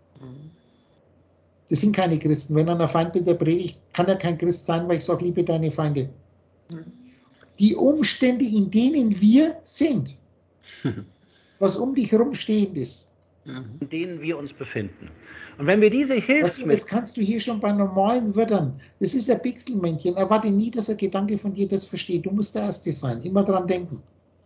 Das sind keine Christen. Wenn einer Feindbilder predigt, kann er kein Christ sein, weil ich sage, liebe deine Feinde. Die Umstände, in denen wir sind, was um dich herum stehend ist. in denen wir uns befinden. Und wenn wir diese Hilfsmittel... Jetzt kannst du hier schon bei normalen Wörtern, das ist ein Pixelmännchen, erwarte nie, dass ein Gedanke von dir das versteht. Du musst der Erste sein, immer dran denken,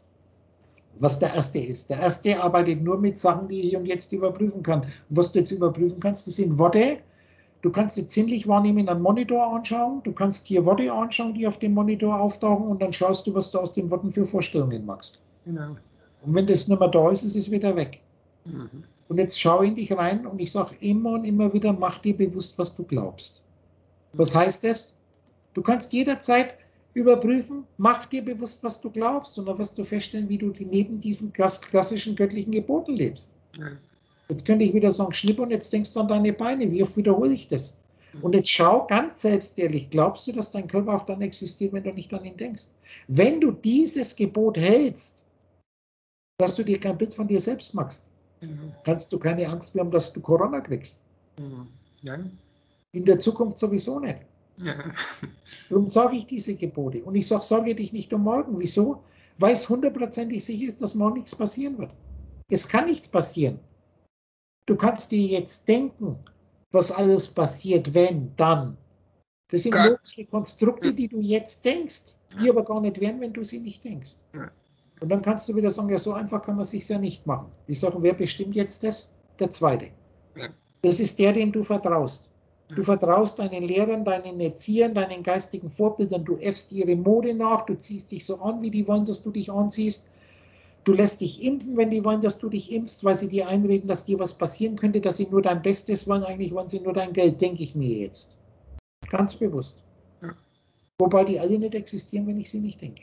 was der Erste ist. Der Erste arbeitet nur mit Sachen, die er hier und jetzt überprüfen kann. Und was du jetzt überprüfen kannst, das sind Worte. Du kannst jetzt sinnlich wahrnehmen, einen Monitor anschauen. Du kannst hier Worte anschauen, die auf dem Monitor auftauchen und dann schaust du, was du aus den Worten für Vorstellungen machst. Genau. Und wenn das nicht mehr da ist, ist es wieder weg. Und jetzt schau in dich rein und ich sage immer und immer wieder, mach dir bewusst, was du glaubst. Was heißt das? Du kannst jederzeit überprüfen, mach dir bewusst, was du glaubst und dann wirst du feststellen, wie du neben diesen klassischen göttlichen Geboten lebst. Ja. Jetzt könnte ich wieder sagen, Schnipp und jetzt denkst du an deine Beine. Wie oft wiederhole ich das? Und jetzt schau ganz selbstehrlich, glaubst du, dass dein Körper auch dann existiert, wenn du nicht an ihn denkst? Wenn du dieses Gebot hältst, dass du dir kein Bild von dir selbst machst, kannst du keine Angst mehr haben, dass du Corona kriegst. Ja. In der Zukunft sowieso nicht. Ja. Darum sage ich diese Gebote. Und ich sage, sorge dich nicht um morgen. Wieso? Weil es hundertprozentig sicher ist, dass morgen nichts passieren wird. Es kann nichts passieren. Du kannst dir jetzt denken, was alles passiert, wenn, dann. Das sind logische Konstrukte, die du jetzt denkst, die aber gar nicht wären, wenn du sie nicht denkst. Und dann kannst du wieder sagen, ja, so einfach kann man es sich ja nicht machen. Ich sage, wer bestimmt jetzt das? Der Zweite. Das ist der, dem du vertraust. Du vertraust deinen Lehrern, deinen Erziehern, deinen geistigen Vorbildern. Du äffst ihre Mode nach, du ziehst dich so an, wie die wollen, dass du dich anziehst. Du lässt dich impfen, wenn die wollen, dass du dich impfst, weil sie dir einreden, dass dir was passieren könnte, dass sie nur dein Bestes wollen. Eigentlich wollen sie nur dein Geld, denke ich mir jetzt. Ganz bewusst. Wobei die alle nicht existieren, wenn ich sie nicht denke.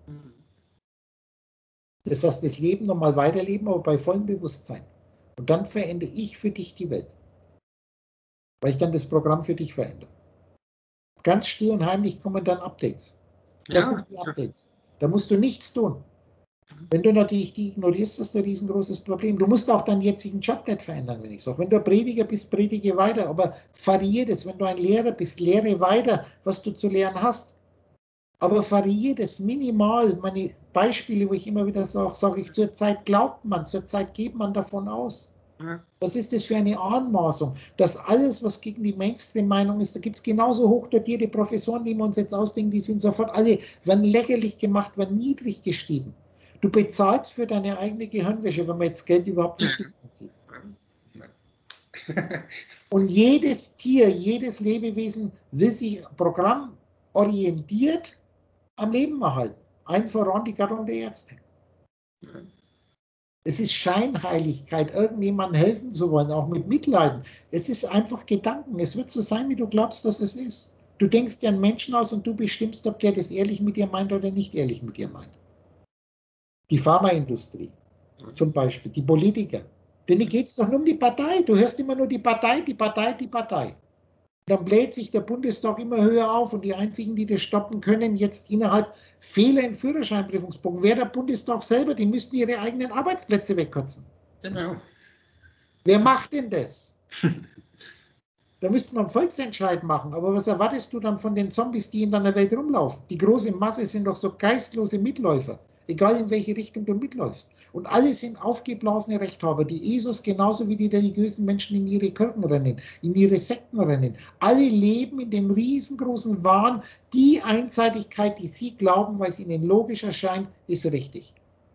Das heißt, das Leben nochmal weiterleben, aber bei vollem Bewusstsein. Und dann verändere ich für dich die Welt. Weil ich dann das Programm für dich verändere. Ganz still und heimlich kommen dann Updates. Das sind die Updates. Da musst du nichts tun. Wenn du natürlich die ignorierst, hast du ein riesengroßes Problem. Du musst auch deinen jetzigen Job nicht verändern, wenn ich sage. Wenn du ein Prediger bist, predige weiter, aber variiere das. Wenn du ein Lehrer bist, lehre weiter, was du zu lehren hast. Aber variiere das minimal. Meine Beispiele, wo ich immer wieder sage ich, zurzeit glaubt man, zurzeit geht man davon aus. Was ist das für eine Anmaßung? Dass alles, was gegen die Mainstream-Meinung ist, da gibt es genauso hochdotierte Professoren, die wir uns jetzt ausdenken, die sind sofort alle, werden lächerlich gemacht, werden niedrig geschrieben. Du bezahlst für deine eigene Gehirnwäsche, wenn man jetzt Geld überhaupt nicht bezieht. Und jedes Tier, jedes Lebewesen will sich programmorientiert am Leben erhalten. Allen voran die Gattung der Ärzte. Es ist Scheinheiligkeit, irgendjemandem helfen zu wollen, auch mit Mitleiden. Es ist einfach Gedanken. Es wird so sein, wie du glaubst, dass es ist. Du denkst dir einen Menschen aus und du bestimmst, ob der das ehrlich mit dir meint oder nicht ehrlich mit dir meint. Die Pharmaindustrie zum Beispiel, die Politiker. Denen geht es doch nur um die Partei. Du hörst immer nur die Partei, die Partei, die Partei. Dann bläht sich der Bundestag immer höher auf und die einzigen, die das stoppen können, jetzt innerhalb Fehler im Führerscheinprüfungsbogen, wäre der Bundestag selber, die müssten ihre eigenen Arbeitsplätze wegkotzen. Genau. Wer macht denn das? Da müsste man einen Volksentscheid machen, aber was erwartest du dann von den Zombies, die in deiner Welt rumlaufen? Die große Masse sind doch so geistlose Mitläufer, egal in welche Richtung du mitläufst. Und alle sind aufgeblasene Rechthaber, die ESOs genauso wie die religiösen Menschen in ihre Kirchen rennen, in ihre Sekten rennen. Alle leben in dem riesengroßen Wahn, die Einseitigkeit, die sie glauben, weil es ihnen logisch erscheint, ist richtig.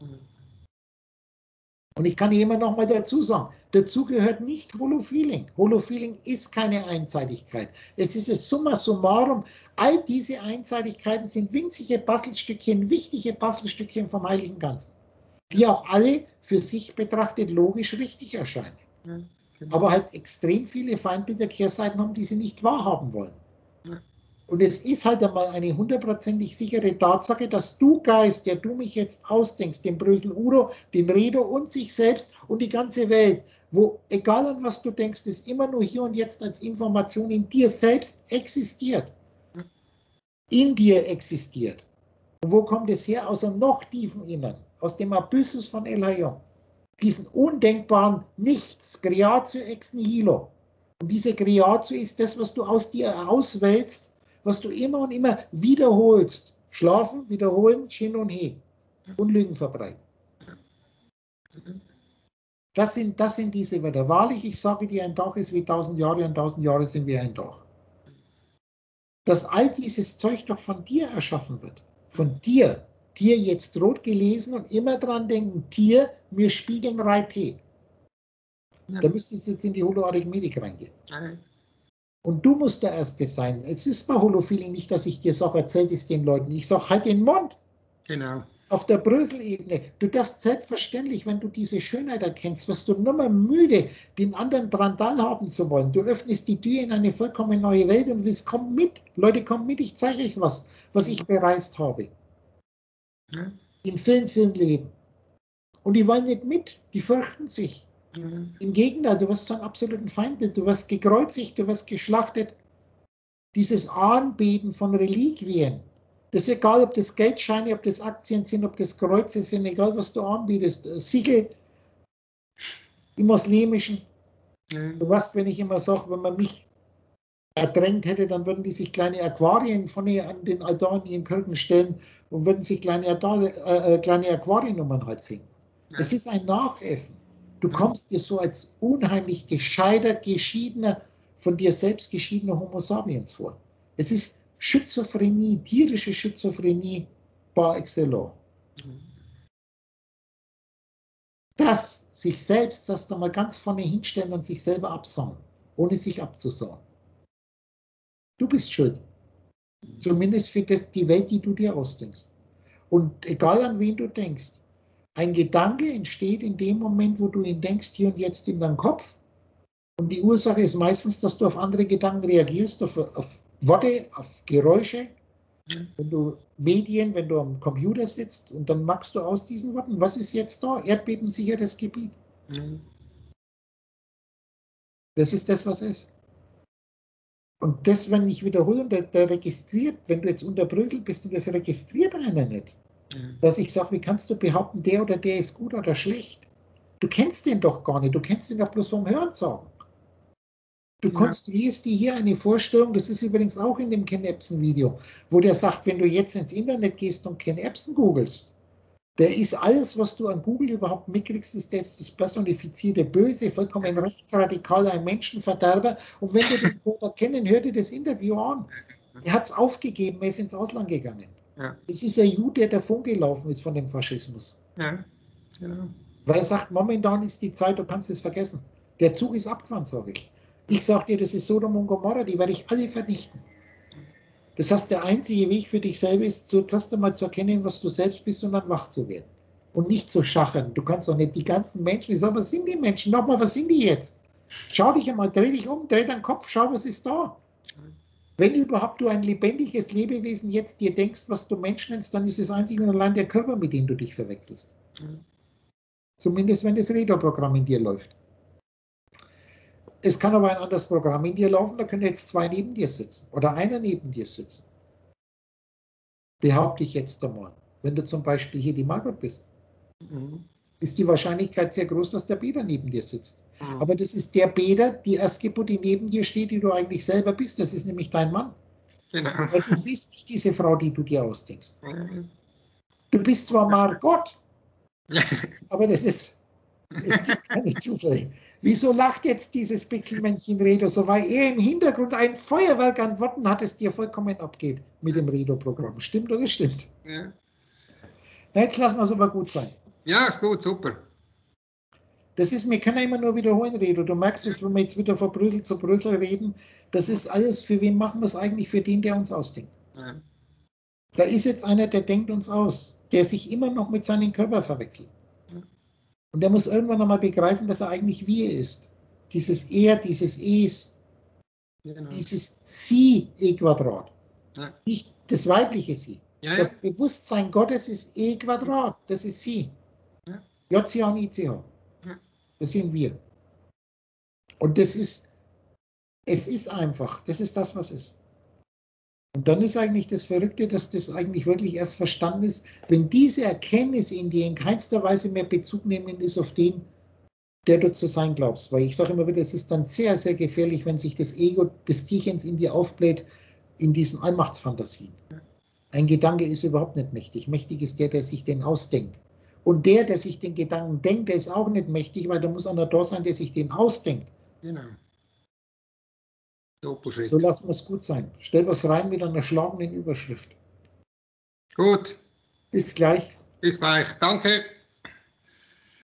Und ich kann hier immer noch mal dazu sagen, dazu gehört nicht Holofeeling. Holofeeling ist keine Einseitigkeit. Es ist das Summa summarum. All diese Einseitigkeiten sind winzige Bastelstückchen, wichtige Bastelstückchen vom Heiligen Ganzen, die auch alle für sich betrachtet logisch richtig erscheinen. Ja, genau. Aber halt extrem viele Feindbilder, Kehrseiten haben, die sie nicht wahrhaben wollen. Ja. Und es ist halt einmal eine hundertprozentig sichere Tatsache, dass du Geist, der du mich jetzt ausdenkst, den Brösel Udo, den Redo und sich selbst und die ganze Welt, wo, egal an was du denkst, es immer nur hier und jetzt als Information in dir selbst existiert. In dir existiert. Und wo kommt es her? Aus einem noch tiefen Innern, aus dem Abyssus von El Hayom. Diesen undenkbaren Nichts, Creatio ex nihilo. Und diese Creatio ist das, was du aus dir auswälzt, was du immer und immer wiederholst. Schlafen, wiederholen, Shin und He. Und Lügen verbreiten. Das sind diese Wörter. Wahrlich, ich sage dir, ein Tag ist wie 1000 Jahre und 1000 Jahre sind wie ein Tag. Dass all dieses Zeug doch von dir erschaffen wird. Von dir. Tier jetzt rot gelesen und immer dran denken, Tier, mir spiegeln Reite. Ja. Da müsstest du jetzt in die Holoarithmetik reingehen. Okay. Und du musst der Erste sein. Es ist bei Holofeeling nicht, dass ich dir sage, erzähl es den Leuten. Ich sage, halt den Mund. Genau. Auf der Brösel-Ebene. Du darfst selbstverständlich, wenn du diese Schönheit erkennst, wirst du nur mal müde, den anderen dran teilhaben zu wollen. Du öffnest die Tür in eine vollkommen neue Welt und willst, komm mit. Leute, kommt mit, ich zeige euch was ich bereist habe. Ja. In vielen Leben. Und die wollen nicht mit, die fürchten sich. Mhm. Im Gegenteil, du wirst zu einem absoluten Feindbild, du wirst gekreuzigt, du wirst geschlachtet. Dieses Anbeten von Reliquien, das ist egal, ob das Geldscheine, ob das Aktien sind, ob das Kreuze sind, egal was du anbietest, Siegel im Muslimischen. Mhm. Du weißt, wenn ich immer sage, wenn man mich ertränkt hätte, dann würden die sich kleine Aquarien vorne an den Altar in ihren Kirchen stellen und würden sich kleine Aquariennummern halt singen. Ja. Es ist ein Nachäffen. Du kommst dir so als unheimlich gescheiter, geschiedener, von dir selbst geschiedener Homo sapiens vor. Es ist Schizophrenie, tierische Schizophrenie par excellence. Das sich selbst, das da mal ganz vorne hinstellen und sich selber absauen, ohne sich abzusauen. Du bist schuld. Zumindest für die Welt, die du dir ausdenkst. Und egal an wen du denkst, ein Gedanke entsteht in dem Moment, wo du ihn denkst, hier und jetzt in deinem Kopf. Und die Ursache ist meistens, dass du auf andere Gedanken reagierst, auf Worte, auf Geräusche. Wenn du Medien, wenn du am Computer sitzt und dann machst du aus diesen Worten, was ist jetzt da? Erdbebensicheres Gebiet. Das ist das, was ist. Und das, wenn ich wiederhole, der registriert, wenn du jetzt unter Brösel bist und das registriert einer nicht, dass ich sage, wie kannst du behaupten, der oder der ist gut oder schlecht? Du kennst den doch gar nicht, du kennst ihn doch bloß vom Hörensagen. Du konstruierst dir hier eine Vorstellung, das ist übrigens auch in dem Ken Epson Video, wo der sagt, wenn du jetzt ins Internet gehst und Ken Epson googelst, Der ist alles, was du an Google überhaupt mitkriegst, ist das personifizierte Böse, vollkommen rechtsradikal, ein Menschenverderber. Und wenn du den Vater kennen, hör dir das Interview an. Er hat es aufgegeben, er ist ins Ausland gegangen. Ja. Es ist ein Jude, der davongelaufen ist von dem Faschismus. Ja, genau. Weil er sagt, momentan ist die Zeit, du kannst es vergessen. Der Zug ist abgefahren, sage ich. Ich sage dir, das ist Sodom und Gomorra, die werde ich alle vernichten. Das heißt, der einzige Weg für dich selber ist, zuerst einmal zu erkennen, was du selbst bist und dann wach zu werden. Und nicht zu schachern. Du kannst doch nicht die ganzen Menschen, ich sage, was sind die Menschen? Nochmal, was sind die jetzt? Schau dich einmal, dreh dich um, dreh deinen Kopf, schau, was ist da? Wenn überhaupt du ein lebendiges Lebewesen jetzt dir denkst, was du Mensch nennst, dann ist es einzig und allein der Körper, mit dem du dich verwechselst. Zumindest, wenn das Redo-Programm in dir läuft. Es kann aber ein anderes Programm in dir laufen, da können jetzt zwei neben dir sitzen oder einer neben dir sitzen. Behaupte ich jetzt einmal. Wenn du zum Beispiel hier die Margot bist, ist die Wahrscheinlichkeit sehr groß, dass der Peter neben dir sitzt. Aber das ist der Peter, die Erstgeburt, die neben dir steht, die du eigentlich selber bist. Das ist nämlich dein Mann. Genau. Weil du bist nicht diese Frau, die du dir ausdenkst. Du bist zwar Margot, aber es gibt keine Zufälle. Wieso lacht jetzt dieses Pixelmännchen Redo so? Weil er im Hintergrund ein Feuerwerk an Worten hat, es dir vollkommen abgeht mit dem Redo-Programm. Stimmt oder stimmt? Ja. Na, jetzt lassen wir es aber gut sein. Ja, ist gut, super. Das ist, wir können immer nur wiederholen, Redo. Du merkst es, wenn wir jetzt wieder von Brüssel zu Brüssel reden, das ist alles, für wen machen wir es eigentlich? Für den, der uns ausdenkt. Ja. Da ist jetzt einer, der denkt uns aus, der sich immer noch mit seinem Körper verwechselt. Und der muss irgendwann einmal begreifen, dass er eigentlich wir ist. Dieses Er, dieses Es, Genau. dieses Sie-E-Quadrat. Ja. Nicht das weibliche Sie. Ja, Das Bewusstsein Gottes ist E-Quadrat, das ist Sie. Ja. JCH und ICH. Ja. Das sind wir. Und es ist einfach, das ist das, was ist. Und dann ist eigentlich das Verrückte, dass das eigentlich wirklich erst verstanden ist, wenn diese Erkenntnis in dir in keinster Weise mehr Bezug nehmen ist auf den, der du zu sein glaubst. Weil ich sage immer wieder, es ist dann sehr, sehr gefährlich, wenn sich das Ego des Tierchens in dir aufbläht, in diesen Allmachtsfantasien. Ein Gedanke ist überhaupt nicht mächtig. Mächtig ist der sich den ausdenkt. Und der sich den Gedanken denkt, der ist auch nicht mächtig, weil da muss einer da sein, der sich den ausdenkt. Genau. Doppelschritt. So lassen wir es gut sein. Stell was rein mit einer schlagenden Überschrift. Gut. Bis gleich. Bis gleich. Danke.